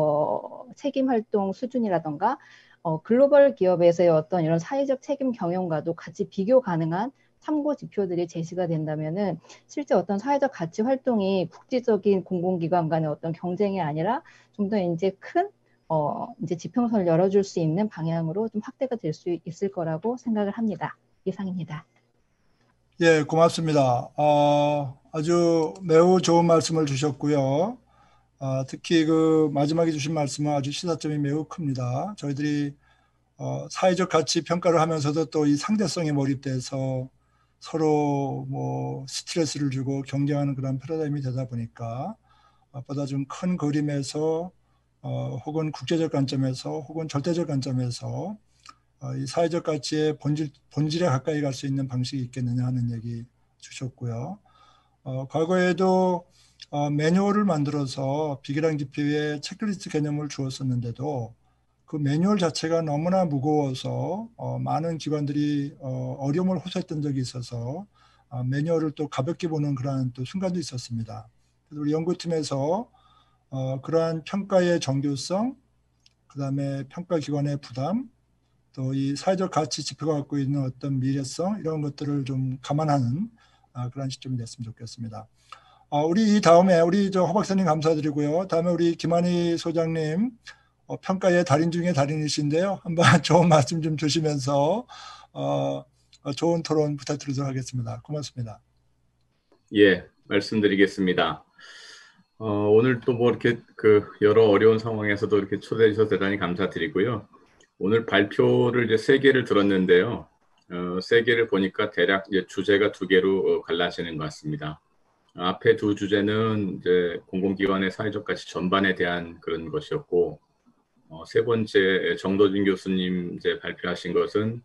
책임 활동 수준이라던가 글로벌 기업에서의 어떤 이런 사회적 책임 경영과도 같이 비교 가능한 참고 지표들이 제시가 된다면은 실제 어떤 사회적 가치 활동이 국제적인 공공기관 간의 어떤 경쟁이 아니라 좀 더 이제 큰 이제 지평선을 열어줄 수 있는 방향으로 좀 확대가 될 수 있을 거라고 생각을 합니다. 이상입니다. 예, 고맙습니다. 아주 매우 좋은 말씀을 주셨고요. 특히 그 마지막에 주신 말씀은 아주 시사점이 매우 큽니다. 저희들이 사회적 가치 평가를 하면서도 또 이 상대성에 몰입돼서 서로 뭐 스트레스를 주고 경쟁하는 그런 패러다임이 되다 보니까 보다 좀 큰 그림에서 혹은 국제적 관점에서 혹은 절대적 관점에서 이 사회적 가치의 본질에 가까이 갈 수 있는 방식이 있겠느냐 하는 얘기 주셨고요. 과거에도 매뉴얼을 만들어서 비계량 지표에 체크리스트 개념을 주었었는데도 그 매뉴얼 자체가 너무나 무거워서 많은 기관들이 어려움을 호소했던 적이 있어서 매뉴얼을 또 가볍게 보는 그러한 또 순간도 있었습니다. 그래서 우리 연구팀에서 그러한 평가의 정교성, 그다음에 평가기관의 부담, 또 이 사회적 가치 지표가 갖고 있는 어떤 미래성 이런 것들을 좀 감안하는 그런 시점이 됐으면 좋겠습니다. 우리 이 다음에 우리 저 허 박사님 감사드리고요. 다음에 우리 김한희 소장님 평가의 달인 중에 달인이신데요. 한번 좋은 말씀 좀 주시면서 좋은 토론 부탁드리도록 하겠습니다. 고맙습니다. 예, 말씀드리겠습니다. 오늘 또 뭐 이렇게 그 여러 어려운 상황에서도 이렇게 초대해 주셔서 대단히 감사드리고요. 오늘 발표를 이제 3개를 들었는데요. 3개를 보니까 대략 이제 주제가 2개로 갈라지는 것 같습니다. 앞에 2 주제는 이제 공공기관의 사회적 가치 전반에 대한 그런 것이었고, 3번째 정도진 교수님 이제 발표하신 것은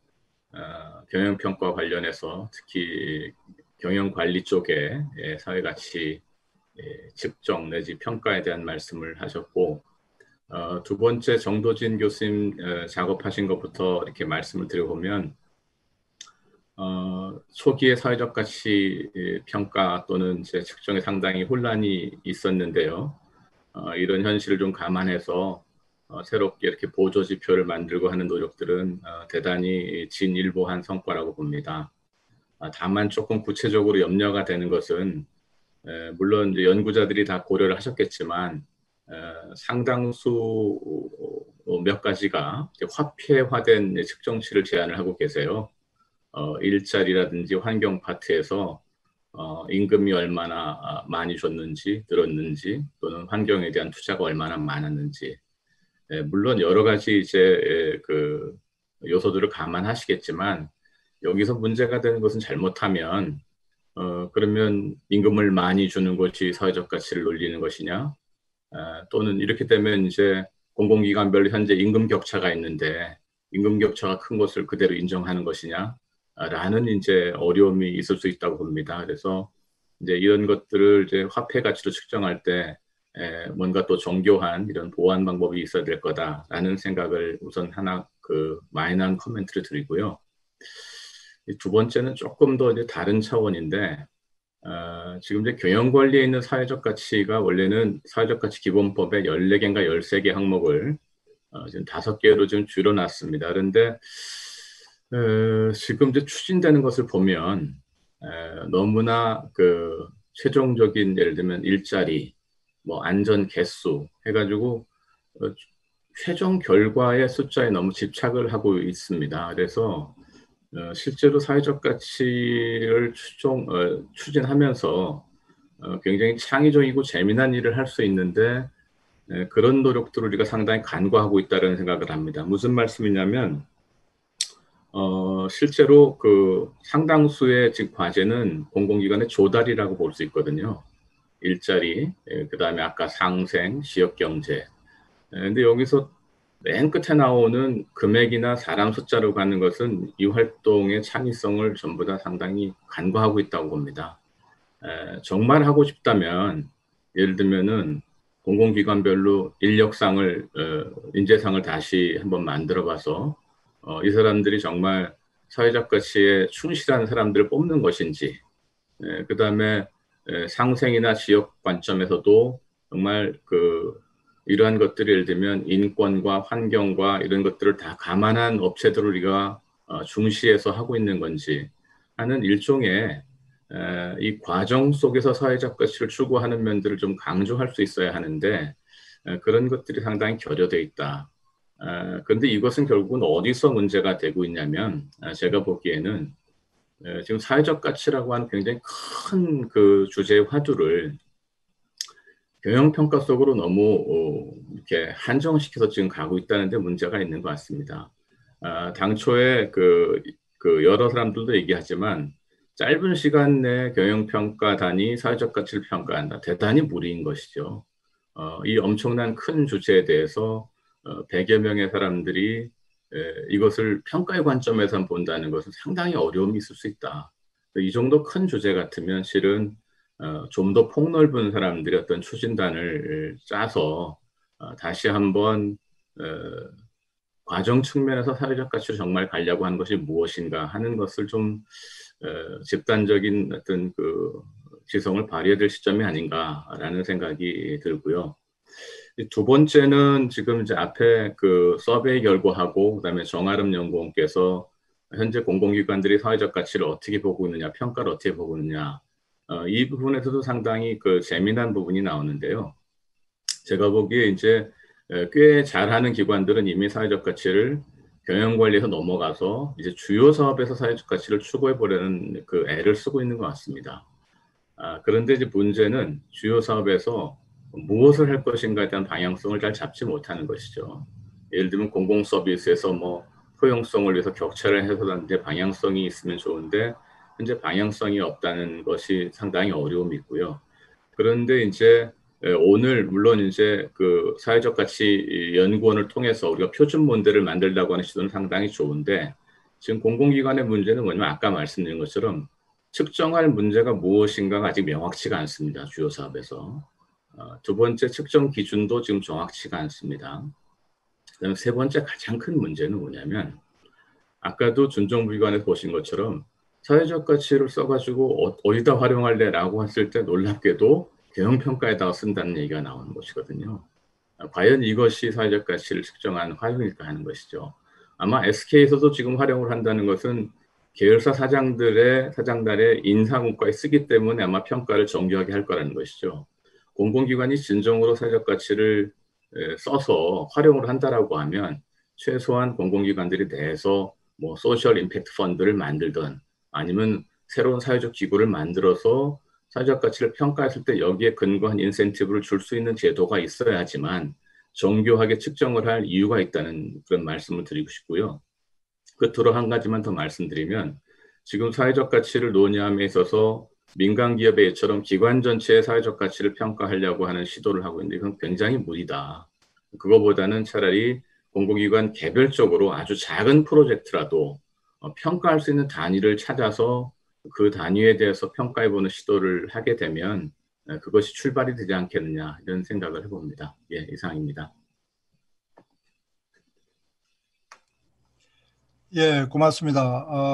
경영평가 관련해서 특히 경영관리 쪽에 사회가치 측정 내지 평가에 대한 말씀을 하셨고, 2번째 정도진 교수님 작업하신 것부터 이렇게 말씀을 드려보면 초기의 사회적 가치 평가 또는 이제 측정에 상당히 혼란이 있었는데요. 이런 현실을 좀 감안해서 새롭게 이렇게 보조 지표를 만들고 하는 노력들은 대단히 진일보한 성과라고 봅니다. 다만 조금 구체적으로 염려가 되는 것은 물론 이제 연구자들이 다 고려를 하셨겠지만 상당수 몇 가지가 화폐화된 측정치를 제안을 하고 계세요. 일자리라든지 환경 파트에서 임금이 얼마나 많이 줬는지 늘었는지 또는 환경에 대한 투자가 얼마나 많았는지 물론 여러 가지 이제 그 요소들을 감안하시겠지만 여기서 문제가 되는 것은 잘못하면 그러면 임금을 많이 주는 것이 사회적 가치를 올리는 것이냐 또는 이렇게 되면 이제 공공기관별로 현재 임금 격차가 있는데 임금 격차가 큰 것을 그대로 인정하는 것이냐 라는 이제 어려움이 있을 수 있다고 봅니다. 그래서 이제 이런 것들을 이제 화폐 가치로 측정할 때 뭔가 또 정교한 이런 보완 방법이 있어야 될 거다라는 생각을 우선 하나 그 마이너한 코멘트를 드리고요. 두 번째는 조금 더 이제 다른 차원인데, 지금 이제 경영 관리에 있는 사회적 가치가 원래는 사회적 가치 기본법에 14개인가 13개 항목을 지금 5개로 좀 줄여놨습니다. 그런데 지금 이제 추진되는 것을 보면 너무나 그 최종적인 예를 들면 일자리, 뭐 안전 개수 해가지고 최종 결과의 숫자에 너무 집착을 하고 있습니다. 그래서 실제로 사회적 가치를 추진하면서 굉장히 창의적이고 재미난 일을 할 수 있는데 그런 노력들을 우리가 상당히 간과하고 있다는 생각을 합니다. 무슨 말씀이냐면 실제로 그 상당수의 지금 과제는 공공기관의 조달이라고 볼 수 있거든요. 일자리, 그 다음에 아까 상생, 지역경제. 근데 여기서 맨 끝에 나오는 금액이나 사람 숫자로 가는 것은 이 활동의 창의성을 전부 다 상당히 간과하고 있다고 봅니다. 정말 하고 싶다면 예를 들면은 공공기관별로 인력상을 인재상을 다시 한번 만들어봐서 이 사람들이 정말 사회적 가치에 충실한 사람들을 뽑는 것인지, 그 다음에 상생이나 지역 관점에서도 정말 이러한 것들이 예를 들면 인권과 환경과 이런 것들을 다 감안한 업체들을 우리가 중시해서 하고 있는 건지 하는 일종의 이 과정 속에서 사회적 가치를 추구하는 면들을 좀 강조할 수 있어야 하는데 그런 것들이 상당히 결여되어 있다. 그런데 이것은 결국은 어디서 문제가 되고 있냐면 제가 보기에는 지금 사회적 가치라고 하는 굉장히 큰 그 주제의 화두를 경영평가 속으로 너무 이렇게 한정시켜서 지금 가고 있다는 데 문제가 있는 것 같습니다. 당초에 그 여러 사람들도 얘기하지만 짧은 시간 내에 경영평가단이 사회적 가치를 평가한다. 대단히 무리인 것이죠. 이 엄청난 큰 주제에 대해서 100여 명의 사람들이 이것을 평가의 관점에서 본다는 것은 상당히 어려움이 있을 수 있다. 이 정도 큰 주제 같으면 실은 좀 더 폭넓은 사람들이 어떤 추진단을 짜서 다시 한번 과정 측면에서 사회적 가치를 정말 가려고 하는 것이 무엇인가 하는 것을 좀 집단적인 어떤 그 지성을 발휘해야 될 시점이 아닌가라는 생각이 들고요. 두 번째는 지금 이제 앞에 그 서베이 결과하고 그다음에 정아름 연구원께서 현재 공공기관들이 사회적 가치를 어떻게 보고 있느냐, 평가를 어떻게 보고 있느냐, 이 부분에서도 상당히 그 재미난 부분이 나오는데요. 제가 보기에 이제 꽤 잘하는 기관들은 이미 사회적 가치를 경영관리에서 넘어가서 이제 주요 사업에서 사회적 가치를 추구해 보려는 그 애를 쓰고 있는 것 같습니다. 그런데 이제 문제는 주요 사업에서 무엇을 할 것인가에 대한 방향성을 잘 잡지 못하는 것이죠. 예를 들면 공공 서비스에서 뭐 포용성을 위해서 격차를 해소하는데 방향성이 있으면 좋은데 현재 방향성이 없다는 것이 상당히 어려움이 있고요. 그런데 이제 오늘 물론 이제 그 사회적 가치 연구원을 통해서 우리가 표준 모델을 만들려고 하는 시도는 상당히 좋은데 지금 공공기관의 문제는 뭐냐면 아까 말씀드린 것처럼 측정할 문제가 무엇인가가 아직 명확치가 않습니다. 주요 사업에서. 두 번째 측정 기준도 지금 정확치가 않습니다. 그다음에 세 번째 가장 큰 문제는 뭐냐면 아까도 준정부기관에서 보신 것처럼 사회적 가치를 써가지고 어디다 활용할래라고 했을 때 놀랍게도 경영평가에다가 쓴다는 얘기가 나오는 것이거든요. 과연 이것이 사회적 가치를 측정하는 활용일까 하는 것이죠. 아마 SK에서도 지금 활용을 한다는 것은 계열사 사장단의 인사문과에 쓰기 때문에 아마 평가를 정교하게 할 거라는 것이죠. 공공기관이 진정으로 사회적 가치를 써서 활용을 한다라고 하면 최소한 공공기관들이 내에서 뭐 소셜 임팩트 펀드를 만들든 아니면 새로운 사회적 기구를 만들어서 사회적 가치를 평가했을 때 여기에 근거한 인센티브를 줄 수 있는 제도가 있어야지만 정교하게 측정을 할 이유가 있다는 그런 말씀을 드리고 싶고요. 끝으로 한 가지만 더 말씀드리면 지금 사회적 가치를 논의함에 있어서 민간 기업의 예처럼 기관 전체의 사회적 가치를 평가하려고 하는 시도를 하고 있는데 이건 굉장히 무리다. 그거보다는 차라리 공공기관 개별적으로 아주 작은 프로젝트라도 평가할 수 있는 단위를 찾아서 그 단위에 대해서 평가해보는 시도를 하게 되면 그것이 출발이 되지 않겠느냐 이런 생각을 해봅니다. 예, 이상입니다. 예, 고맙습니다.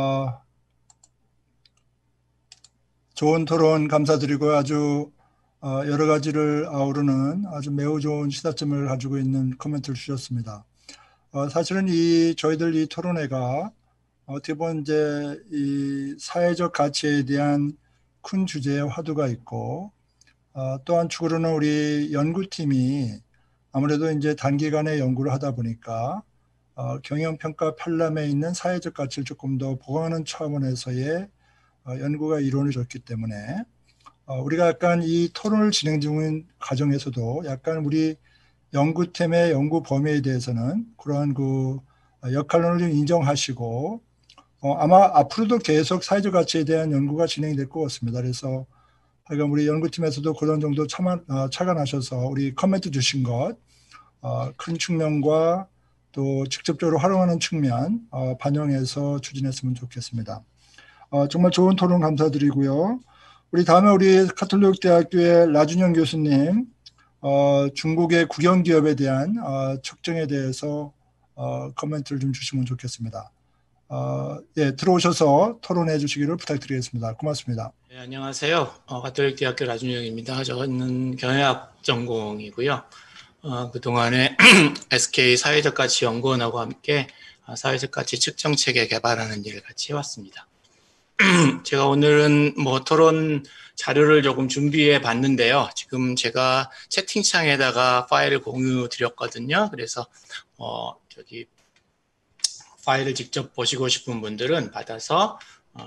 좋은 토론 감사드리고 아주 여러 가지를 아우르는 아주 매우 좋은 시사점을 가지고 있는 코멘트를 주셨습니다. 사실은 저희들 이 토론회가 어떻게 보면 이제 이 사회적 가치에 대한 큰 주제의 화두가 있고 또 한축으로는 우리 연구팀이 아무래도 이제 단기간에 연구를 하다 보니까 경영평가 편람에 있는 사회적 가치를 조금 더 보강하는 차원에서의 연구가 이루어졌기 때문에 우리가 약간 이 토론을 진행 중인 과정에서도 약간 우리 연구팀의 연구 범위에 대해서는 그러한 그 역할론을 좀 인정하시고 아마 앞으로도 계속 사회적 가치에 대한 연구가 진행될 것 같습니다. 그래서 하여간 우리 연구팀에서도 그런 정도 착안하셔서 우리 코멘트 주신 것 큰 측면과 또 직접적으로 활용하는 측면 반영해서 추진했으면 좋겠습니다. 정말 좋은 토론 감사드리고요. 우리 다음에 우리 카톨릭대학교의 라준영 교수님 중국의 국영기업에 대한 측정에 대해서 코멘트를 좀 주시면 좋겠습니다. 예, 들어오셔서 토론해 주시기를 부탁드리겠습니다. 고맙습니다. 네, 안녕하세요. 가톨릭대학교 라준영입니다. 저는 경영학 전공이고요. 그동안에 SK 사회적 가치 연구원하고 함께 사회적 가치 측정 체계 개발하는 일을 같이 해왔습니다. 제가 오늘은 뭐 토론 자료를 조금 준비해 봤는데요. 지금 제가 채팅창에다가 파일을 공유 드렸거든요. 그래서 저기 파일을 직접 보시고 싶은 분들은 받아서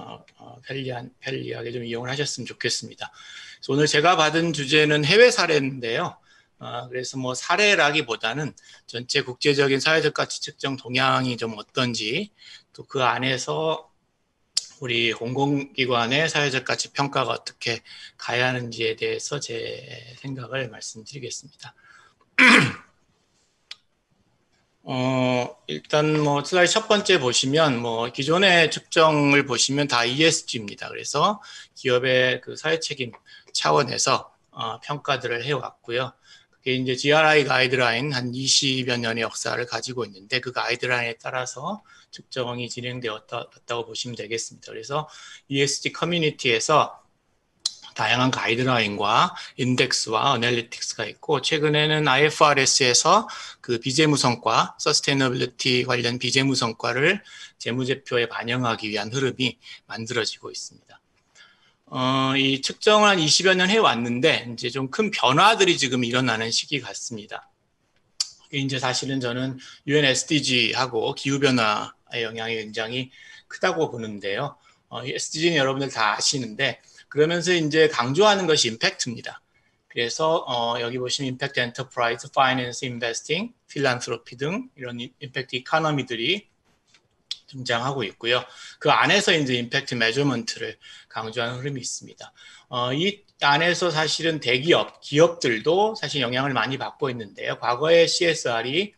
편리하게 좀 이용을 하셨으면 좋겠습니다. 그래서 오늘 제가 받은 주제는 해외 사례인데요. 그래서 뭐 사례라기보다는 전체 국제적인 사회적 가치 측정 동향이 좀 어떤지 또 그 안에서 우리 공공기관의 사회적 가치 평가가 어떻게 가야 하는지에 대해서 제 생각을 말씀드리겠습니다. 일단 뭐 슬라이드 첫 번째 보시면 뭐 기존의 측정을 보시면 다 ESG입니다. 그래서 기업의 그 사회 책임 차원에서 평가들을 해왔고요. 그게 이제 GRI 가이드라인 한 20여 년의 역사를 가지고 있는데 그 가이드라인에 따라서 측정이 진행되었다고 보시면 되겠습니다. 그래서 ESG 커뮤니티에서 다양한 가이드라인과 인덱스와 어널리틱스가 있고 최근에는 IFRS에서 그 비재무 성과, 서스테이너빌리티 관련 비재무 성과를 재무제표에 반영하기 위한 흐름이 만들어지고 있습니다. 이 측정을 한 20여 년 해왔는데 이제 좀 큰 변화들이 지금 일어나는 시기 같습니다. 이제 사실은 저는 UN SDG하고 기후변화의 영향이 굉장히 크다고 보는데요. SDG는 여러분들 다 아시는데 그러면서 이제 강조하는 것이 임팩트입니다. 그래서 여기 보시면 임팩트 엔터프라이즈, 파이낸스, 인베스팅, 필란트로피 등 이런 임팩트 이코노미들이 등장하고 있고요. 그 안에서 이제 임팩트 메저먼트를 강조하는 흐름이 있습니다. 이 안에서 사실은 대기업, 기업들도 사실 영향을 많이 받고 있는데요. 과거에 CSR이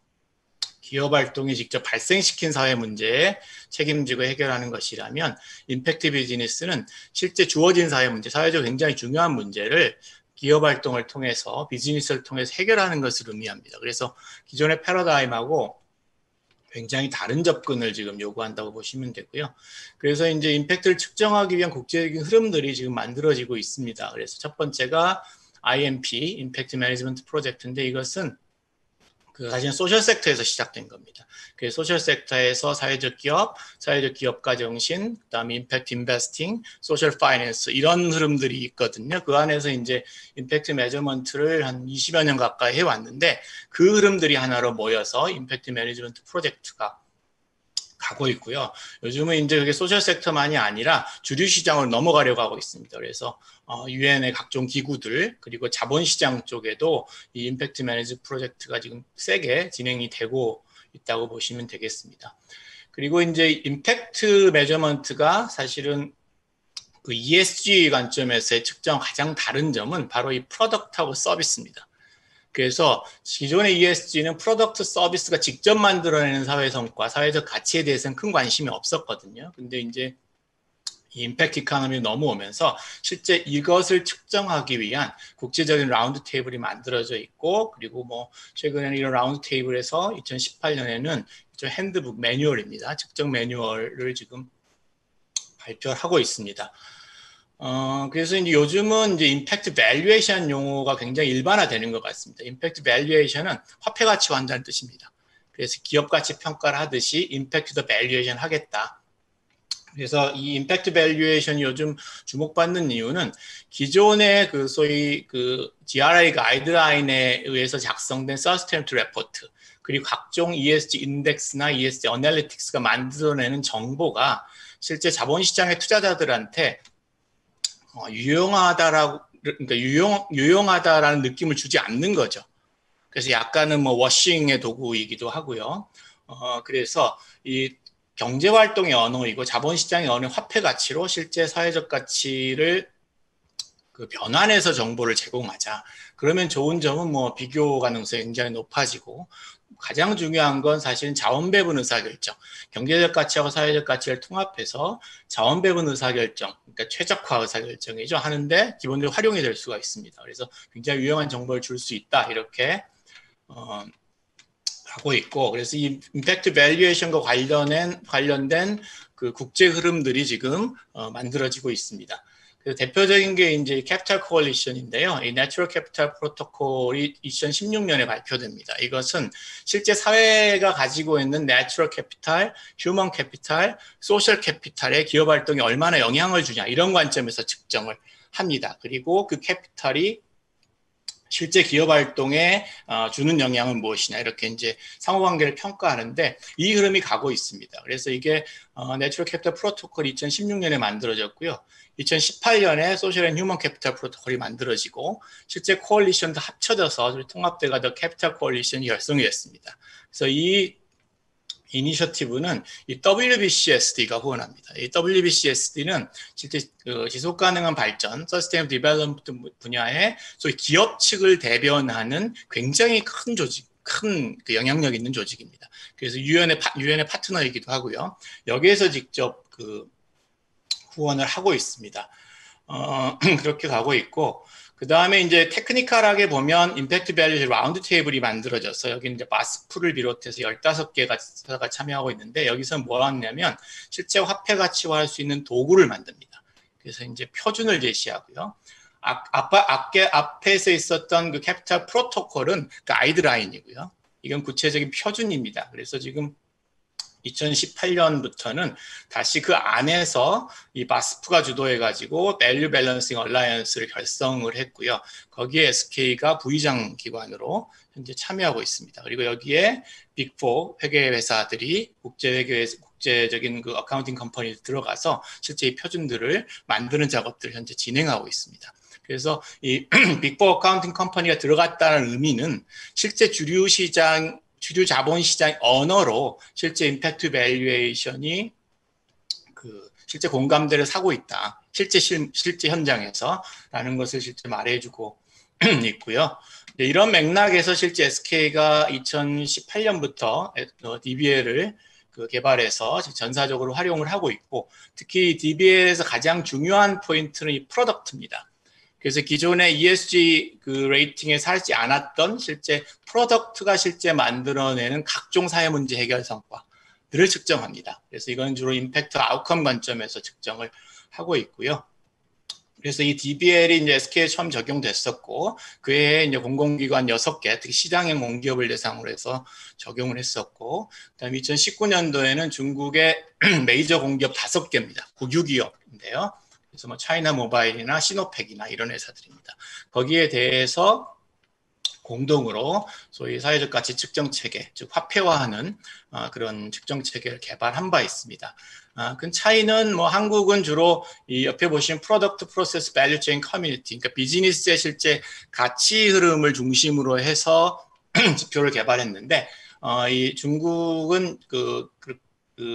기업 활동이 직접 발생시킨 사회 문제에 책임지고 해결하는 것이라면 임팩트 비즈니스는 실제 주어진 사회 문제, 사회적으로 굉장히 중요한 문제를 기업 활동을 통해서 비즈니스를 통해서 해결하는 것을 의미합니다. 그래서 기존의 패러다임하고 굉장히 다른 접근을 지금 요구한다고 보시면 되고요. 그래서 이제 임팩트를 측정하기 위한 국제적인 흐름들이 지금 만들어지고 있습니다. 그래서 첫 번째가 IMP, 임팩트 매니지먼트 프로젝트인데 이것은 사실은 소셜 섹터에서 시작된 겁니다. 그래서 소셜 섹터에서 사회적 기업가 정신, 그다음에 임팩트 인베스팅, 소셜 파이낸스 이런 흐름들이 있거든요. 그 안에서 이제 임팩트 매저먼트를 한 20여 년 가까이 해왔는데 그 흐름들이 하나로 모여서 임팩트 매니지먼트 프로젝트가 가고 있고요. 요즘은 이제 그게 소셜 섹터만이 아니라 주류 시장으로 넘어가려고 하고 있습니다. 그래서 유엔의 각종 기구들 그리고 자본시장 쪽에도 이 임팩트 매니지 프로젝트가 지금 세게 진행이 되고 있다고 보시면 되겠습니다. 그리고 이제 임팩트 매저먼트가 사실은 그 ESG 관점에서의 측정 가장 다른 점은 바로 이 프로덕트하고 서비스입니다. 그래서 기존의 ESG는 프로덕트 서비스가 직접 만들어내는 사회 성과, 사회적 가치에 대해서는 큰 관심이 없었거든요. 근데 이제 이 임팩트 이코노미로 넘어오면서 실제 이것을 측정하기 위한 국제적인 라운드 테이블이 만들어져 있고, 그리고 뭐 최근에는 이런 라운드 테이블에서 2018년에는 핸드북 매뉴얼입니다. 측정 매뉴얼을 지금 발표를 하고 있습니다. 그래서 이제 요즘은 이제 임팩트 밸류에이션 용어가 굉장히 일반화되는 것 같습니다. 임팩트 밸류에이션은 화폐 가치화한다는 뜻입니다. 그래서 기업 가치 평가를 하듯이 임팩트 더 밸류에이션 하겠다. 그래서 이 임팩트 밸류에이션이 요즘 주목받는 이유는 기존의 그 소위 그 GRI 가이드라인에 의해서 작성된 서스테이너빌티 레포트, 그리고 각종 ESG 인덱스나 ESG 어널리틱스가 만들어내는 정보가 실제 자본시장의 투자자들한테 그러니까 유용하다라는 느낌을 주지 않는 거죠. 그래서 약간은 뭐 워싱의 도구이기도 하고요. 그래서 이 경제활동의 언어이고 자본시장의 언어의 화폐 가치로 실제 사회적 가치를 그 변환해서 정보를 제공하자. 그러면 좋은 점은 뭐 비교 가능성이 굉장히 높아지고, 가장 중요한 건 사실은 자원 배분 의사결정, 경제적 가치하고 사회적 가치를 통합해서 자원 배분 의사결정, 그러니까 최적화 의사결정이죠, 하는데 기본적으로 활용이 될 수가 있습니다. 그래서 굉장히 유용한 정보를 줄 수 있다, 이렇게 하고 있고, 그래서 이 임팩트 밸류에이션과 관련된 그 국제 흐름들이 지금 만들어지고 있습니다. 대표적인 게 이제 캐피탈 코얼리션인데요. 이 내추럴 캐피탈 프로토콜이 2016년에 발표됩니다. 이것은 실제 사회가 가지고 있는 내추럴 캐피탈, 휴먼 캐피탈, 소셜 캐피탈의 기업 활동이 얼마나 영향을 주냐, 이런 관점에서 측정을 합니다. 그리고 그 캐피탈이 실제 기업 활동에 주는 영향은 무엇이냐, 이렇게 이제 상호관계를 평가하는데 이 흐름이 가고 있습니다. 그래서 이게 내추럴 캐피탈 프로토콜이 2016년에 만들어졌고요. 2018년에 소셜 앤 휴먼 캐피탈 프로토콜이 만들어지고 실제 코얼리션도 합쳐져서 통합돼가 더 캐피탈 코얼리션이 결성이 됐습니다. 그래서 이 이니셔티브는 이 WBCSD가 후원합니다. 이 WBCSD는 실제 지속 가능한 발전, 서스테이너블 디벨롭먼트 분야의 소위 기업 측을 대변하는 굉장히 큰 조직, 큰 그 영향력 있는 조직입니다. 그래서 유엔의 파트너이기도 하고요. 여기에서 직접 그 후원을 하고 있습니다. 그렇게 가고 있고, 그 다음에 이제 테크니컬하게 보면 임팩트 밸류 라운드 테이블이 만들어져서 여기 이제 마스프를 비롯해서 15개가 참여하고 있는데, 여기서 뭐 하냐면 실제 화폐 가치화할 수 있는 도구를 만듭니다. 그래서 이제 표준을 제시하고요. 앞에서 있었던 그 캐피탈 프로토콜은 가이드라인이고요. 이건 구체적인 표준입니다. 그래서 지금 2018년부터는 다시 그 안에서 이 마스프가 주도해가지고 밸류 밸런싱 얼라이언스를 결성을 했고요. 거기에 SK가 부의장 기관으로 현재 참여하고 있습니다. 그리고 여기에 빅4 회계 회사들이 국제적인 그 어카운팅 컴퍼니에 들어가서 실제 이 표준들을 만드는 작업들을 현재 진행하고 있습니다. 그래서 이 빅4 어카운팅 컴퍼니가 들어갔다는 의미는 실제 주류 자본시장 언어로 실제 임팩트 밸류에이션이 그 실제 공감대를 사고 있다. 실제 현장에서라는 것을 실제 말해주고 있고요. 이런 맥락에서 실제 SK가 2018년부터 DBL을 개발해서 전사적으로 활용을 하고 있고, 특히 DBL에서 가장 중요한 포인트는 이 프로덕트입니다. 그래서 기존의 ESG 그 레이팅에 살지 않았던 실제 프로덕트가 실제 만들어내는 각종 사회 문제 해결 성과들을 측정합니다. 그래서 이건 주로 임팩트 아웃컴 관점에서 측정을 하고 있고요. 그래서 이 DBL이 이제 SK에 처음 적용됐었고, 그 해에 이제 공공기관 6개, 특히 시장형 공기업을 대상으로 해서 적용을 했었고, 그다음에 2019년도에는 중국의 메이저 공기업 5개입니다. 국유기업인데요. 그래서 뭐 차이나 모바일이나 시노팩이나 이런 회사들입니다. 거기에 대해서 공동으로 소위 사회적 가치 측정 체계, 즉 화폐화하는 그런 측정 체계를 개발한 바 있습니다. 그 차이는 뭐 한국은 주로 이 옆에 보시면 프로덕트 프로세스 밸류 체인 커뮤니티, 그러니까 비즈니스의 실제 가치 흐름을 중심으로 해서 지표를 개발했는데, 이 중국은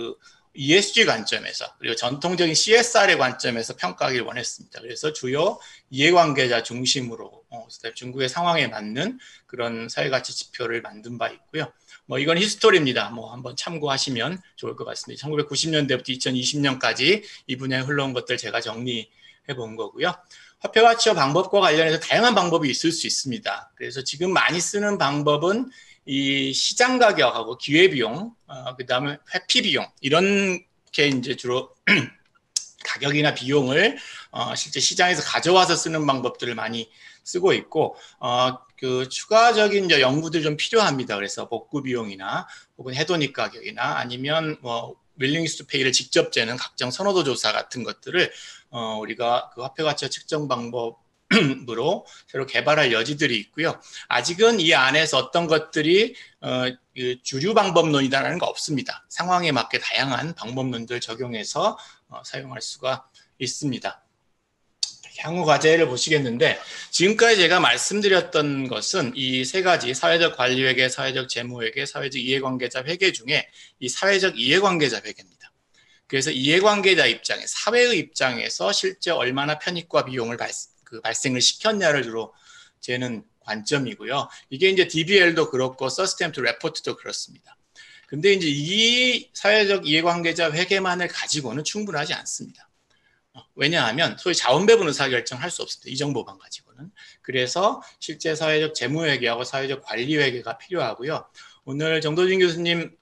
ESG 관점에서 그리고 전통적인 CSR의 관점에서 평가하기를 원했습니다. 그래서 주요 이해관계자 중심으로 중국의 상황에 맞는 그런 사회가치 지표를 만든 바 있고요. 뭐 이건 히스토리입니다. 뭐 한번 참고하시면 좋을 것 같습니다. 1990년대부터 2020년까지 이 분야에 흘러온 것들 제가 정리해 본 거고요. 화폐가치와 방법과 관련해서 다양한 방법이 있을 수 있습니다. 그래서 지금 많이 쓰는 방법은 이 시장 가격하고 기회비용, 그 다음에 회피비용, 이런 게 이제 주로 가격이나 비용을 실제 시장에서 가져와서 쓰는 방법들을 많이 쓰고 있고, 그 추가적인 이제 연구들이 좀 필요합니다. 그래서 복구 비용이나 혹은 해독 가격이나 아니면 뭐 윌링스 투 페이를 직접 재는 각종 선호도 조사 같은 것들을 우리가 그 화폐 가치와 측정 방법으로 새로 개발할 여지들이 있고요. 아직은 이 안에서 어떤 것들이 그 주류 방법론이다라는 거 없습니다. 상황에 맞게 다양한 방법론들 적용해서 사용할 수가 있습니다. 향후 과제를 보시겠는데, 지금까지 제가 말씀드렸던 것은 이 세 가지 사회적 관리회계, 사회적 재무회계, 사회적 이해관계자 회계 중에 이 사회적 이해관계자 회계입니다. 그래서 이해관계자 입장에, 사회의 입장에서 실제 얼마나 편익과 비용을 발생을 시켰냐를 주로 재는 관점이고요. 이게 이제 DBL도 그렇고 서스테인ability 레포트도 그렇습니다. 근데 이제 이 사회적 이해관계자 회계만을 가지고는 충분하지 않습니다. 왜냐하면 소위 자원배분 의사결정을 할 수 없습니다. 이 정보만 가지고는. 그래서 실제 사회적 재무회계하고 사회적 관리회계가 필요하고요. 오늘 정도진 교수님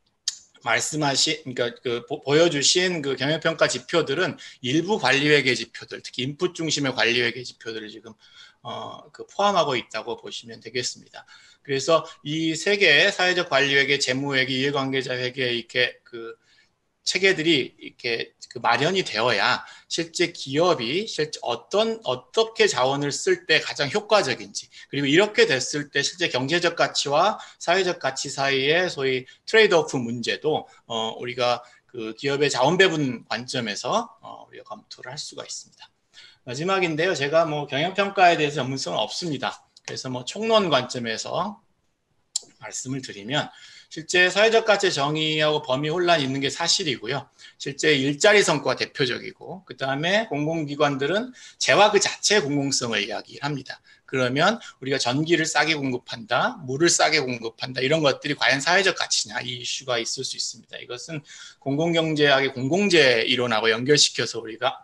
말씀하신, 그러니까 보여주신 그 경영평가 지표들은 일부 관리회계 지표들, 특히 인풋 중심의 관리회계 지표들을 지금 포함하고 있다고 보시면 되겠습니다. 그래서 이 세 개의 사회적 관리회계, 재무회계, 이해관계자 회계 이렇게 그 체계들이 이렇게 마련이 되어야 실제 기업이 실제 어떻게 자원을 쓸 때 가장 효과적인지, 그리고 이렇게 됐을 때 실제 경제적 가치와 사회적 가치 사이의 소위 트레이드오프 문제도 우리가 그 기업의 자원 배분 관점에서 우리가 검토를 할 수가 있습니다. 마지막인데요, 제가 뭐 경영평가에 대해서 전문성은 없습니다. 그래서 뭐 총론 관점에서 말씀을 드리면, 실제 사회적 가치 정의하고 범위 혼란이 있는 게 사실이고요. 실제 일자리 성과가 대표적이고, 그 다음에 공공기관들은 재화 그 자체의 공공성을 이야기합니다. 그러면 우리가 전기를 싸게 공급한다, 물을 싸게 공급한다, 이런 것들이 과연 사회적 가치냐, 이 이슈가 있을 수 있습니다. 이것은 공공경제학의 공공재 이론하고 연결시켜서 우리가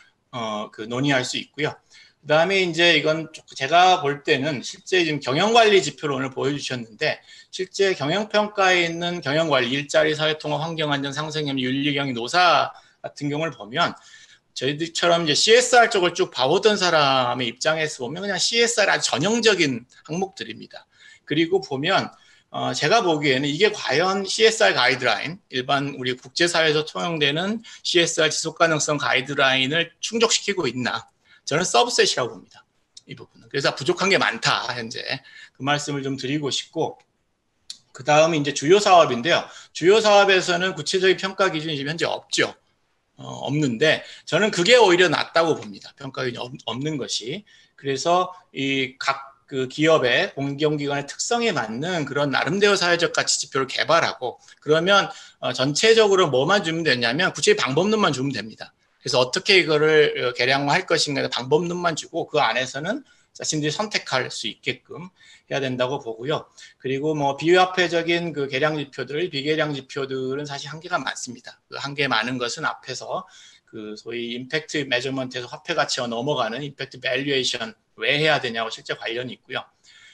논의할 수 있고요. 그 다음에 이제 이건 제가 볼 때는 실제 지금 경영관리 지표를 오늘 보여주셨는데, 실제 경영평가에 있는 경영관리, 일자리, 사회통합, 환경안전, 상생협력, 윤리경영, 노사 같은 경우를 보면 저희들처럼 이제 CSR 쪽을 쭉 봐오던 사람의 입장에서 보면 그냥 CSR 아주 전형적인 항목들입니다. 그리고 보면 제가 보기에는 이게 과연 CSR 가이드라인, 일반 우리 국제사회에서 통용되는 CSR 지속가능성 가이드라인을 충족시키고 있나? 저는 서브셋이라고 봅니다. 이 부분은. 그래서 부족한 게 많다, 현재. 그 말씀을 좀 드리고 싶고, 그 다음에 이제 주요 사업인데요. 주요 사업에서는 구체적인 평가 기준이 지금 현재 없죠. 없는데, 저는 그게 오히려 낫다고 봅니다. 평가 기준이 없는 것이. 그래서 이 각 그 기업의 공공기관의 특성에 맞는 그런 나름대로 사회적 가치 지표를 개발하고, 그러면 전체적으로 뭐만 주면 되냐면 구체적인 방법론만 주면 됩니다. 그래서 어떻게 이거를 계량화할 것인가 방법론만 주고, 그 안에서는 자신들이 선택할 수 있게끔 해야 된다고 보고요. 그리고 뭐 비화폐적인 그 계량 지표들, 비계량 지표들은 사실 한계가 많습니다. 그 한계 많은 것은 앞에서 그 소위 임팩트 메저먼트에서 화폐 가치가 넘어가는 임팩트 밸류에이션 왜 해야 되냐고 실제 관련이 있고요.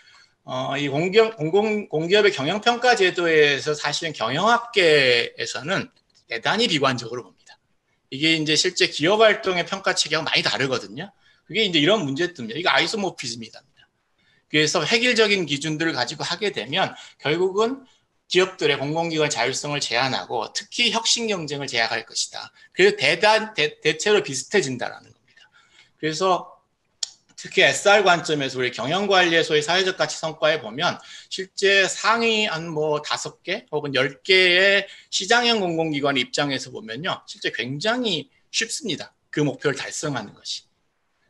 이 공기업의 경영평가 제도에서 사실은 경영학계에서는 대단히 비관적으로 봅니다. 이게 이제 실제 기업 활동의 평가 체계하고 많이 다르거든요. 그게 이제 이런 문제점이에요. 이거 아이소모피즘이다. 그래서 획일적인 기준들을 가지고 하게 되면 결국은 기업들의 공공기관 자율성을 제한하고 특히 혁신 경쟁을 제약할 것이다. 그래서 대체로 비슷해진다라는 겁니다. 그래서 특히 SR 관점에서 우리 경영관리의 소위 사회적 가치 성과에 보면 실제 상위 한 뭐 5개 혹은 10개의 시장형 공공기관 입장에서 보면요. 실제 굉장히 쉽습니다. 그 목표를 달성하는 것이.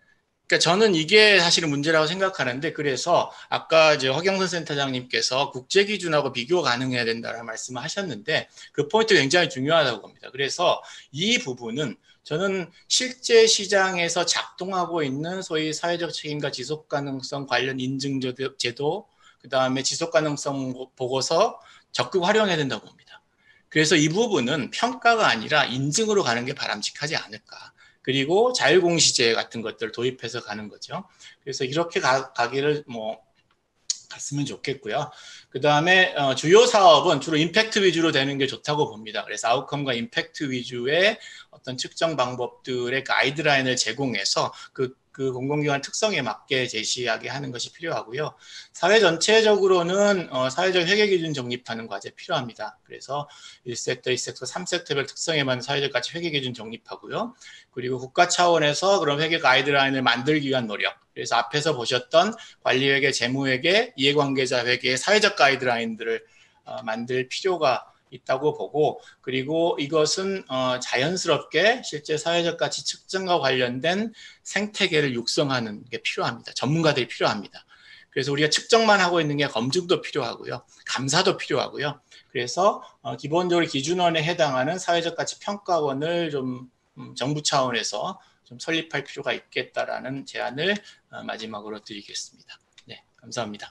그러니까 저는 이게 사실은 문제라고 생각하는데, 그래서 아까 이제 허경선 센터장님께서 국제 기준하고 비교 가능해야 된다는 말씀을 하셨는데 그 포인트 굉장히 중요하다고 봅니다. 그래서 이 부분은 저는 실제 시장에서 작동하고 있는 소위 사회적 책임과 지속 가능성 관련 인증 제도, 그다음에 지속 가능성 보고서 적극 활용해야 된다고 봅니다. 그래서 이 부분은 평가가 아니라 인증으로 가는 게 바람직하지 않을까. 그리고 자율공시제 같은 것들을 도입해서 가는 거죠. 그래서 이렇게 가기를 갔으면 좋겠고요. 그 다음에 주요 사업은 주로 임팩트 위주로 되는 게 좋다고 봅니다. 그래서 아웃컴과 임팩트 위주의 어떤 측정 방법들의 가이드라인을 제공해서 그 공공기관 특성에 맞게 제시하게 하는 것이 필요하고요. 사회 전체적으로는 사회적 회계기준 정립하는 과제 필요합니다. 그래서 1섹터, 2섹터, 3섹터별 특성에 맞는 사회적 가치 회계기준 정립하고요. 그리고 국가 차원에서 그런 회계 가이드라인을 만들기 위한 노력. 그래서 앞에서 보셨던 관리회계, 재무회계, 이해관계자 회계의 사회적 가이드라인들을 만들 필요가 있다고 보고, 그리고 이것은 자연스럽게 실제 사회적 가치 측정과 관련된 생태계를 육성하는 게 필요합니다. 전문가들이 필요합니다. 그래서 우리가 측정만 하고 있는 게 검증도 필요하고요. 감사도 필요하고요. 그래서 기본적으로 기준원에 해당하는 사회적 가치 평가원을 좀 정부 차원에서 좀 설립할 필요가 있겠다라는 제안을 마지막으로 드리겠습니다. 네, 감사합니다.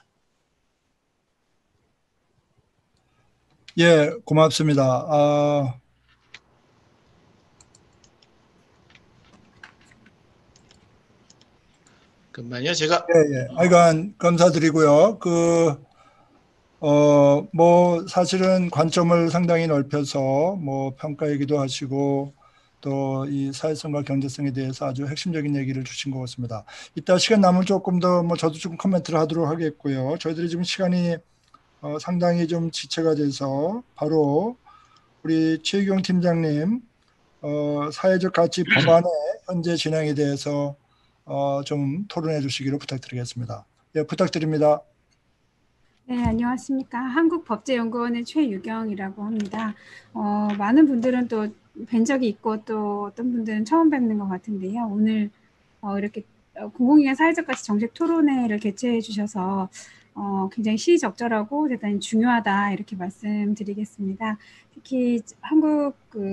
예, 고맙습니다. 그만요, 제가. 예. 하여간 감사드리고요. 사실은 관점을 상당히 넓혀서 평가 얘기도 하시고 또 이 사회성과 경제성에 대해서 아주 핵심적인 얘기를 주신 것 같습니다. 이따 시간 남으면 조금 더 저도 좀 코멘트를 하도록 하겠고요. 저희들이 지금 시간이 상당히 좀 지체가 돼서 바로 우리 최유경 팀장님 사회적 가치 법안의 현재 진행에 대해서 좀 토론해 주시기를 부탁드리겠습니다. 예, 부탁드립니다. 네, 안녕하십니까. 한국법제연구원의 최유경이라고 합니다. 많은 분들은 또 뵌 적이 있고 또 어떤 분들은 처음 뵙는 것 같은데요. 오늘 이렇게 공공기관 사회적 가치 정책 토론회를 개최해 주셔서 굉장히 시의적절하고 대단히 중요하다 이렇게 말씀드리겠습니다. 특히 한국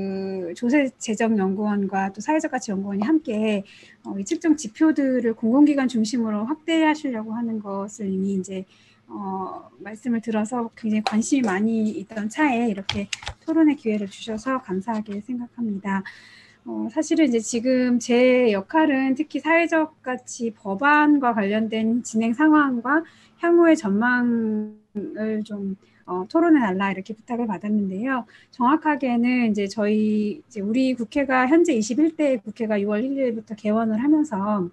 조세재정연구원과 또 사회적가치연구원이 함께 이 측정 지표들을 공공기관 중심으로 확대하시려고 하는 것을 이미 이제 말씀을 들어서 굉장히 관심이 많이 있던 차에 이렇게 토론의 기회를 주셔서 감사하게 생각합니다. 사실은 이제 지금 제 역할은 특히 사회적 가치 법안과 관련된 진행 상황과 향후의 전망을 좀 토론해 달라 이렇게 부탁을 받았는데요. 정확하게는 이제 우리 국회가 현재 21대 국회가 6월 1일부터 개원을 하면서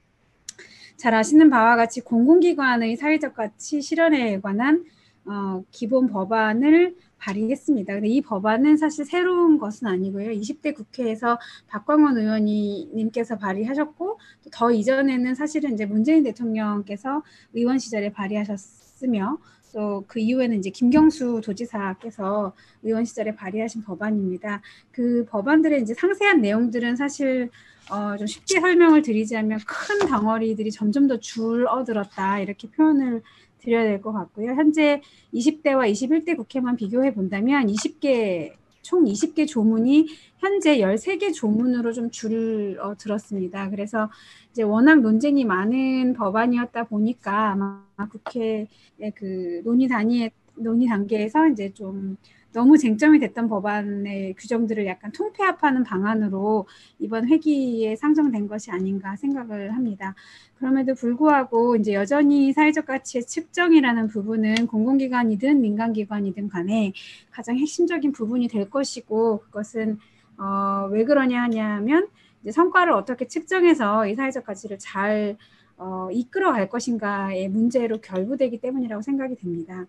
잘 아시는 바와 같이 공공기관의 사회적 가치 실현에 관한 기본 법안을 발의했습니다. 근데 이 법안은 사실 새로운 것은 아니고요. 20대 국회에서 박광원 의원님께서 발의하셨고 더 이전에는 사실은 이제 문재인 대통령께서 의원 시절에 발의하셨으며 또 그 이후에는 이제 김경수 도지사께서 의원 시절에 발의하신 법안입니다. 그 법안들의 이제 상세한 내용들은 사실 좀 쉽게 설명을 드리자면 큰 덩어리들이 점점 더 줄어들었다 이렇게 표현을 드려야 될 것 같고요. 현재 20대와 21대 국회만 비교해 본다면 총 20개 조문이 현재 13개 조문으로 좀 줄어들었습니다. 그래서 이제 워낙 논쟁이 많은 법안이었다 보니까 아마 국회의 그 논의 단계에서 이제 좀 너무 쟁점이 됐던 법안의 규정들을 약간 통폐합하는 방안으로 이번 회기에 상정된 것이 아닌가 생각을 합니다. 그럼에도 불구하고 이제 여전히 사회적 가치의 측정이라는 부분은 공공기관이든 민간기관이든 간에 가장 핵심적인 부분이 될 것이고 그것은 왜 그러냐 하냐면 이제 성과를 어떻게 측정해서 이 사회적 가치를 잘 이끌어갈 것인가의 문제로 결부되기 때문이라고 생각이 됩니다.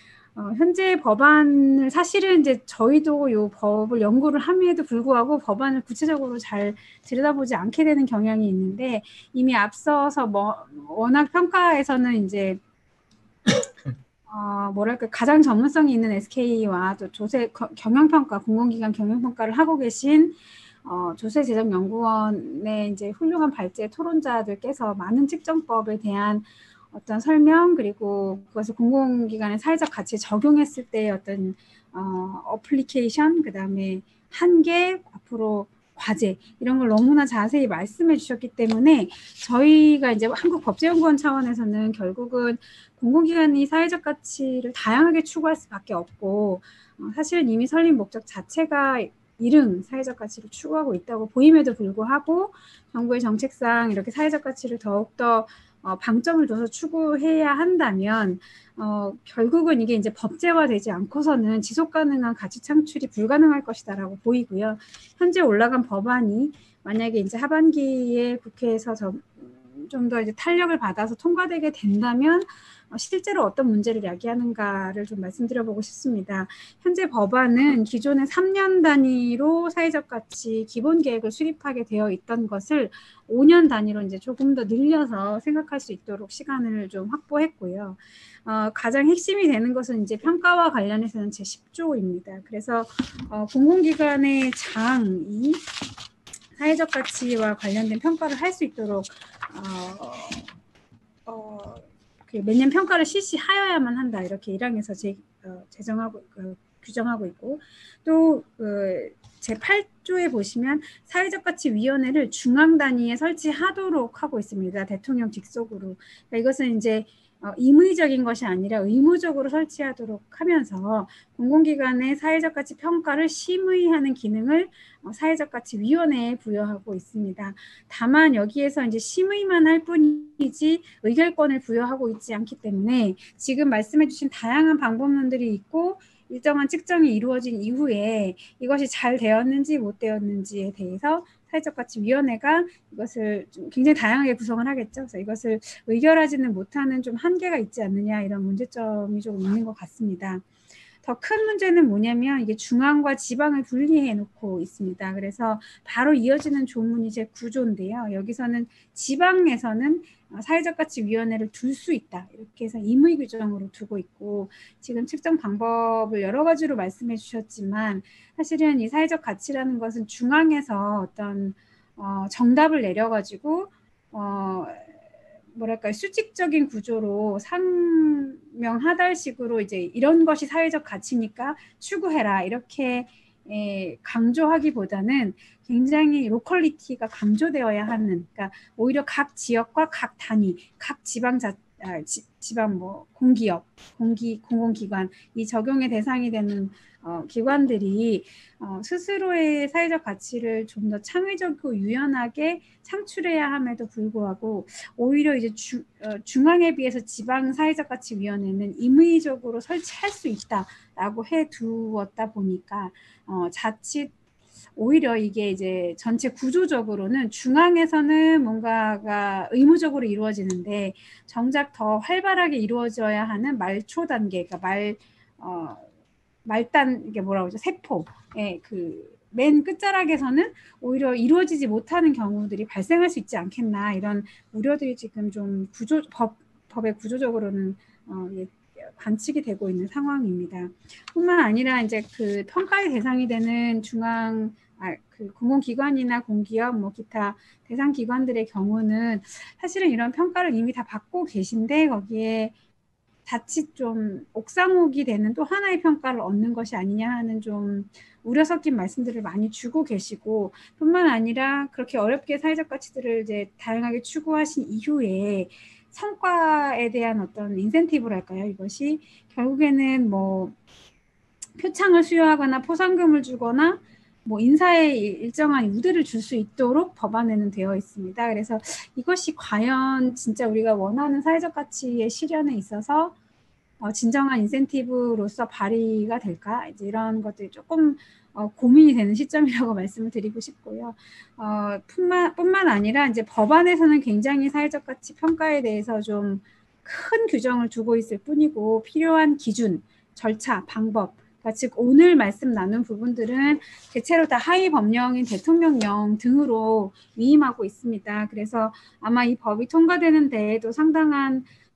현재 법안을 사실은 이제 저희도 이 법을 연구를 함에도 불구하고 법안을 구체적으로 잘 들여다보지 않게 되는 경향이 있는데 이미 앞서서 워낙 평가에서는 이제 가장 전문성이 있는 SK와 또 조세 경영평가 공공기관 경영평가를 하고 계신 조세재정연구원의 이제 훌륭한 발제 토론자들께서 많은 측정법에 대한 어떤 설명 그리고 그것을 공공기관의 사회적 가치에 적용했을 때의 어떤 어플리케이션 그다음에 한계 앞으로 과제 이런 걸 너무나 자세히 말씀해 주셨기 때문에 저희가 이제 한국법제연구원 차원에서는 결국은 공공기관이 사회적 가치를 다양하게 추구할 수밖에 없고 사실은 이미 설립 목적 자체가 이른 사회적 가치를 추구하고 있다고 보임에도 불구하고 정부의 정책상 이렇게 사회적 가치를 더욱더 방점을 둬서 추구해야 한다면 결국은 이게 이제 법제화되지 않고서는 지속 가능한 가치 창출이 불가능할 것이다라고 보이고요. 현재 올라간 법안이 만약에 이제 하반기에 국회에서 좀 더 이제 탄력을 받아서 통과되게 된다면 실제로 어떤 문제를 야기하는가를 좀 말씀드려보고 싶습니다. 현재 법안은 기존의 3년 단위로 사회적 가치 기본 계획을 수립하게 되어 있던 것을 5년 단위로 이제 조금 더 늘려서 생각할 수 있도록 시간을 좀 확보했고요. 가장 핵심이 되는 것은 이제 평가와 관련해서는 제10조입니다. 그래서 공공기관의 장이 사회적 가치와 관련된 평가를 할 수 있도록 매년 평가를 실시하여야만 한다 이렇게 1항에서 규정하고 있고 또 제8조에 보시면 사회적 가치 위원회를 중앙 단위에 설치하도록 하고 있습니다. 대통령 직속으로. 그러니까 이것은 이제 임의적인 것이 아니라 의무적으로 설치하도록 하면서 공공기관의 사회적 가치 평가를 심의하는 기능을 사회적 가치 위원회에 부여하고 있습니다. 다만 여기에서 이제 심의만 할 뿐이지 의결권을 부여하고 있지 않기 때문에 지금 말씀해 주신 다양한 방법론들이 있고 일정한 측정이 이루어진 이후에 이것이 잘 되었는지 못 되었는지에 대해서 사회적 가치 위원회가 이것을 좀 굉장히 다양하게 구성을 하겠죠. 그래서 이것을 의결하지는 못하는 좀 한계가 있지 않느냐 이런 문제점이 조금 있는 것 같습니다. 더 큰 문제는 뭐냐면 이게 중앙과 지방을 분리해 놓고 있습니다. 그래서 바로 이어지는 조문이 제 9조인데요. 여기서는 지방에서는 사회적 가치 위원회를 둘 수 있다. 이렇게 해서 임의 규정으로 두고 있고 지금 측정 방법을 여러 가지로 말씀해 주셨지만 사실은 이 사회적 가치라는 것은 중앙에서 어떤 정답을 내려가지고 뭐랄까요 수직적인 구조로 상명하달식으로 이제 이런 것이 사회적 가치니까 추구해라 이렇게 강조하기보다는 굉장히 로컬리티가 강조되어야 하는 그러니까 오히려 각 지역과 각 단위, 각 지방 공기업, 공공기관 이 적용의 대상이 되는 기관들이 스스로의 사회적 가치를 좀 더 창의적이고 유연하게 창출해야 함에도 불구하고 오히려 이제 중앙에 비해서 지방 사회적 가치 위원회는 임의적으로 설치할 수 있다라고 해 두었다 보니까 자칫 오히려 이게 이제 전체 구조적으로는 중앙에서는 뭔가가 의무적으로 이루어지는데 정작 더 활발하게 이루어져야 하는 말초 단계, 그러니까 말단 이게 뭐라고 하죠? 세포의 맨 끝자락에서는 오히려 이루어지지 못하는 경우들이 발생할 수 있지 않겠나 이런 우려들이 지금 좀 법의 구조적으로는 관측이 되고 있는 상황입니다. 뿐만 아니라 이제 그 평가의 대상이 되는 공공기관이나 공기업, 기타 대상 기관들의 경우는 사실은 이런 평가를 이미 다 받고 계신데 거기에 자칫 좀 옥상옥이 되는 또 하나의 평가를 얻는 것이 아니냐 하는 좀 우려 섞인 말씀들을 많이 주고 계시고 뿐만 아니라 그렇게 어렵게 사회적 가치들을 이제 다양하게 추구하신 이후에 성과에 대한 어떤 인센티브랄까요? 이것이 결국에는 표창을 수여하거나 포상금을 주거나 인사에 일정한 유대를 줄 수 있도록 법안에는 되어 있습니다. 그래서 이것이 과연 진짜 우리가 원하는 사회적 가치의 실현에 있어서 진정한 인센티브로서 발휘가 될까? 이제 이런 것들이 조금 고민이 되는 시점이라고 말씀을 드리고 싶고요. 뿐만 아니라 이제 법안에서는 굉장히 사회적 가치 평가에 대해서 좀 큰 규정을 두고 있을 뿐이고 필요한 기준, 절차, 방법 즉 오늘 말씀 나눈 부분들은 대체로 다 하위 법령인 대통령령 등으로 위임하고 있습니다. 그래서 아마 이 법이 통과되는 데에도 상당한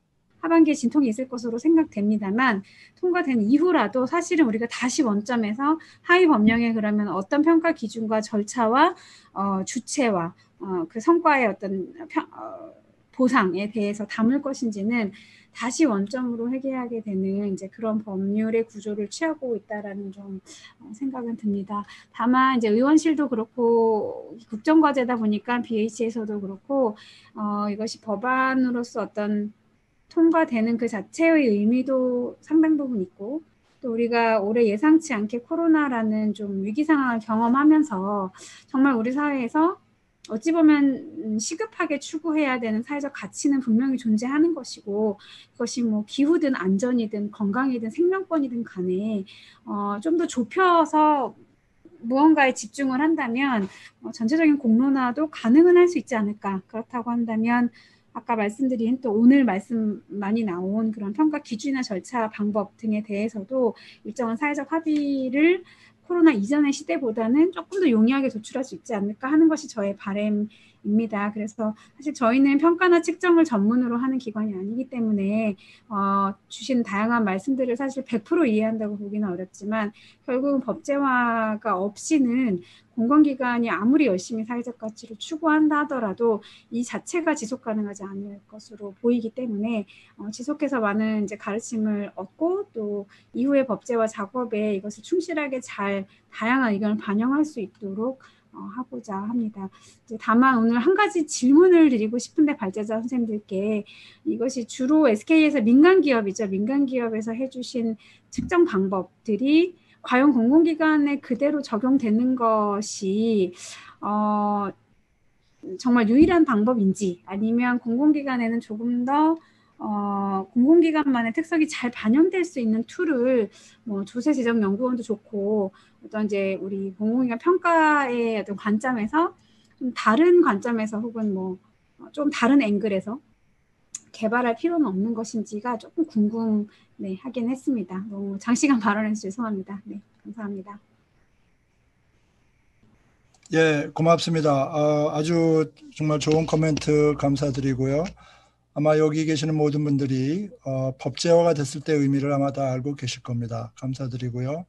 하반기에 진통이 있을 것으로 생각됩니다만 통과된 이후라도 사실은 우리가 다시 원점에서 하위 법령에 그러면 어떤 평가 기준과 절차와 주체와 그 성과의 어떤 보상에 대해서 담을 것인지는 다시 원점으로 회귀하게 되는 이제 그런 법률의 구조를 취하고 있다라는 좀 생각은 듭니다. 다만 이제 의원실도 그렇고 국정과제다 보니까 BH에서도 그렇고 이것이 법안으로서 어떤 통과되는 그 자체의 의미도 상당 부분 있고 또 우리가 올해 예상치 않게 코로나라는 좀 위기 상황을 경험하면서 정말 우리 사회에서 어찌 보면 시급하게 추구해야 되는 사회적 가치는 분명히 존재하는 것이고 그것이 뭐 기후든 안전이든 건강이든 생명권이든 간에 좀 더 좁혀서 무언가에 집중을 한다면 전체적인 공론화도 가능은 할 수 있지 않을까. 그렇다고 한다면 아까 말씀드린 또 오늘 말씀 많이 나온 그런 평가 기준이나 절차 방법 등에 대해서도 일정한 사회적 합의를 코로나 이전의 시대보다는 조금 더 용이하게 도출할 수 있지 않을까 하는 것이 저의 바람입니다. 그래서 사실 저희는 평가나 측정을 전문으로 하는 기관이 아니기 때문에 주신 다양한 말씀들을 사실 100% 이해한다고 보기는 어렵지만 결국은 법제화가 없이는 공공기관이 아무리 열심히 사회적 가치를 추구한다 하더라도 이 자체가 지속 가능하지 않을 것으로 보이기 때문에 지속해서 많은 이제 가르침을 얻고 또 이후의 법제화 작업에 이것을 충실하게 잘 다양한 의견을 반영할 수 있도록 하고자 합니다. 이제 다만 오늘 한 가지 질문을 드리고 싶은데 발제자 선생님들께 이것이 주로 SK에서 민간기업이죠. 민간기업에서 해주신 측정 방법들이 과연 공공기관에 그대로 적용되는 것이 정말 유일한 방법인지 아니면 공공기관에는 조금 더 공공기관만의 특성이 잘 반영될 수 있는 툴을 뭐 조세재정연구원도 좋고 어떤 이제 우리 공공기관 평가의 어떤 관점에서 좀 다른 관점에서 혹은 뭐 좀 다른 앵글에서 개발할 필요는 없는 것인지가 조금 궁금하긴 했습니다. 너무 장시간 발언해서 죄송합니다. 네, 감사합니다. 예, 고맙습니다. 아주 정말 좋은 코멘트 감사드리고요. 아마 여기 계시는 모든 분들이 법제화가 됐을 때 의미를 아마 다 알고 계실 겁니다. 감사드리고요.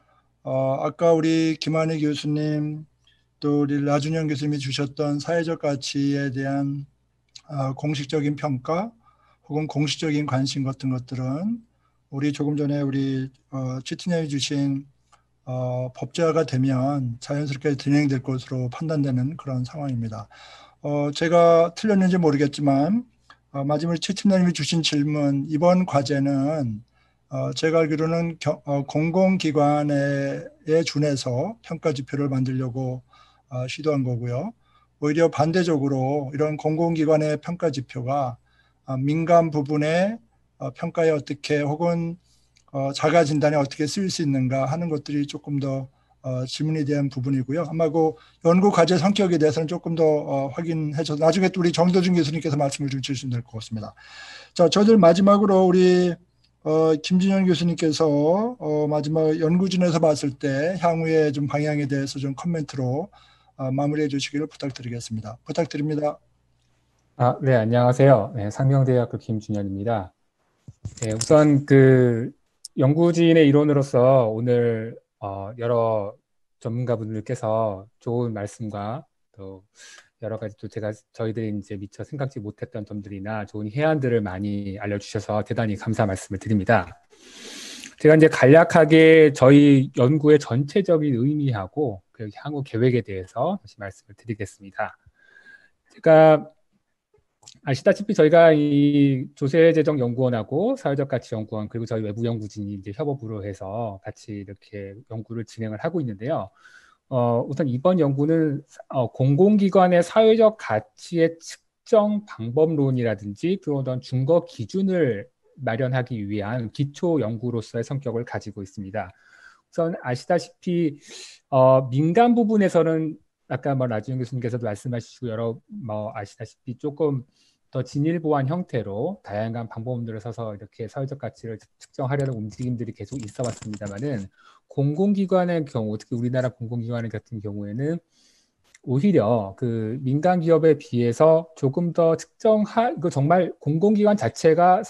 아까 우리 김한희 교수님 또 우리 라준영 교수님이 주셨던 사회적 가치에 대한 공식적인 평가 혹은 공식적인 관심 같은 것들은 우리 조금 전에 우리 치티님이 주신 법제화가 되면 자연스럽게 진행될 것으로 판단되는 그런 상황입니다. 제가 틀렸는지 모르겠지만 마지막에 치티님이 주신 질문 이번 과제는 제가 알기로는 공공기관에 준해서 평가 지표를 만들려고 시도한 거고요. 오히려 반대적으로 이런 공공기관의 평가 지표가 민간 부분의 평가에 어떻게 혹은 자가 진단에 어떻게 쓰일 수 있는가 하는 것들이 조금 더 질문에 대한 부분이고요. 아마 그 연구 과제 성격에 대해서는 조금 더 확인해서 나중에 또 우리 정도준 교수님께서 말씀을 좀 주시면 될 것 같습니다. 자, 저들 마지막으로 우리 김진현 교수님께서 마지막 연구진에서 봤을 때 향후의 좀 방향에 대해서 좀 코멘트로 마무리해 주시기를 부탁드리겠습니다. 부탁드립니다. 네, 안녕하세요. 네, 상명대학교 김준현입니다. 네, 우선 그 연구진의 일원으로서 오늘 여러 전문가분들께서 좋은 말씀과 또 여러 가지 또 저희들이 이제 미처 생각지 못했던 점들이나 좋은 해안들을 많이 알려주셔서 대단히 감사 말씀을 드립니다. 제가 이제 간략하게 저희 연구의 전체적인 의미하고 그 향후 계획에 대해서 다시 말씀을 드리겠습니다. 제가 아시다시피 저희가 이 조세재정연구원하고 사회적가치연구원 그리고 저희 외부 연구진이 이제 협업으로 해서 같이 이렇게 연구를 진행을 하고 있는데요. 우선 이번 연구는 공공기관의 사회적 가치의 측정 방법론이라든지 그런 준거 기준을 마련하기 위한 기초 연구로서의 성격을 가지고 있습니다. 우선 아시다시피 민간 부분에서는 아까 라준영 교수님께서도 말씀하시고 여러 아시다시피 조금 더 진일보한 형태로 다양한 방법들을 써서 이렇게 사회적 가치를 측정하려는 움직임들이 계속 있어 왔습니다만은 공공기관의 경우, 특히 우리나라 공공기관 같은 경우에는 오히려 그 민간 기업에 비해서 조금 더 그 정말 공공기관 자체가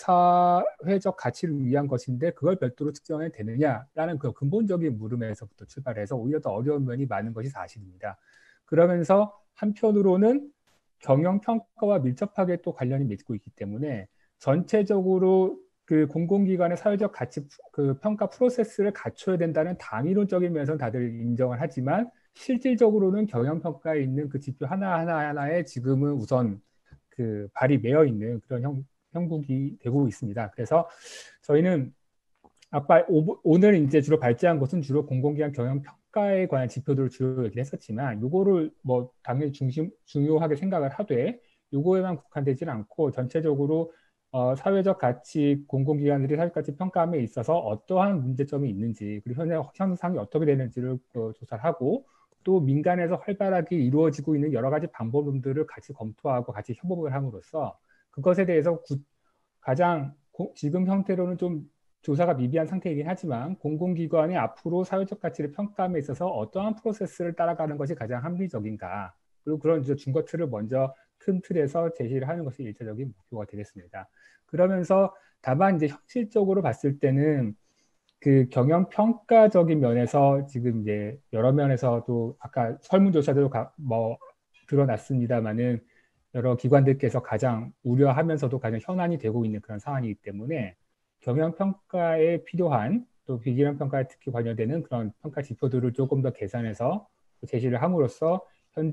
사회적 가치를 위한 것인데 그걸 별도로 측정해야 되느냐라는 그 근본적인 물음에서부터 출발해서 오히려 더 어려운 면이 많은 것이 사실입니다. 그러면서 한편으로는 경영평가와 밀접하게 또 관련이 맺고 있기 때문에 전체적으로 그 공공기관의 사회적 가치 그 평가 프로세스를 갖춰야 된다는 당위론적인 면에서는 다들 인정을 하지만 실질적으로는 경영평가에 있는 그 지표 하나하나에 지금은 우선 그 발이 매여 있는 그런 형국이 되고 있습니다. 그래서 저희는 아까 오늘 이제 주로 발제한 것은 주로 공공기관 경영평가에 관한 지표들을 주로 얘기를 했었지만 요거를 뭐 당연히 중요하게 생각을 하되 요거에만 국한되지는 않고 전체적으로 사회적 가치, 공공기관들이 사회적 가치 평가함에 있어서 어떠한 문제점이 있는지 그리고 현상이 어떻게 되는지를 조사를 하고 또 민간에서 활발하게 이루어지고 있는 여러 가지 방법론들을 같이 검토하고 같이 협업을 함으로써 그것에 대해서 가장 지금 형태로는 좀 조사가 미비한 상태이긴 하지만 공공기관이 앞으로 사회적 가치를 평가함에 있어서 어떠한 프로세스를 따라가는 것이 가장 합리적인가 그리고 그런 준거 틀을 먼저 큰 틀에서 제시를 하는 것이 일차적인 목표가 되겠습니다. 그러면서 다만 이제 현실적으로 봤을 때는 그 경영평가적인 면에서 지금 이제 여러 면에서도 아까 설문조사도 뭐 드러났습니다만은 여러 기관들께서 가장 우려하면서도 가장 현안이 되고 있는 그런 상황이기 때문에 경영평가에 필요한 또 비경영평가에 특히 관여되는 그런 평가 지표들을 조금 더 계산해서 제시를 함으로써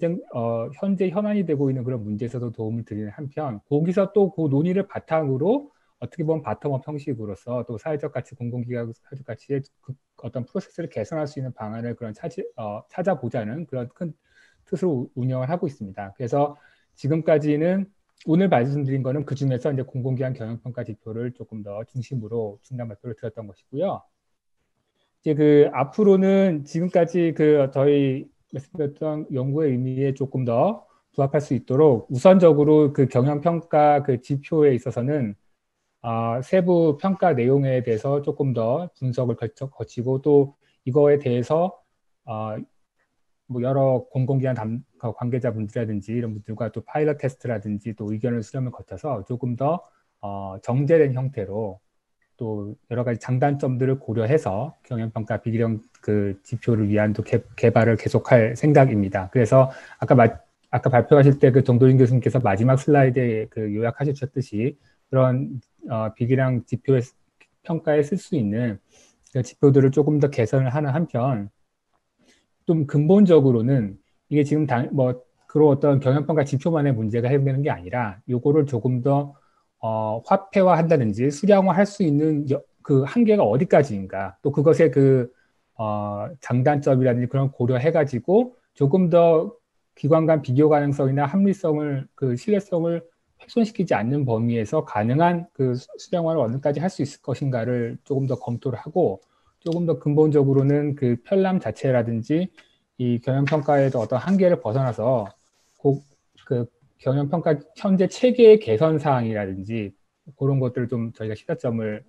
현재 현안이 되고 있는 그런 문제에서도 도움을 드리는 한편 거기서 또 그 논의를 바탕으로 어떻게 보면 바텀업 형식으로서 또 사회적 가치, 공공기관 사회적 가치의 어떤 프로세스를 개선할 수 있는 방안을 찾아보자는 그런 큰 뜻으로 운영을 하고 있습니다. 그래서 지금까지는 오늘 말씀드린 거는 그 중에서 이제 공공기관 경영평가 지표를 조금 더 중심으로 중간 발표를 드렸던 것이고요. 이제 그 앞으로는 지금까지 그 저희 말씀드렸던 연구의 의미에 조금 더 부합할 수 있도록 우선적으로 그 경영평가 그 지표에 있어서는 세부 평가 내용에 대해서 조금 더 분석을 거치고 또 이거에 대해서 뭐 여러 공공기관 관계자분들이라든지 이런 분들과 또 파일럿 테스트라든지 또 의견을 수렴을 거쳐서 조금 더 정제된 형태로 또 여러 가지 장단점들을 고려해서 경영평가 비기령 그 지표를 위한 또 개발을 계속할 생각입니다. 그래서 아까 발표하실 때 그 정도진 교수님께서 마지막 슬라이드에 그 요약하셨 주셨듯이 그런 비기량 지표 평가에 쓸 수 있는 그 지표들을 조금 더 개선을 하는 한편 좀 근본적으로는 이게 지금 그런 어떤 경영평가 지표만의 문제가 해결되는 게 아니라 요거를 조금 더 화폐화한다든지 수량화할 수 있는 그 한계가 어디까지인가 또 그것의 그 장단점이라든지 그런 고려해가지고 조금 더 기관 간 비교 가능성이나 합리성을 그 신뢰성을 훼손시키지 않는 범위에서 가능한 그 수량화를 어느까지 할 수 있을 것인가를 조금 더 검토를 하고 조금 더 근본적으로는 그 편람 자체라든지 이 경영평가에도 어떤 한계를 벗어나서 그 경영평가 현재 체계의 개선 사항이라든지 그런 것들을 좀 저희가 시사점을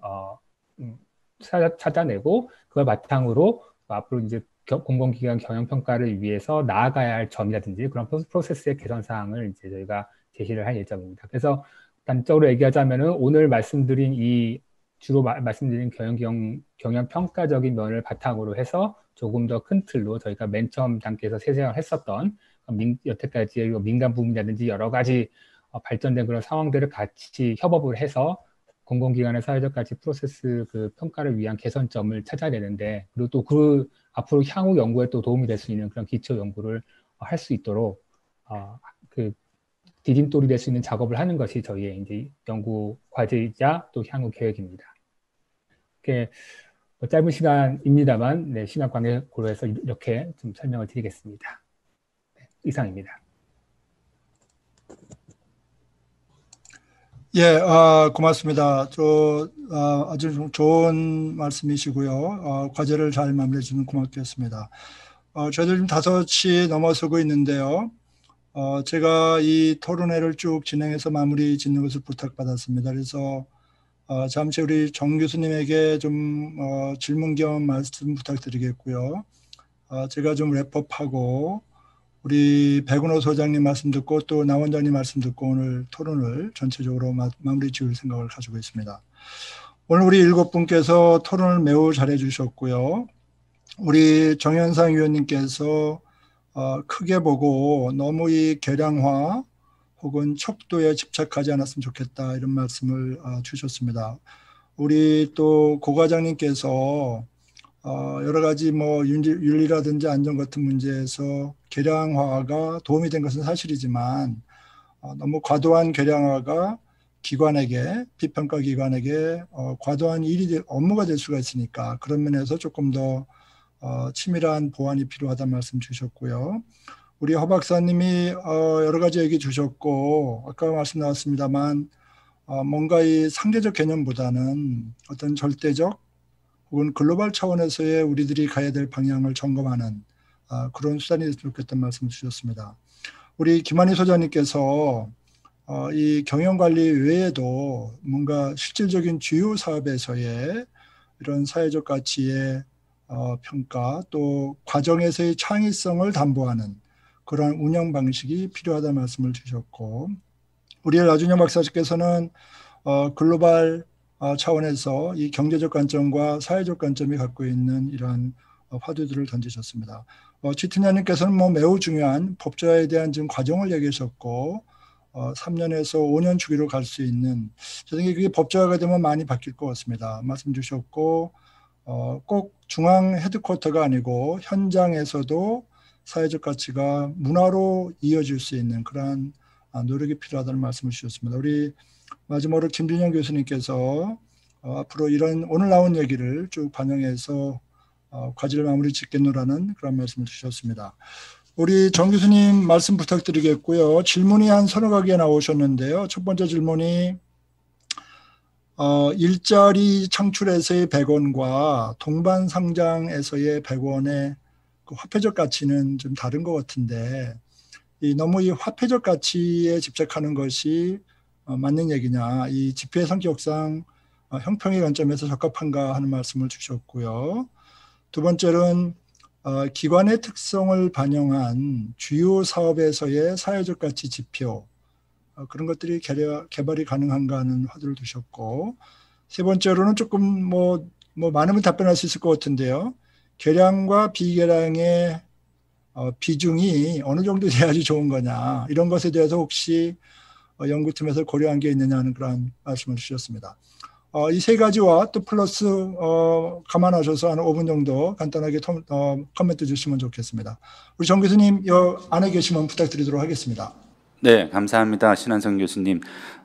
찾아내고 그걸 바탕으로 앞으로 이제 공공기관 경영평가를 위해서 나아가야 할 점이라든지 그런 프로세스의 개선 사항을 이제 저희가 제시를 할 예정입니다. 그래서 단적으로 얘기하자면은 오늘 말씀드린 주로 말씀드린 경영평가적인 면을 바탕으로 해서 조금 더 큰 틀로 저희가 맨 처음 단계에서 세생을 했었던 여태까지의 민간 부문이라든지 여러 가지 발전된 그런 상황들을 같이 협업을 해서 공공기관의 사회적 가치 프로세스 그 평가를 위한 개선점을 찾아내는데 그리고 또 그 앞으로 향후 연구에 또 도움이 될 수 있는 그런 기초 연구를 할 수 있도록 그 디딤돌이 될 수 있는 작업을 하는 것이 저희의 이제 연구 과제이자 또 향후 계획입니다. 이렇게 짧은 시간입니다만 네, 시간 관계 고려해서 이렇게 좀 설명을 드리겠습니다. 네, 이상입니다. 예, 고맙습니다. 아주 좋은 말씀이시고요. 과제를 잘 마무리해 주면 고맙겠습니다. 저희들 지금 5시 넘어서고 있는데요. 제가 이 토론회를 쭉 진행해서 마무리 짓는 것을 부탁받았습니다. 그래서 잠시 우리 정 교수님에게 좀 질문 겸 말씀 부탁드리겠고요. 제가 좀 랩업하고 우리 백운호 소장님 말씀 듣고 또 나 원장님 말씀 듣고 오늘 토론을 전체적으로 마무리 지을 생각을 가지고 있습니다. 오늘 우리 7분께서 토론을 매우 잘해 주셨고요. 우리 정현상 위원님께서 크게 보고 너무 이 계량화 혹은 척도에 집착하지 않았으면 좋겠다 이런 말씀을 주셨습니다. 우리 또 고 과장님께서 여러 가지 뭐 윤리라든지 안전 같은 문제에서 계량화가 도움이 된 것은 사실이지만 너무 과도한 계량화가 기관에게 비평가 기관에게 과도한 업무가 될 수가 있으니까 그런 면에서 조금 더 치밀한 보완이 필요하다는 말씀 주셨고요. 우리 허 박사님이 여러 가지 얘기 주셨고 아까 말씀 나왔습니다만 뭔가 이 상대적 개념보다는 어떤 절대적 혹은 글로벌 차원에서의 우리들이 가야 될 방향을 점검하는 그런 수단이 됐으면 좋겠다는 말씀을 주셨습니다. 우리 김한희 소장님께서 이 경영관리 외에도 뭔가 실질적인 주요 사업에서의 이런 사회적 가치의 평가 또 과정에서의 창의성을 담보하는 그런 운영 방식이 필요하다는 말씀을 주셨고 우리 나준영 박사님께서는 글로벌 차원에서 이 경제적 관점과 사회적 관점이 갖고 있는 이러한 화두들을 던지셨습니다. 지트냐님께서는 뭐 매우 중요한 법조화에 대한 지금 과정을 얘기하셨고 3년에서 5년 주기로 갈 수 있는 저 생각에 그게 법조화가 되면 많이 바뀔 것 같습니다. 말씀 주셨고 꼭 중앙 헤드쿼터가 아니고 현장에서도 사회적 가치가 문화로 이어질 수 있는 그러한 노력이 필요하다는 말씀을 주셨습니다. 우리 마지막으로 김준영 교수님께서 앞으로 이런 오늘 나온 얘기를 쭉 반영해서 과제를 마무리 짓겠노라는 그런 말씀을 주셨습니다. 우리 정 교수님 말씀 부탁드리겠고요. 질문이 한 서너 가지가 나오셨는데요. 첫 번째 질문이 일자리 창출에서의 100원과 동반상장에서의 100원의 그 화폐적 가치는 좀 다른 것 같은데 너무 이 화폐적 가치에 집착하는 것이 맞는 얘기냐, 이 지표의 성격상 형평의 관점에서 적합한가 하는 말씀을 주셨고요. 두 번째는 기관의 특성을 반영한 주요 사업에서의 사회적 가치 지표 그런 것들이 개발이 가능한가 하는 화두를 두셨고 세 번째로는 조금 뭐 많으면 답변할 수 있을 것 같은데요. 계량과 비계량의 비중이 어느 정도 돼야지 좋은 거냐 이런 것에 대해서 혹시 연구팀에서 고려한 게 있느냐 하는 그런 말씀을 주셨습니다. 이 세 가지와 또 플러스 감안하셔서 한 5분 정도 간단하게 코멘트 주시면 좋겠습니다. 우리 정 교수님 안에 계시면 부탁드리도록 하겠습니다. 네, 감사합니다. 신한성 교수님.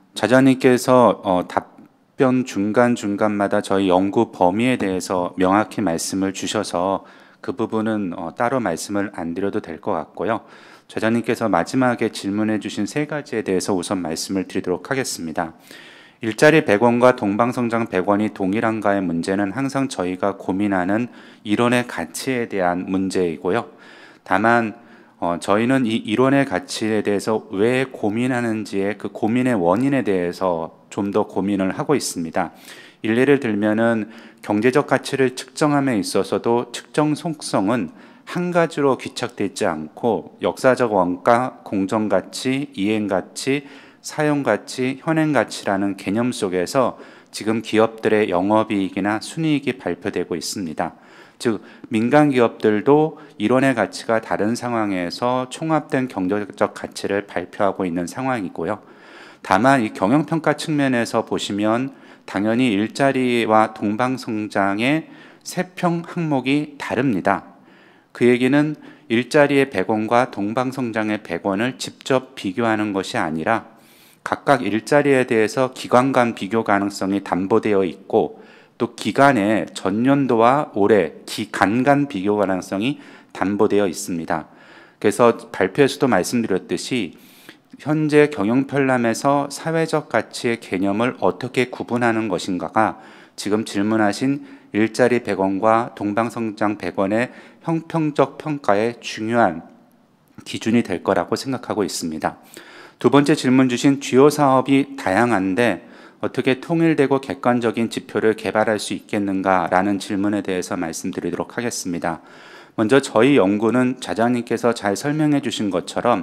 자자님께서 답변 중간중간마다 저희 연구 범위에 대해서 명확히 말씀을 주셔서 그 부분은 따로 말씀을 안 드려도 될 것 같고요. 저자님께서 마지막에 질문해 주신 세 가지에 대해서 우선 말씀을 드리도록 하겠습니다. 일자리 100원과 동방성장 100원이 동일한가의 문제는 항상 저희가 고민하는 이론의 가치에 대한 문제이고요. 다만 저희는 이 이론의 가치에 대해서 왜 고민하는지의 그 고민의 원인에 대해서 좀 더 고민을 하고 있습니다. 일례를 들면은 경제적 가치를 측정함에 있어서도 측정 속성은 한 가지로 귀착되지 않고 역사적 원가, 공정가치, 이행가치, 사용가치, 현행가치라는 개념 속에서 지금 기업들의 영업이익이나 순이익이 발표되고 있습니다. 즉 민간 기업들도 이론의 가치가 다른 상황에서 총합된 경제적 가치를 발표하고 있는 상황이고요. 다만 이 경영평가 측면에서 보시면 당연히 일자리와 동방성장의 세평 항목이 다릅니다. 그 얘기는 일자리의 100원과 동방성장의 100원을 직접 비교하는 것이 아니라 각각 일자리에 대해서 기간 간 비교 가능성이 담보되어 있고 또 기간의 전년도와 올해 기간 간 비교 가능성이 담보되어 있습니다. 그래서 발표에서도 말씀드렸듯이 현재 경영편람에서 사회적 가치의 개념을 어떻게 구분하는 것인가가 지금 질문하신 일자리 100원과 동방성장 100원의 형평적 평가의 중요한 기준이 될 거라고 생각하고 있습니다. 두 번째 질문 주신 주요 사업이 다양한데 어떻게 통일되고 객관적인 지표를 개발할 수 있겠는가라는 질문에 대해서 말씀드리도록 하겠습니다. 먼저 저희 연구는 자장님께서 잘 설명해 주신 것처럼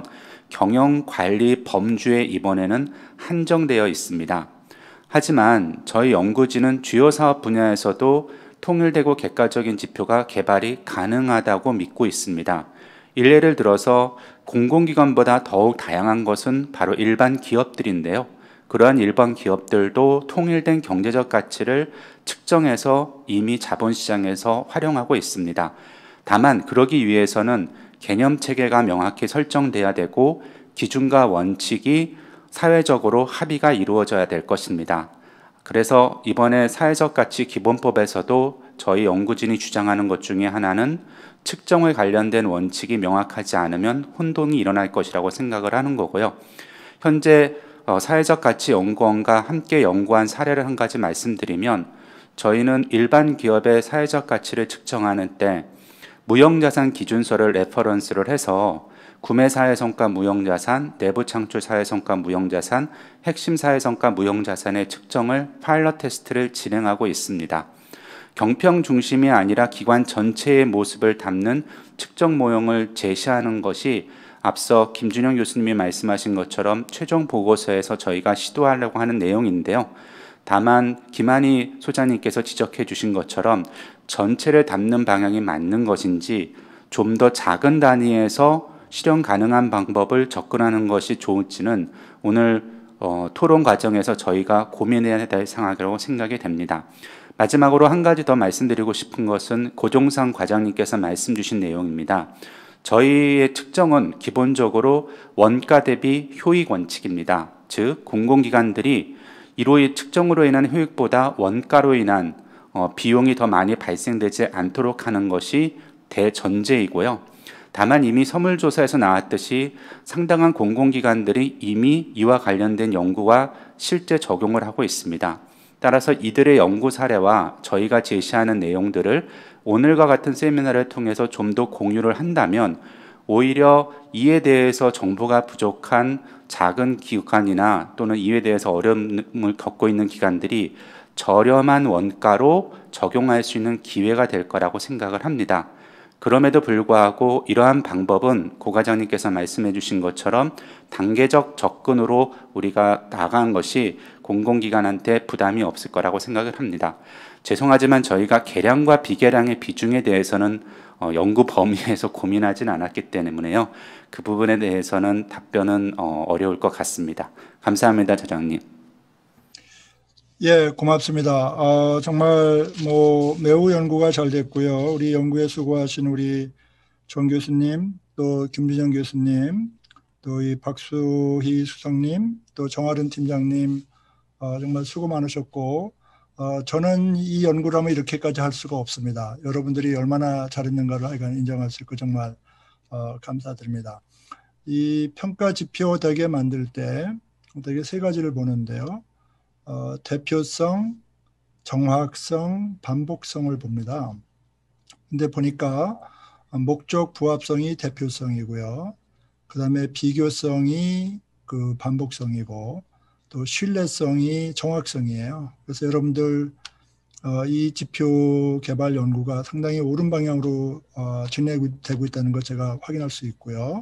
경영관리 범주에 이번에는 한정되어 있습니다. 하지만 저희 연구진은 주요 사업 분야에서도 통일되고 객관적인 지표가 개발이 가능하다고 믿고 있습니다. 일례를 들어서 공공기관보다 더욱 다양한 것은 바로 일반 기업들인데요. 그러한 일반 기업들도 통일된 경제적 가치를 측정해서 이미 자본시장에서 활용하고 있습니다. 다만 그러기 위해서는 개념 체계가 명확히 설정돼야 되고 기준과 원칙이 사회적으로 합의가 이루어져야 될 것입니다. 그래서 이번에 사회적 가치 기본법에서도 저희 연구진이 주장하는 것 중에 하나는 측정에 관련된 원칙이 명확하지 않으면 혼동이 일어날 것이라고 생각을 하는 거고요. 현재 사회적 가치 연구원과 함께 연구한 사례를 한 가지 말씀드리면 저희는 일반 기업의 사회적 가치를 측정하는 때 무형자산 기준서를 레퍼런스를 해서 구매 사회성과 무형자산, 내부 창출 사회성과 무형자산, 핵심 사회성과 무형자산의 측정을 파일럿 테스트를 진행하고 있습니다. 경평 중심이 아니라 기관 전체의 모습을 담는 측정 모형을 제시하는 것이 앞서 김준영 교수님이 말씀하신 것처럼 최종 보고서에서 저희가 시도하려고 하는 내용인데요. 다만 김한희 소장님께서 지적해 주신 것처럼 전체를 담는 방향이 맞는 것인지 좀 더 작은 단위에서 실현 가능한 방법을 접근하는 것이 좋을지는 오늘 토론 과정에서 저희가 고민해야 될 상황이라고 생각이 됩니다. 마지막으로 한 가지 더 말씀드리고 싶은 것은 고종상 과장님께서 말씀 주신 내용입니다. 저희의 측정은 기본적으로 원가 대비 효익 원칙입니다. 즉 공공기관들이 이로의 측정으로 인한 효익보다 원가로 인한 비용이 더 많이 발생되지 않도록 하는 것이 대전제이고요. 다만 이미 서물조사에서 나왔듯이 상당한 공공기관들이 이미 이와 관련된 연구와 실제 적용을 하고 있습니다. 따라서 이들의 연구 사례와 저희가 제시하는 내용들을 오늘과 같은 세미나를 통해서 좀 더 공유를 한다면 오히려 이에 대해서 정보가 부족한 작은 기관이나 또는 이에 대해서 어려움을 겪고 있는 기관들이 저렴한 원가로 적용할 수 있는 기회가 될 거라고 생각을 합니다. 그럼에도 불구하고 이러한 방법은 고 과장님께서 말씀해 주신 것처럼 단계적 접근으로 우리가 나간 것이 공공기관한테 부담이 없을 거라고 생각을 합니다. 죄송하지만 저희가 계량과 비계량의 비중에 대해서는 연구 범위에서 고민하진 않았기 때문에요. 그 부분에 대해서는 답변은 어려울 것 같습니다. 감사합니다, 차장님. 예, 고맙습니다. 정말 매우 연구가 잘 됐고요. 우리 연구에 수고하신 우리 정 교수님, 또 김준영 교수님, 또 이 박수희 수석님, 또 정아름 팀장님 정말 수고 많으셨고 저는 이 연구를 하면 이렇게까지 할 수가 없습니다. 여러분들이 얼마나 잘했는가를 하여간 인정할 수 있고 정말 감사드립니다. 이 평가 지표 대개 만들 때 대개 세 가지를 보는데요. 대표성, 정확성, 반복성을 봅니다. 근데 보니까 목적 부합성이 대표성이고요. 그 다음에 비교성이 그 반복성이고 또 신뢰성이 정확성이에요. 그래서 여러분들 이 지표 개발 연구가 상당히 옳은 방향으로 진행되고 있다는 것 제가 확인할 수 있고요.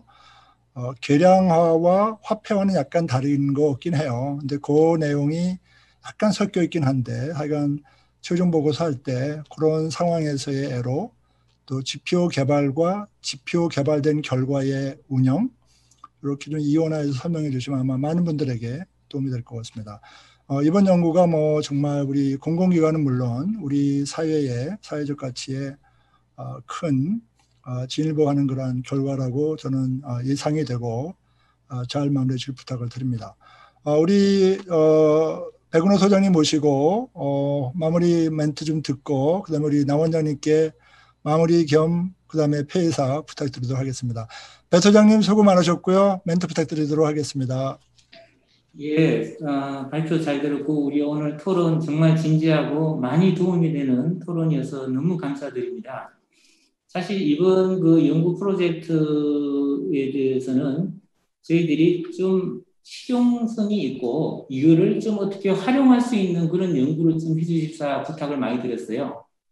계량화와 화폐화는 약간 다른 거 없긴 해요. 근데 그 내용이 약간 섞여 있긴 한데 하여간 최종 보고서 할 때 그런 상황에서의 애로 또 지표 개발과 지표 개발된 결과의 운영 이렇게 좀 이원화해서 설명해 주시면 아마 많은 분들에게 도움이 될 것 같습니다. 이번 연구가 정말 우리 공공기관은 물론 우리 사회의 사회적 가치에 큰 진일보하는 그러한 결과라고 저는 예상이 되고 잘 마무리해 주실 부탁을 드립니다. 우리 백은호 소장님 모시고 마무리 멘트 좀 듣고 그다음에 우리 남 원장님께 마무리 겸 그다음에 폐회사 부탁드리도록 하겠습니다. 배 소장님 수고 많으셨고요. 멘트 부탁드리도록 하겠습니다. 예, 발표 잘 들었고 우리 오늘 토론 정말 진지하고 많이 도움이 되는 토론이어서 너무 감사드립니다. 사실 이번 그 연구 프로젝트에 대해서는 저희들이 좀 실용성이 있고 이거를 좀 어떻게 활용할 수 있는 그런 연구를 좀 해주십사 부탁을 많이 드렸어요.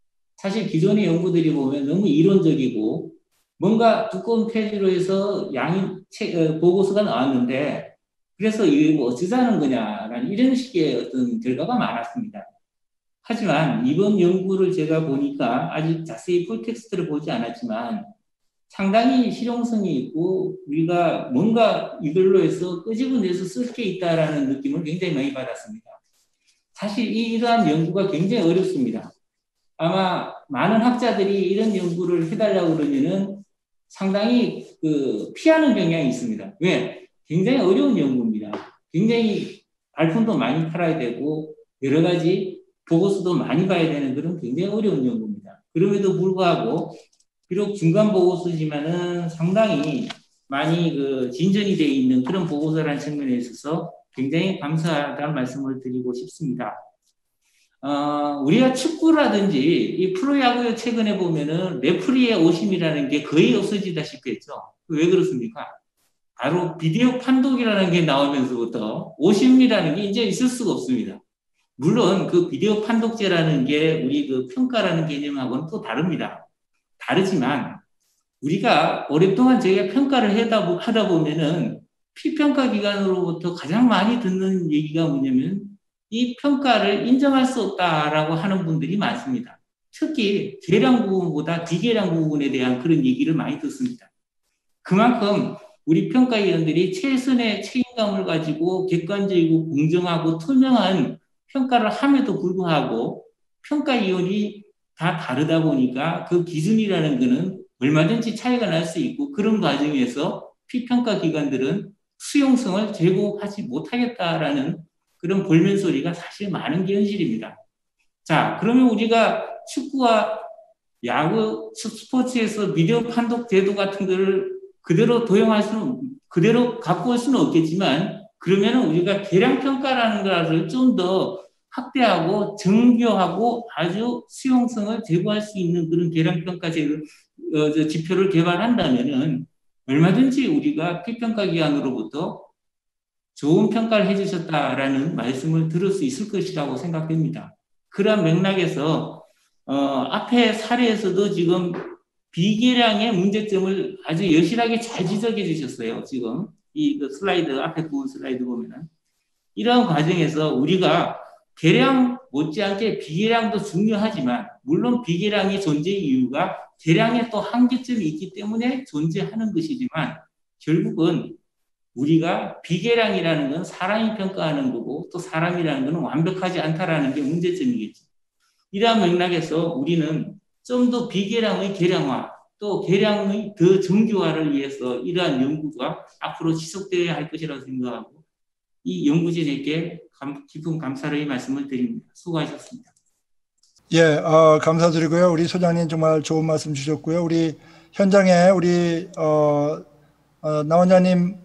사실 기존의 연구들이 보면 너무 이론적이고 뭔가 두꺼운 페이지로 해서 보고서가 나왔는데 그래서 이게 뭐 어쩌자는 거냐라는 이런 식의 어떤 결과가 많았습니다. 하지만 이번 연구를 제가 보니까 아직 자세히 풀텍스트를 보지 않았지만 상당히 실용성이 있고 우리가 뭔가 이걸로 해서 끄집어내서 쓸 게 있다라는 느낌을 굉장히 많이 받았습니다. 사실 이러한 연구가 굉장히 어렵습니다. 아마 많은 학자들이 이런 연구를 해달라고 그러면은 상당히 피하는 경향이 있습니다. 왜? 굉장히 어려운 연구입니다. 굉장히 발품도 많이 팔아야 되고 여러 가지 보고서도 많이 봐야 되는 그런 굉장히 어려운 연구입니다. 그럼에도 불구하고 비록 중간 보고서지만은 상당히 많이 진전이 되어 있는 그런 보고서라는 측면에 있어서 굉장히 감사하다는 말씀을 드리고 싶습니다. 우리가 축구라든지 이 프로야구 최근에 보면은 레프리의 오심이라는 게 거의 없어지다시피 했죠. 왜 그렇습니까? 바로 비디오 판독이라는 게 나오면서부터 오심이라는 게 이제 있을 수가 없습니다. 물론 그 비디오 판독제라는 게 우리 평가라는 개념하고는 또 다릅니다. 다르지만 우리가 오랫동안 저희가 평가를 하다 보면은 피평가 기관으로부터 가장 많이 듣는 얘기가 뭐냐면 이 평가를 인정할 수 없다라고 하는 분들이 많습니다. 특히 계량 부분보다 비계량 부분에 대한 그런 얘기를 많이 듣습니다. 그만큼 우리 평가위원들이 최선의 책임감을 가지고 객관적이고 공정하고 투명한 평가를 함에도 불구하고 평가위원이 다 다르다 보니까 그 기준이라는 거는 얼마든지 차이가 날 수 있고 그런 과정에서 피평가 기관들은 수용성을 제공하지 못하겠다라는 그런 볼멘 소리가 사실 많은 게 현실입니다. 자, 그러면 우리가 축구와 야구, 스포츠에서 비디오 판독 제도 같은 거를 그대로 그대로 갖고 올 수는 없겠지만, 그러면 우리가 계량평가라는 것을 좀 더 확대하고 정교하고 아주 수용성을 제고할 수 있는 그런 계량평가 지표를 개발한다면은 얼마든지 우리가 피평가 기관으로부터 좋은 평가를 해주셨다라는 말씀을 들을 수 있을 것이라고 생각됩니다. 그런 맥락에서 앞에 사례에서도 지금 비계량의 문제점을 아주 여실하게 잘 지적해 주셨어요. 지금 이 슬라이드 앞에 부분 슬라이드 보면은 이런 과정에서 우리가 계량 못지않게 비계량도 중요하지만, 물론 비계량의 존재 이유가 계량에 또 한계점이 있기 때문에 존재하는 것이지만, 결국은 우리가 비계량이라는 건 사람이 평가하는 거고 또 사람이라는 건 완벽하지 않다라는 게 문제점이겠죠. 이러한 맥락에서 우리는 좀 더 비계량의 계량화, 또 계량의 더 정교화를 위해서 이러한 연구가 앞으로 지속되어야 할 것이라고 생각하고, 이 연구진에게 깊은 감사의 말씀을 드립니다. 수고하셨습니다. 예, 감사드리고요. 우리 소장님 정말 좋은 말씀 주셨고요. 우리 현장에 우리 나 원장님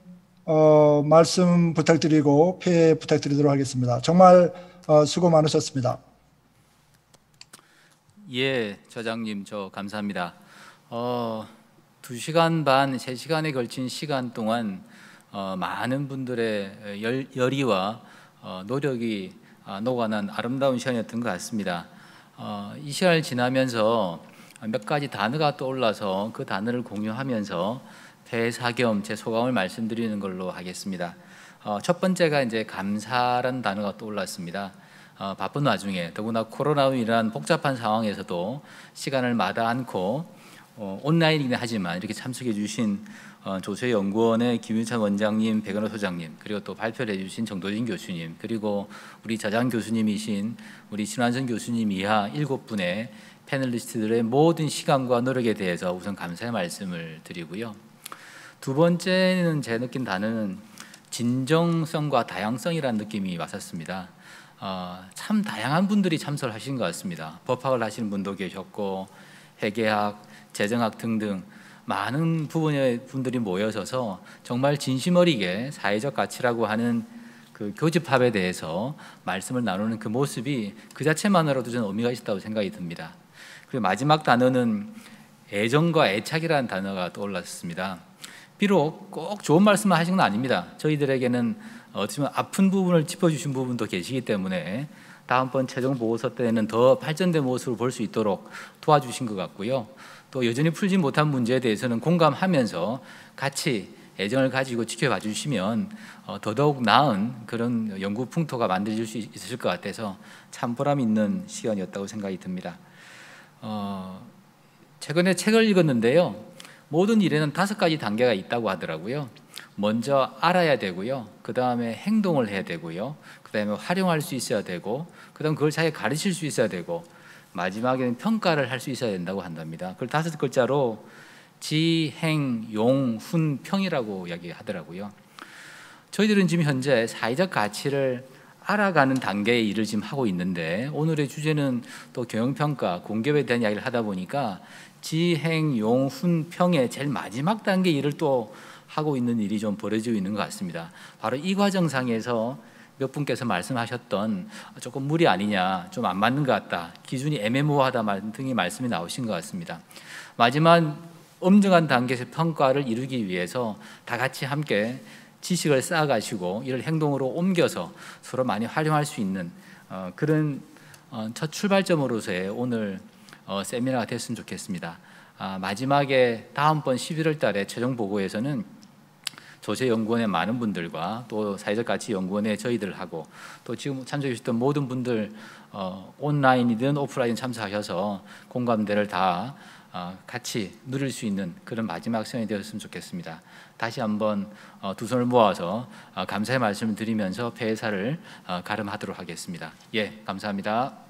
말씀 부탁드리고 폐 부탁드리도록 하겠습니다. 정말 수고 많으셨습니다. 예, 저장님 저 감사합니다. 2시간 반, 3시간에 걸친 시간 동안 많은 분들의 열의와 노력이 녹아난 아름다운 시간이었던 것 같습니다. 이 시간을 지나면서 몇 가지 단어가 떠올라서 그 단어를 공유하면서 대사겸 제 소감을 말씀드리는 걸로 하겠습니다. 첫 번째가 이제 감사라는 단어가 떠올랐습니다. 바쁜 와중에 더구나 코로나로 인한 복잡한 상황에서도 시간을 마다 않고 온라인이긴 하지만 이렇게 참석해 주신 조세연구원의 김윤찬 원장님, 백은호 소장님, 그리고 또 발표를 해주신 정도진 교수님, 그리고 우리 자장 교수님이신 우리 신환선 교수님 이하 7분의 패널리스트들의 모든 시간과 노력에 대해서 우선 감사의 말씀을 드리고요. 두 번째는 제 느낀 단어는 진정성과 다양성이라는 느낌이 왔었습니다. 참 다양한 분들이 참석을 하신 것 같습니다. 법학을 하시는 분도 계셨고 회계학, 재정학 등등 많은 부분의 분들이 모여서서 정말 진심 어리게 사회적 가치라고 하는 그 교집합에 대해서 말씀을 나누는 그 모습이 그 자체만으로도 저는 의미가 있었다고 생각이 듭니다. 그리고 마지막 단어는 애정과 애착이라는 단어가 떠올랐습니다. 비록 꼭 좋은 말씀을 하신 건 아닙니다. 저희들에게는 어쩌면 아픈 부분을 짚어주신 부분도 계시기 때문에 다음번 최종 보고서 때는 더 발전된 모습을 볼 수 있도록 도와주신 것 같고요. 또 여전히 풀지 못한 문제에 대해서는 공감하면서 같이 애정을 가지고 지켜봐 주시면 더더욱 나은 그런 연구 풍토가 만들어질 수 있을 것 같아서 참 보람 있는 시간이었다고 생각이 듭니다. 최근에 책을 읽었는데요. 모든 일에는 5가지 단계가 있다고 하더라고요. 먼저 알아야 되고요. 그 다음에 행동을 해야 되고요. 그 다음에 활용할 수 있어야 되고, 그 다음 그걸 자기가 가르칠 수 있어야 되고, 마지막에는 평가를 할 수 있어야 된다고 한답니다. 그걸 5글자로 지, 행, 용, 훈, 평이라고 이야기하더라고요. 저희들은 지금 현재 사회적 가치를 알아가는 단계의 일을 지금 하고 있는데, 오늘의 주제는 또 경영평가, 공기업에 대한 이야기를 하다 보니까 지, 행, 용, 훈, 평의 제일 마지막 단계 일을 또 하고 있는 일이 좀 벌어지고 있는 것 같습니다. 바로 이 과정상에서 몇 분께서 말씀하셨던 조금 무리 아니냐, 좀 안 맞는 것 같다, 기준이 애매모호하다 등의 말씀이 나오신 것 같습니다. 마지막 엄정한 단계에서 평가를 이루기 위해서 다 같이 함께 지식을 쌓아가시고 이를 행동으로 옮겨서 서로 많이 활용할 수 있는 그런 첫 출발점으로서의 오늘 세미나가 됐으면 좋겠습니다. 마지막에 다음번 11월 달에 최종 보고에서는 조세연구원의 많은 분들과 또 사회적가치연구원의 저희들하고 또 지금 참석해 주셨던 모든 분들 온라인이든 오프라인 참석하셔서 공감대를 다 같이 누릴 수 있는 그런 마지막 시간이 되었으면 좋겠습니다. 다시 한번 두 손을 모아서 감사의 말씀을 드리면서 폐회사를 가름하도록 하겠습니다. 예, 감사합니다.